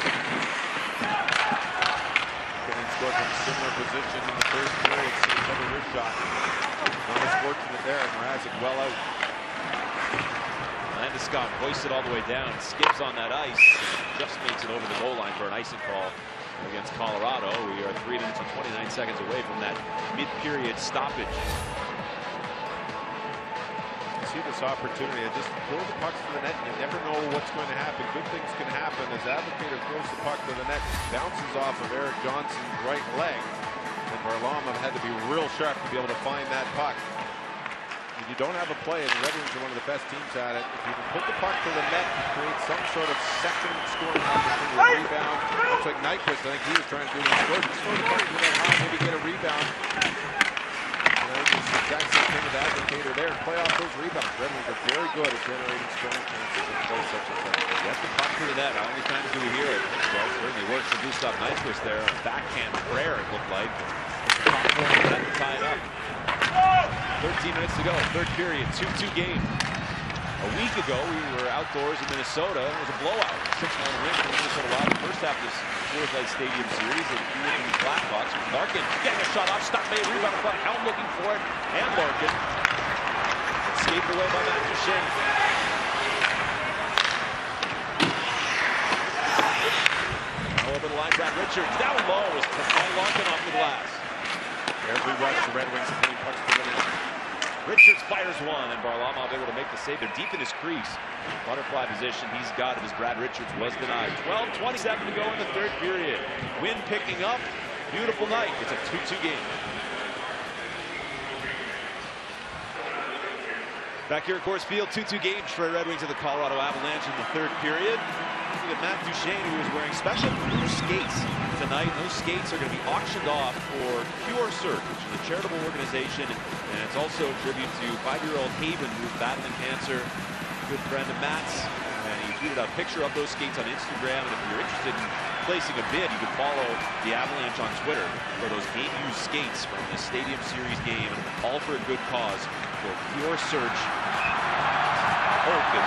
McKinnon scored from a similar position in the first period. So he covered his shot. Not as fortunate there. Mrazek well out. Landeskog hoists it all the way down. Skips on that ice. Just makes it over the goal line for an icing call against Colorado. We are three minutes and twenty-nine seconds away from that mid-period stoppage. This see this opportunity. I just throw the pucks to the net. You never know what's going to happen. Good things can happen as Abdelkader throws the puck to the net, bounces off of Erik Johnson's right leg. And Varlamov had to be real sharp to be able to find that puck. If you don't have a play, and the Red Wings are one of the best teams at it, if you can put the puck to the net and create some sort of second scoring opportunity, a rebound. Looks like Nyquist, I think he was trying to do it. He scored, he scored the puck to that high, maybe get a rebound. And I think it's the exact same thing with Abdelkader there. Play off those rebounds. Red Wings are very good at generating scoring chances in plays such as that. Get the puck to the net. How many times do we hear it? Well, certainly works for Gustav Nyquist there. A backhand prayer, it looked like. Top corner, net tied up. thirteen minutes to go, third period, two two game. A week ago, we were outdoors in Minnesota. It was a blowout. six one win for Minnesota Wild. The first half of this Coors Light Stadium series. And he was in the Blackhawks. Larkin getting a shot off. Stop made. Rebound in front. Helm looking for it. And Larkin. Escaped away by Matt Duchene. Over the line, Brad Richards. Down low is Larkin off the glass. As we watch the Red Wings putting pucks to the net. Richards fires one, and Varlamov able to make the save. They're deep in his crease. Butterfly position he's got it as Brad Richards was denied. twelve twenty-seven to go in the third period. Wind picking up. Beautiful night. It's a two two game. Back here at Coors Field, two two games for Red Wings of the Colorado Avalanche in the third period. Look at Matt Duchene, who is wearing special skates tonight. Those skates are going to be auctioned off for Pure Search, which is a charitable organization, and it's also a tribute to five-year-old Haven, who's battling cancer. A good friend of Matt's, and he tweeted a picture of those skates on Instagram. And if you're interested in placing a bid, you can follow the Avalanche on Twitter for those game-used skates from the Stadium Series game, all for a good cause for Pure Search. Hope is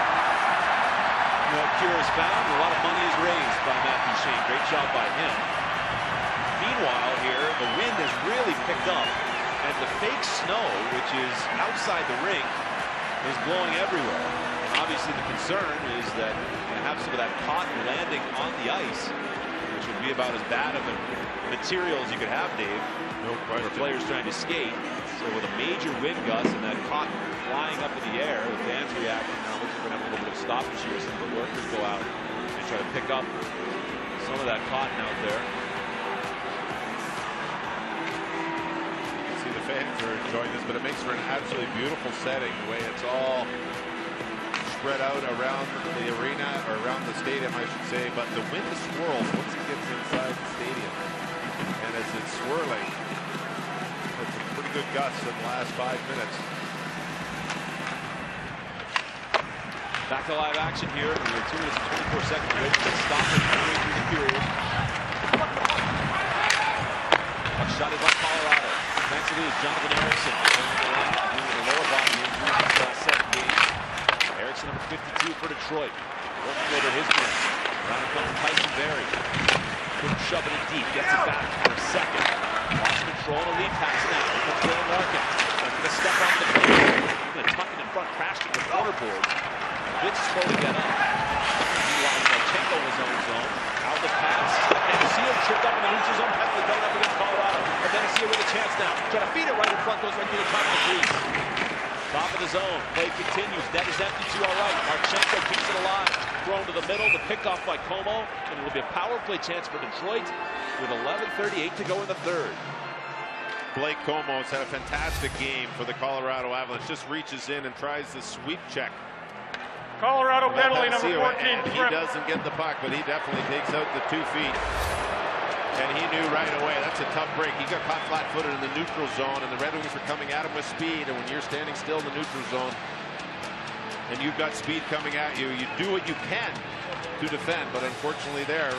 what Cure is found. A lot of money is raised by Matt Duchene. Great job by him. Meanwhile here, the wind has really picked up, and the fake snow, which is outside the rink, is blowing everywhere. And obviously the concern is that you're going to have some of that cotton landing on the ice, which would be about as bad of a material as you could have, Dave, no question, for players trying to skate. So with a major wind gust and that cotton flying up in the air, the fans reacting now. Looks like we're going to have a little bit of stoppage here. Some of the workers go out and try to pick up some of that cotton out there. You see the fans are enjoying this, but it makes for an absolutely beautiful setting, the way it's all spread out around the arena, or around the stadium, I should say. But the wind swirls once it gets inside the stadium. And as it's swirling, it's a pretty good gust in the last five minutes. Back to live action here. We're two minutes and twenty-four seconds away from stopping halfway through the period. One shot is by Colorado. Next to is Jonathan Ericsson. The lower body injury in the last seven games. Ericsson number fifty-two for Detroit. Working over his man. Around comes Tyson Barrie. Couldn't shove it in deep. Gets it back for a second. Lost control and a lead pass now. Here comes Dylan Larkin. He's going to step off the plate. He's going to tuck it in front, crashed it with the cornerboard. A bit slow to get up. Meanwhile, Marchenko in his own zone. Out the pass. And Seal tripped up in the neutral zone penalty going up against Colorado. But then Seal with a chance now. Trying to feed it right in front. Goes right through the top of the crease. Top of the zone. Play continues. Net is empty to our right. Marchenko keeps it alive. Thrown to the middle. The pickoff by Como. And it will be a power play chance for Detroit with eleven thirty-eight to go in the third. Blake Como has had a fantastic game for the Colorado Avalanche. Just reaches in and tries the sweep check. Colorado penalty number fourteen. And he doesn't get the puck, but he definitely takes out the two feet. And he knew right away, that's a tough break. He got caught flat-footed in the neutral zone, and the Red Wings were coming at him with speed. And when you're standing still in the neutral zone, and you've got speed coming at you, you do what you can to defend. But unfortunately there,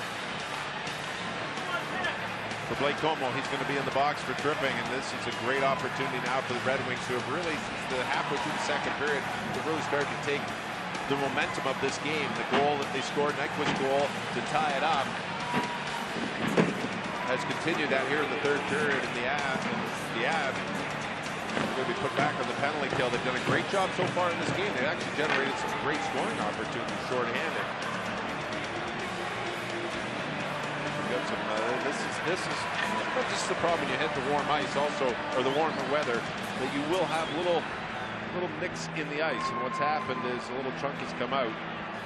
for Blake Como, he's going to be in the box for tripping. And this is a great opportunity now for the Red Wings, who have really, since the halfway through the second period, have really started to take the momentum of this game. The goal that they scored, Nyquist goal to tie it up, has continued that here in the third period in the ad. The ad going to be put back on the penalty kill. They've done a great job so far in this game. They actually generated some great scoring opportunities short-handed. Some, uh, this is this is not just the problem when you hit the warm ice, also, or the warmer weather, that you will have little little nicks in the ice, and what's happened is a little chunk has come out,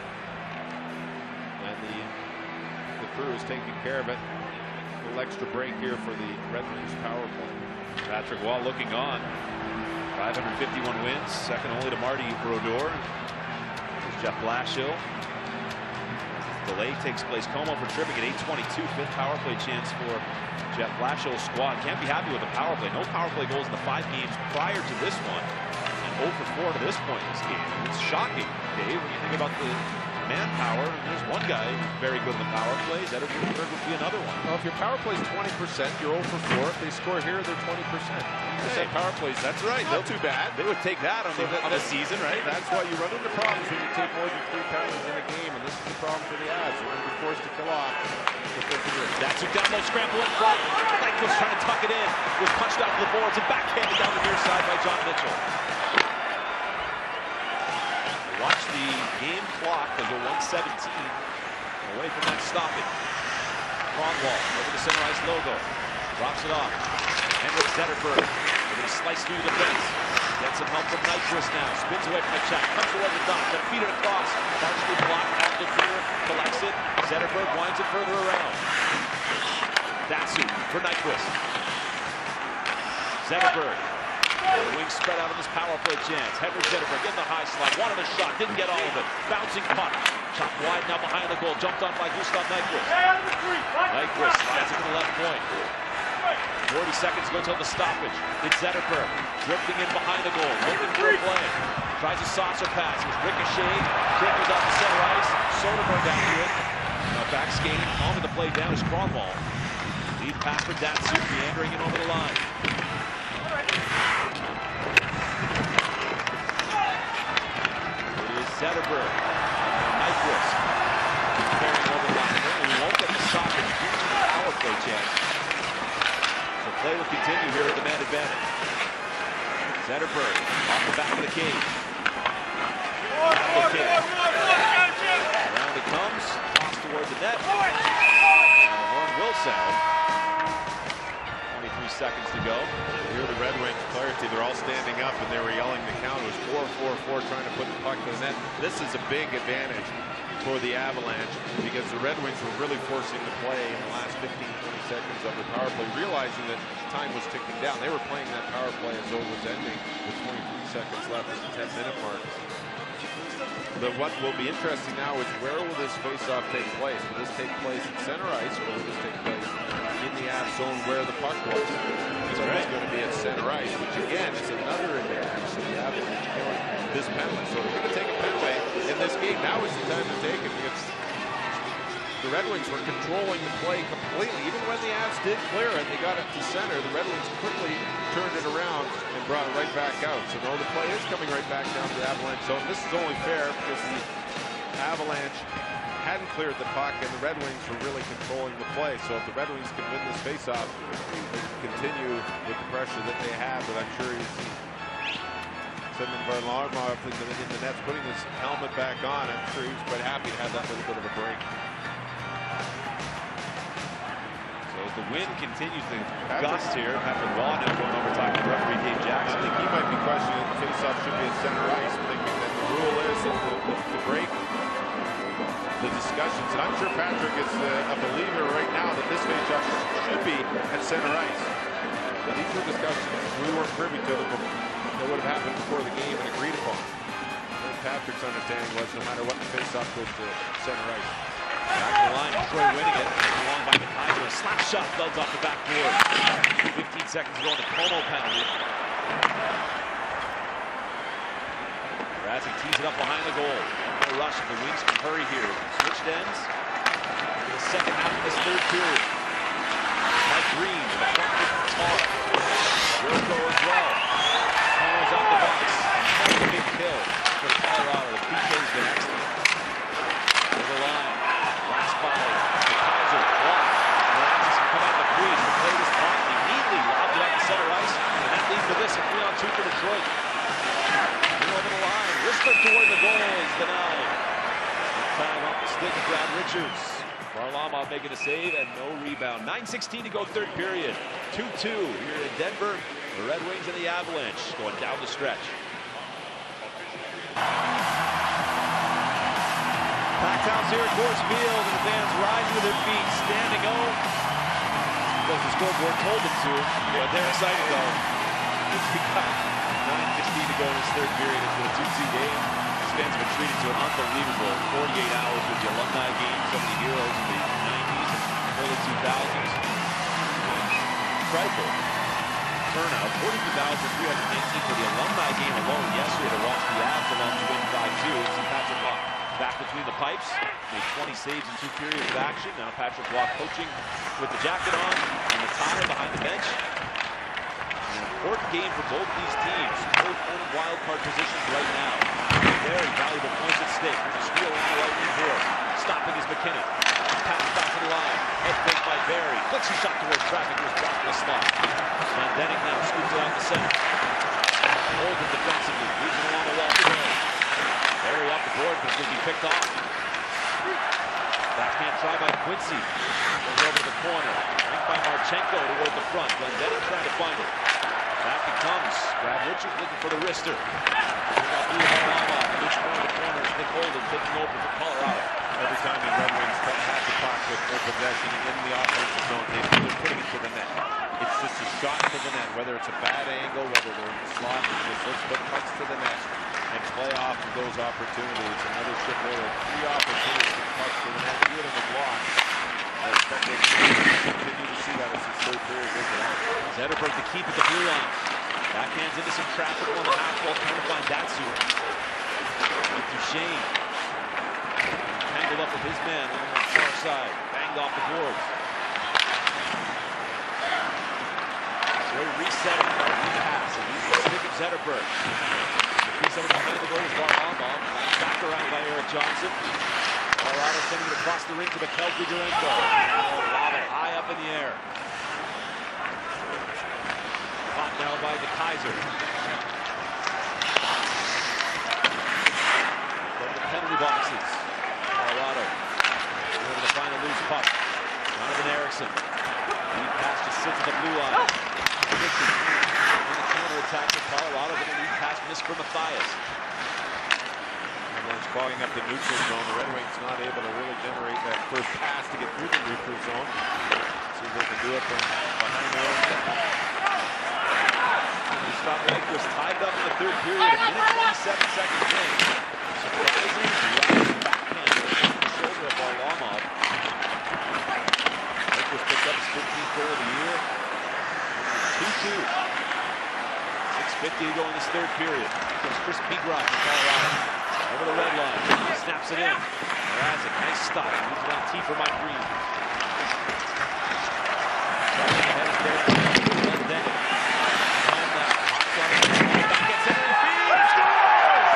and the the crew is taking care of it. A little extra break here for the Red Wings power play. Patrick Wall looking on. five hundred fifty-one wins, second only to Marty Brodeur. There's Jeff Blashill. Delay takes place. Como for tripping at eight twenty-two. Fifth power play chance for Jeff Blashill's squad. Can't be happy with the power play. No power play goals in the five games prior to this one. And oh for four to this point in this game. It's shocking, Dave, when you think about the manpower. There's one guy who's very good in the power plays. That would be another one. Well, if your power play is twenty percent, you're oh for four. If they score here, they're twenty percent. Hey, power plays. That's right. Not too bad. They would take that on, so the, that, on the season, right? That's why you run into problems when you take more than three penalties in a game, and this is the problem for the Avs. You're going to be forced to kill off. That's a down low scramble in front. Nyquist trying to tuck it in. Was punched out to the boards and backhanded down the near side by John Mitchell. Watch the game clock as a one seventeen away from that stopping. Kronwall over the center ice logo. Drops it off. Henrik Zetterberg. They're going to slice through the defense. Gets some help from Nyquist now. Spins away from the check. Comes toward the dot. Then feed it across. Partially blocked. Off the field. Collects it. Zetterberg winds it further around. Datsyuk for Nyquist. Zetterberg. The wings spread out on this power play chance. Henrik Zetterberg in the high slot. Wanted a shot. Didn't get all of it. Bouncing puck. Chopped wide now behind the goal. Jumped on by Gustav Nyquist. Nyquist slides it to the left point. forty seconds go till the stoppage. It's Zetterberg drifting in behind the goal. Looking for a play. Tries a saucer pass. It was ricocheted. Triggers off the center ice. Soderberg after it. Now back skating. Calming the play down is Kronwall. Lead pass for Datsyuk. Meandering in over the line. It is Zetterberg. Nyquist. Carrying over the line. We won't get the stoppage due to the power play chance. So play will continue here at the man advantage. Zetterberg off the back of the cage. The Around it comes. Toss towards the net. And the horn will sound. twenty-three seconds to go. Here the Red Wings clarity, they're all standing up and they were yelling the count. It was four four four trying to put the puck to the net. This is a big advantage for the Avalanche because the Red Wings were really forcing the play in the last fifteen, twenty seconds of the power play, realizing that time was ticking down. They were playing that power play as though it was ending with twenty-three seconds left at the ten minute mark. The, what will be interesting now is where will this face-off take place? Will this take place at center ice or will this take place in the Av zone where the puck was? So right. It's going to be at center ice, which again is another advantage to the Avalanche killing this penalty. So they're going to take a penalty in this game. Now is the time to take it because the Red Wings were controlling the play completely. Even when the Avs did clear it, they got it to center. The Red Wings quickly turned it around and brought it right back out. So no, the play is coming right back down to the Avalanche zone. This is only fair because the Avalanche hadn't cleared the puck and the Red Wings were really controlling the play. So if the Red Wings can win this faceoff, they can continue with the pressure that they have. But I'm sure you see Simon Varlamov in the, in the nets putting his helmet back on. I'm sure he's quite happy to have that little bit of a break. The wind continues to gust here. Patrick Wall now going over talking to referee Dave Jackson. I think he might be questioning if the faceoff should be at center ice, thinking that the rule is that the, the, the break, the discussions, and I'm sure Patrick is uh, a believer right now that this faceoff should be at center ice. But these were discussions we weren't privy to them that would have happened before the game and agreed upon. And Patrick's understanding was no matter what, the faceoff goes to center ice. Back to the line, Troy winning it. Along by the Kaiser. Slap shot builds off the backboard. fifteen seconds to go on the Como penalty. Razik tees it up behind the goal. No rush if the Wings can hurry here. Switched ends. In the second half of this third period. Mike Green in the front with the tar. Jericho as well. Como's off the box. Another big kill for Colorado. The P K's been excellent. To the line. Last by Kaiser. Block. Mrazek can come out of the crease and play this puck. He neatly lobbed it out to center ice. And that leads to this, a three on two for Detroit. In over the line. Whispered toward the goal is denied. Time off the stick of Brad Richards. Varlamov making a save and no rebound. nine sixteen to go third period. two two here in Denver. The Red Wings and the Avalanche going down the stretch. Towns here at Coors Field, and the fans rise to their feet, standing O. Because the scoreboard told them to, but they're excited though. It's become nine fifteen to go in this third period. It's been a two two game. These fans have been treated to an unbelievable forty-eight hours with the alumni game, some of the heroes in the nineties and early two thousands. Incredible turnout, forty-two thousand three hundred eighteen for the alumni game alone yesterday to watch the Avs along to win five two. See Patrick Roy back between the pipes, made twenty saves in two periods of action. Now Patrick Roy coaching with the jacket on and the towel behind the bench. An important game for both these teams. Both in wild card positions right now. Very valuable points at stake. There's a steal on the Lightning board. Stopping is McKinnon. Pass back to the line. Head fake by Barry. Flicks a shot towards traffic. Was blocked in the slot. Van Denning now scoops it out the center. Holds it defensively. Leaves it along the wall to Barry. Barry off the board, but it's going to be picked off. Backhand try by Quincy. Goes over to the corner. Linked by Marchenko toward the front. Glendening trying to find it. Back it comes. Brad Richards looking for the wrister. Got through Varlamov. Loose corner to corner. Nick Holden taking over for Colorado. Every time the Red Wings had the puck with full possession in the offensive zone, they're putting it to the net. It's just a shot to the net, whether it's a bad angle, whether they're in the slot. It's just let's put pucks to the net and play off of those opportunities. Another shift there. Three opportunities to pucks to the net. Two of them are blocked. I expect they continue to see that as the third period goes on. Zetterberg to keep at the blue line. Backhands into some traffic on the half wall, trying to find Datsyuk. Duchesne. Tangled up with his man on the far side. Banged off the boards. So resetting, repass, and he's the stick of Zetterberg. The piece over behind the goal is Varlamov. Back around by Erik Johnson. Colorado sending it across the rink to Mikhail Grigorenko. Oh, lob it high up in the air. Caught now by the Kaiser. From the penalty boxes. Colorado. Able to find a loose puck. Donovan Erickson. Lead pass just sits at the blue line. Predicted. In the counter attack for Colorado. Then a lead pass missed for Matthias. It's clogging up the neutral zone. The Red Wings not able to really generate that first pass to get through the neutral zone. See if they can do it from behind their own net. Stop like was tied up in the third period. A minute twenty-seven seconds in. Surprising. Backhand the shoulder of Varlamov. Nicholas picked up his fifteenth goal of the year. two two. six fifty to go in this third period. Here's Chris Peagrock from Colorado. Over the red line. Snaps it in. Mrazek, nice stop. Moves it on T for Mike Green. Ahead is there. Glendening. Behind that. Hot shot. Back gets into the field. Scores!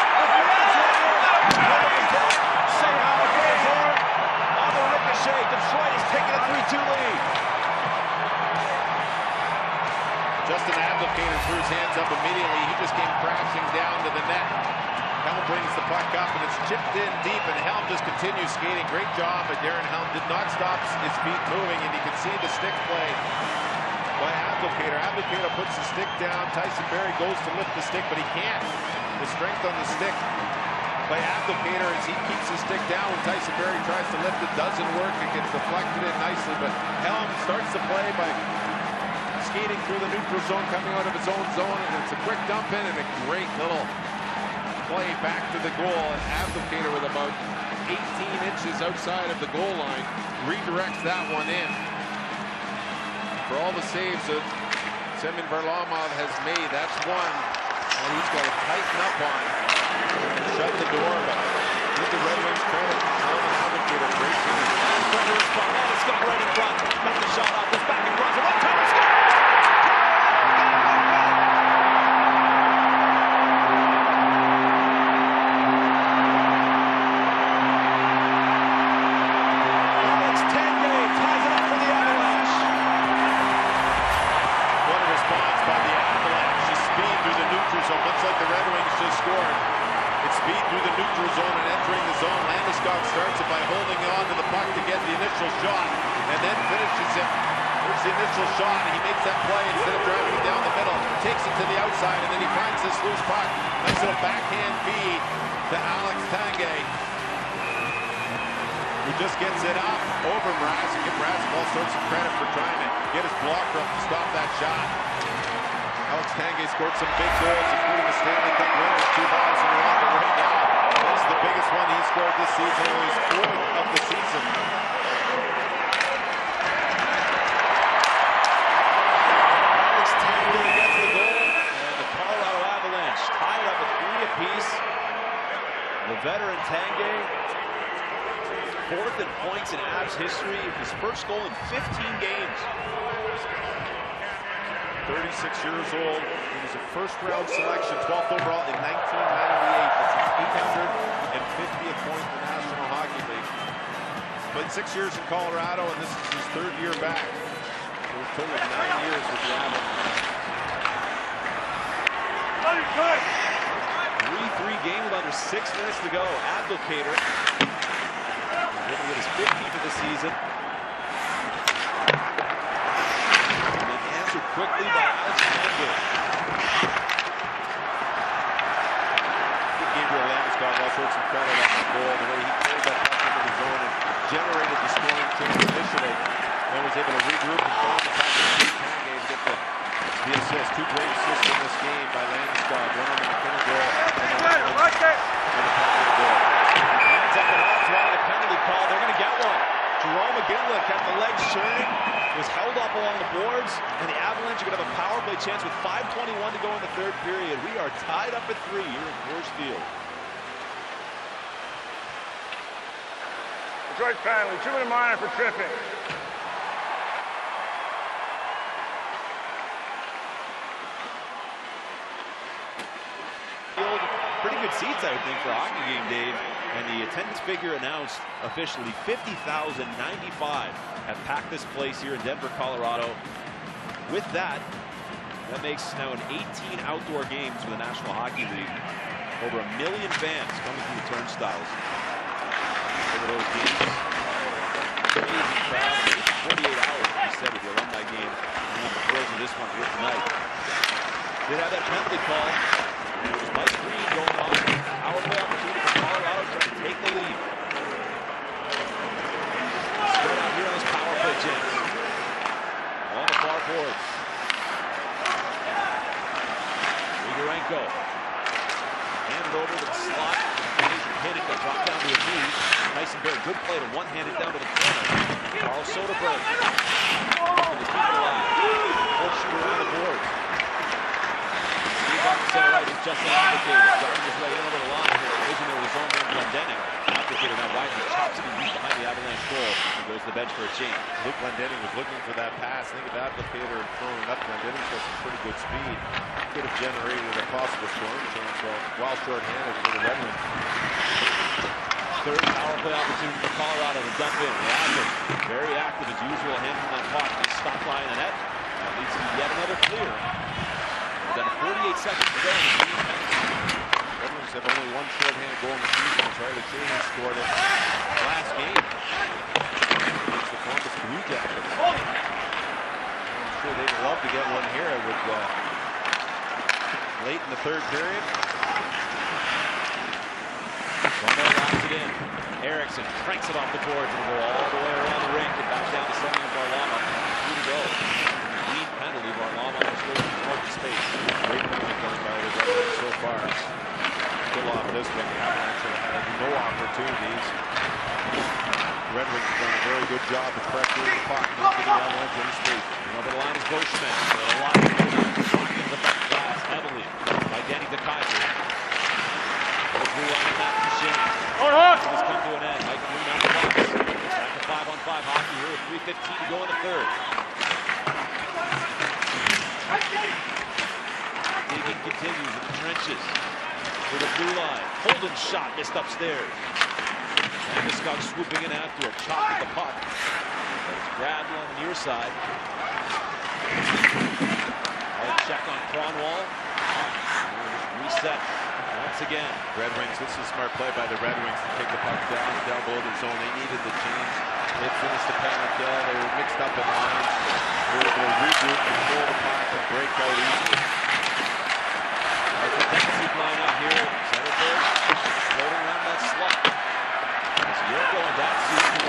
Somehow it goes on. On the ricochet. Detroit is taking a three two lead. Justin Abdelkader threw his hands up immediately. He just came crashing down to the net. Helm brings the puck up and it's chipped in deep, and Helm just continues skating. Great job, but Darren Helm did not stop his feet moving, and you can see the stick play by Abdelkader. Abdelkader puts the stick down. Tyson Barrie goes to lift the stick, but he can't. The strength on the stick by Abdelkader as he keeps the stick down when Tyson Barrie tries to lift it. Doesn't work. It gets deflected in nicely, but Helm starts the play by skating through the neutral zone, coming out of his own zone, and it's a quick dump in and a great little play back to the goal, and Abdelkader with about eighteen inches outside of the goal line redirects that one in. For all the saves that Semyon Varlamov has made, that's one and he's got to tighten up on shut the door, but give the Red Wings credit. Abdelkader, great team. Quicker respond. It's got right in front. Got the shot off. Goes back and runs. A one-timer score. Looks like the Red Wings just scored. It's speed through the neutral zone and entering the zone. Landeskog starts it by holding on to the puck to get the initial shot and then finishes it. There's the initial shot, and he makes that play instead of driving it down the middle. Takes it to the outside, and then he finds this loose puck. Nice little backhand feed to Alex Tanguay. who just gets it up over Mraz, and give Mraz all sorts of credit for trying to get his blocker up to stop that shot. Alex Tanguay scored some big goals, including the Stanley Cup winner in two thousand one, but right now, this is the biggest one he scored this season, only his fourth of the season. Alex Tanguay gets the goal, and the Colorado Avalanche tied up at three apiece. The veteran Tanguay, fourth in points in Avs history, his first goal in fifteen games. thirty-six years old. He was a first-round selection, twelfth overall in nineteen ninety-eight. That's his eight hundred fiftieth point in the National Hockey League. Played six years in Colorado, and this is his third year back. So a total of nine years with the Avalanche. three three game with under six minutes to go. Abdelkader able to get his fifteenth of the season. And then answered quickly by Alex Tanguay. Gabriel Landeskog all sorts of credit on that goal, the way he carried that puck into the zone and generated the scoring chance initially, and was able to regroup and find the back of the Tanguay to get the, the assist. Two great assists in this game by Landeskog, one on the McKinnon goal, and then on the Tanguay goal. Hands up and off, wanting a penalty call. They're going to get one. Jerome McGinley kept the legs churning, was held up along the boards, and the Avalanche are going to have a power play chance with five twenty-one to go in the third period. We are tied up at three here at Coors Field. Detroit penalty, two-minute minor for tripping. Pretty good seats, I would think, for a hockey game, Dave. And the attendance figure announced officially fifty thousand ninety-five have packed this place here in Denver, Colorado. With that, that makes now an eighteen outdoor games for the National Hockey League. Over a million fans coming through the turnstiles over those games. Amazing crowd. forty-eight hours, like you said, with the alumni game. And the pros of this one here tonight. Did have that penalty call. And it was Mike Green going on. Power play opportunity for Colorado trying to take the lead. Spread out here on this power play chance. On the far boards. Grigorenko. Handed over to the slot. Hit it, got dropped down to his knees. Tyson Barrie, good play to one-hand it down to the corner. Carl Soderberg. Keeping his people alive. Full shooter around the boards. Back to center right, it's Justin Abdelkader. Driving his way in over the line here. Vision over his own man, Glendening. Abdelkader now widely chops it and deep behind the Avalanche goal. He goes to the bench for a change. Luke Glendening was looking for that pass. Think of Abdelkader and throwing it up. Glendening's got some pretty good speed. Could have generated a possible scoring chance while short-handed for the Red Wings. Third power play opportunity for Colorado to dump in. Lazar, very active as usual, handling that puck. He stopped by in the net. That leads to yet another clear. We've got forty-eight seconds to go in the game. Red Wings have only one shorthanded goal in the season. Charlie Cheney scored it last game against the Columbus Blue Jackets. I'm sure they'd love to get one here with uh, late in the third period. Rommel locks it in. Eriksson cranks it off the boards and go all the way around the rink and back down to Semyon Varlamov. Two to go. Lead penalty. Varlamov is going to mark the space. Great movement done by the Red Wings so far. Still off this one. The Avalanche have had no opportunities. The Red Wings have done a very good job of pressuring the puck, not giving the Avalanche any space. Over the line is Boschman. A lot of working the back glass heavily by Danny DeKaiser. The blue line is back to Shane. It's come to an end. Mike Green on the box. Back to five on five hockey here with three fifteen to go in the third. Digging continues in the trenches for the blue line. Holden shot missed upstairs. Landeskog swooping in after it, chopping the puck. It's grabbed on the near side. Hard check on Kronwall. Reset once again. Red Wings, this is smart play by the Red Wings to take the puck down, down below the zone. They needed the change. They finished the penalty kill. They were mixed up in lines. They were able to regroup, control the puck, and break out easily. That's the defensive line out here. Zetterberg floating around that slot. As Yurko and Datsyuk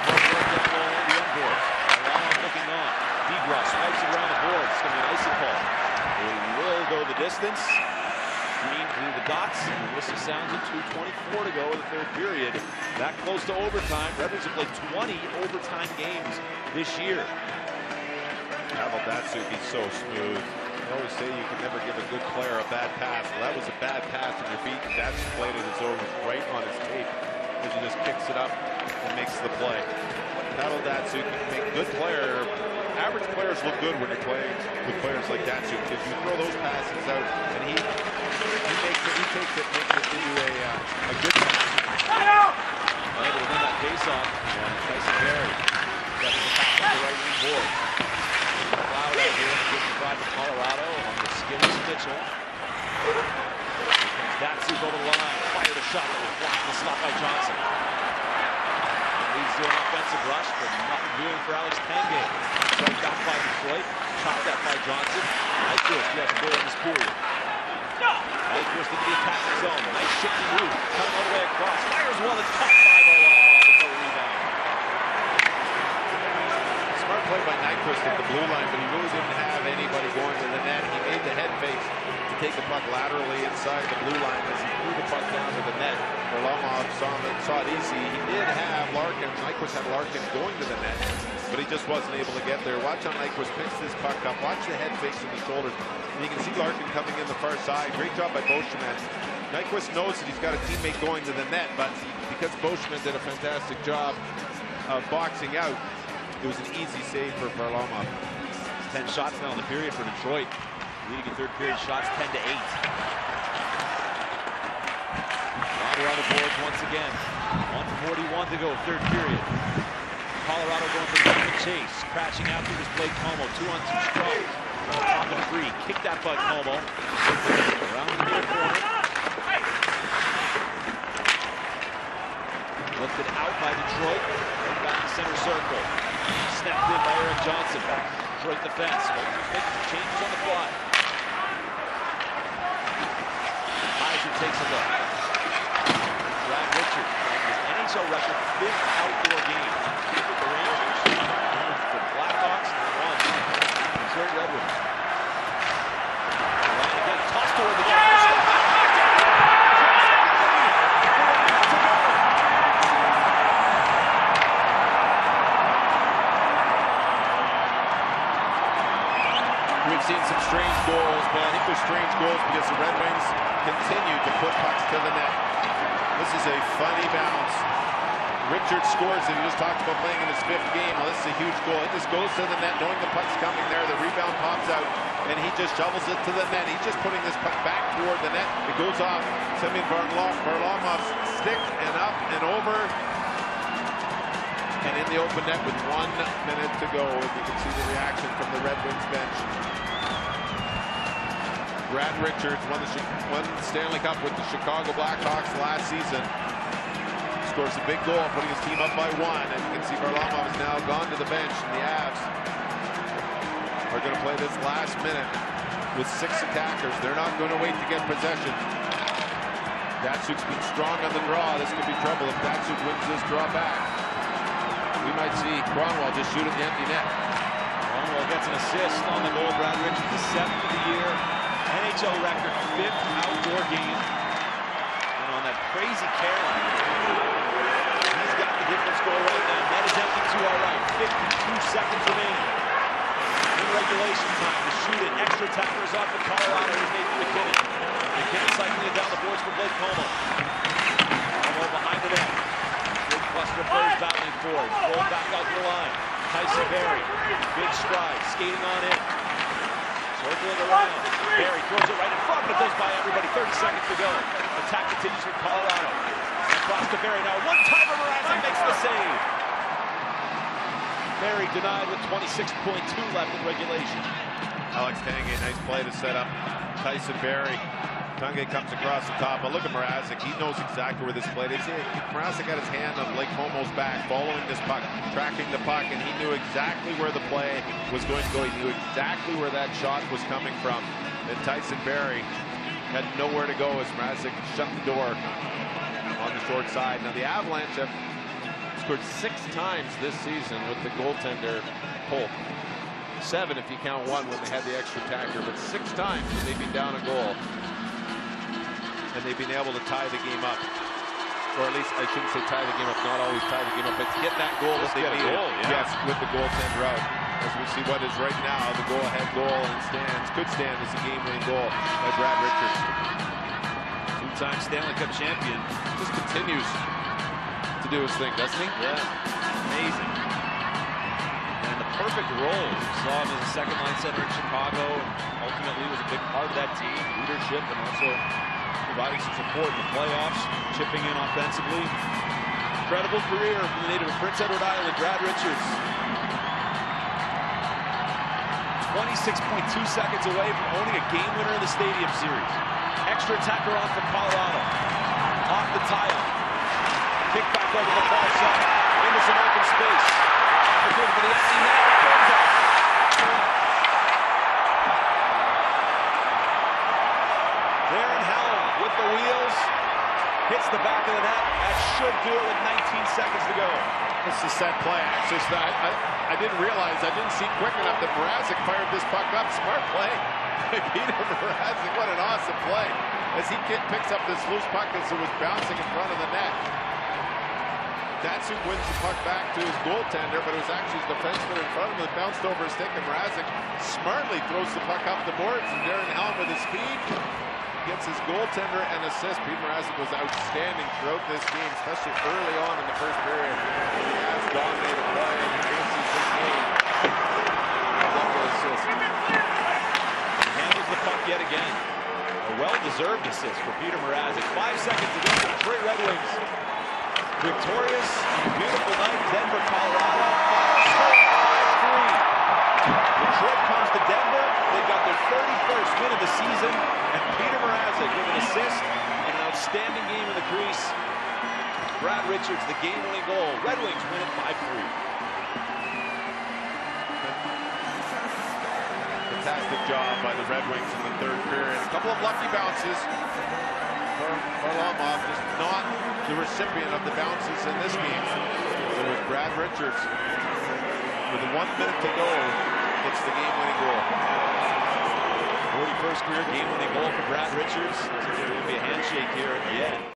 boards. Colorado looking on. DeGraw swipes it around the board. It's going to be an icing call. He will go the distance. Green through the dots, and the whistle sounds at two twenty-four to go in the third period. That close to overtime. Red Wings have played twenty overtime games this year. Pavel Datsyuk, he's so smooth. I always say you can never give a good player a bad pass. Well, that was a bad pass on your feet. Datsyuk played it as though it was right on his tape as he just kicks it up and makes the play. Pavel Datsyuk can make good player. Average players look good when you're playing with players like Datsyuk because you throw those passes out and he he makes it, he takes it, makes it into a uh, a good pass. Able to win that face-off. Tyson Barrie stepping the top on the right wing board. Cloud out here, fifty-five to Colorado on the skills Mitchell. Datsyuk over the line, fired a shot that was blocked and stopped by Johnson. Leads to an offensive rush, but nothing doing for Alex Tanguay. Right back by Detroit, chopped up by Johnson. Nyquist, he has a goal in this period. Nyquist into the attacking zone. Nice shifty move, coming all the way across. Fires well, it's caught by Varlamov with no rebound. Smart play by Nyquist at the blue line, but he really didn't have anybody going to the net. He made the head fake to take the puck laterally inside the blue line as he threw the puck down to the net. Varlamov saw it, saw it easy. He did have Larkin, Nyquist had Larkin going to the net, but he just wasn't able to get there. Watch how Nyquist picks this puck up. Watch the head fakes in the shoulders. And you can see Larkin coming in the far side. Great job by Beauchemin. Nyquist knows that he's got a teammate going to the net, but because Beauchemin did a fantastic job of boxing out, it was an easy save for Varlamov. Ten shots now in the period for Detroit. Leading in third period shots ten to eight. Water on the boards once again. one forty-one to go, third period. Colorado going for the second chase. Crashing out through this Blake Como. Two on two strong. Top of three. Kick that by Como. Around the near corner. Lifted out by Detroit. Right back to center circle. Snapped in by Erik Johnson. Detroit defense. Making some changes on the fly. Kaiser takes a look. Brad Richard, his N H L record, fifth outdoor game. With the Rangers, the Blackhawks, and one. Detroit Red Wings. Line again, tossed toward the net. We've seen some strange goals, but I think they're strange goals because the Red Wings continue to put pucks to the net. This is a funny bounce. Richard scores it. He just talked about playing in his fifth game. Well, this is a huge goal. It just goes to the net, knowing the puck's coming there. The rebound pops out, and he just shovels it to the net. He's just putting this puck back toward the net. It goes off Semyon Varlamov's stick and up and over. And in the open net with one minute to go. And you can see the reaction from the Red Wings bench. Brad Richards won the, won the Stanley Cup with the Chicago Blackhawks last season. Scores a big goal, putting his team up by one. And you can see Varlamov has now gone to the bench, and the Avs are going to play this last minute with six attackers. They're not going to wait to get possession. Datsyuk's been strong on the draw. This could be trouble if Datsyuk wins this draw back. We might see Kronwall just shoot at the empty net. Kronwall gets an assist on the goal. Brad Richards, the seventh of the year. N H L record, fifth outdoor game. And on that crazy carry, he's got the difference goal right now. Net is empty to our right. fifty-two seconds remaining. In regulation time to shoot it. Extra attackers off of Colorado. Here's Nathan MacKinnon. MacKinnon cycling it down the boards for Blake Como. Como behind the net. Big cluster of players battling for it. Going back out to the line. Tyson Barrie. Big stride. Skating on in. Circling around. Barrie throws it right in front, but it goes by everybody. thirty seconds to go. Attack continues from Colorado. Across to Barrie now. One timer, Mrazek makes the save. Barrie denied with twenty-six point two left in regulation. Alex Tanguay, nice play to set up Tyson Barrie. Tanguay comes across the top, but look at Mrazek. He knows exactly where this play is. Mrazek got his hand on Blake Como's back, following this puck, tracking the puck, and he knew exactly where the play was going to go. He knew exactly where that shot was coming from. And Tyson Barrie had nowhere to go as Mrazek shut the door on the short side. Now the Avalanche have Scored six times this season with the goaltender Polk. Seven if you count one when they had the extra tacker, but six times they've been down a goal. And they've been able to tie the game up. Or at least I shouldn't say tie the game up, not always tie the game up, but to get that goal that they get a needed. goal, yeah. Yes, with the goaltender out. As we see what is right now, the go-ahead goal and stands, could stand as a game-winning goal by Brad Richards. Two-time Stanley Cup champion. Just continues to do his thing, doesn't he? Yeah, amazing. And the perfect role. We saw him as a second-line center in Chicago. Ultimately was a big part of that team, leadership, and also providing some support in the playoffs, chipping in offensively. Incredible career from the native of Prince Edward Island, Brad Richards. twenty-six point two seconds away from owning a game winner in the Stadium Series. Extra attacker on for Colorado. Off the tie-up. Kick back over the far side. Into some open space. Opportunity for the empty net. Turns off. Darren Helm with the wheels. Hits the back of the net. That should do it with nineteen seconds to go. This is set play. It's just that I, I didn't realize, I didn't see quick enough that Mrazek fired this puck up. Smart play. Peter Mrazek, what an awesome play. As he picks up this loose puck as it was bouncing in front of the net. Datsuk wins the puck back to his goaltender, but it was actually his defenseman in front of him that bounced over his stick, and Mrazek smartly throws the puck up the boards, and Darren Helm with his speed gets his goaltender and assist. Pete Mrazek was outstanding throughout this game, especially early on in the first period. He has dominated play, and you're going to see this game. Double assist. He handles the puck yet again. A well-deserved assist for Peter Mrazek. Five seconds to go for the Detroit Red Wings. Victorious on a beautiful night, Denver, Colorado. five three. Detroit comes to Denver. They got their thirty-first win of the season, and Peter Mrazek with an assist and an outstanding game in the crease. Brad Richards, the game-winning goal. Red Wings win it five three. Fantastic job by the Red Wings in the third period. A couple of lucky bounces for Varlamov, just not the recipient of the bounces in this game. So it was Brad Richards with one minute to go. It's the game-winning goal. forty-first career game-winning goal for Brad Richards. There's going to be a handshake here at the end.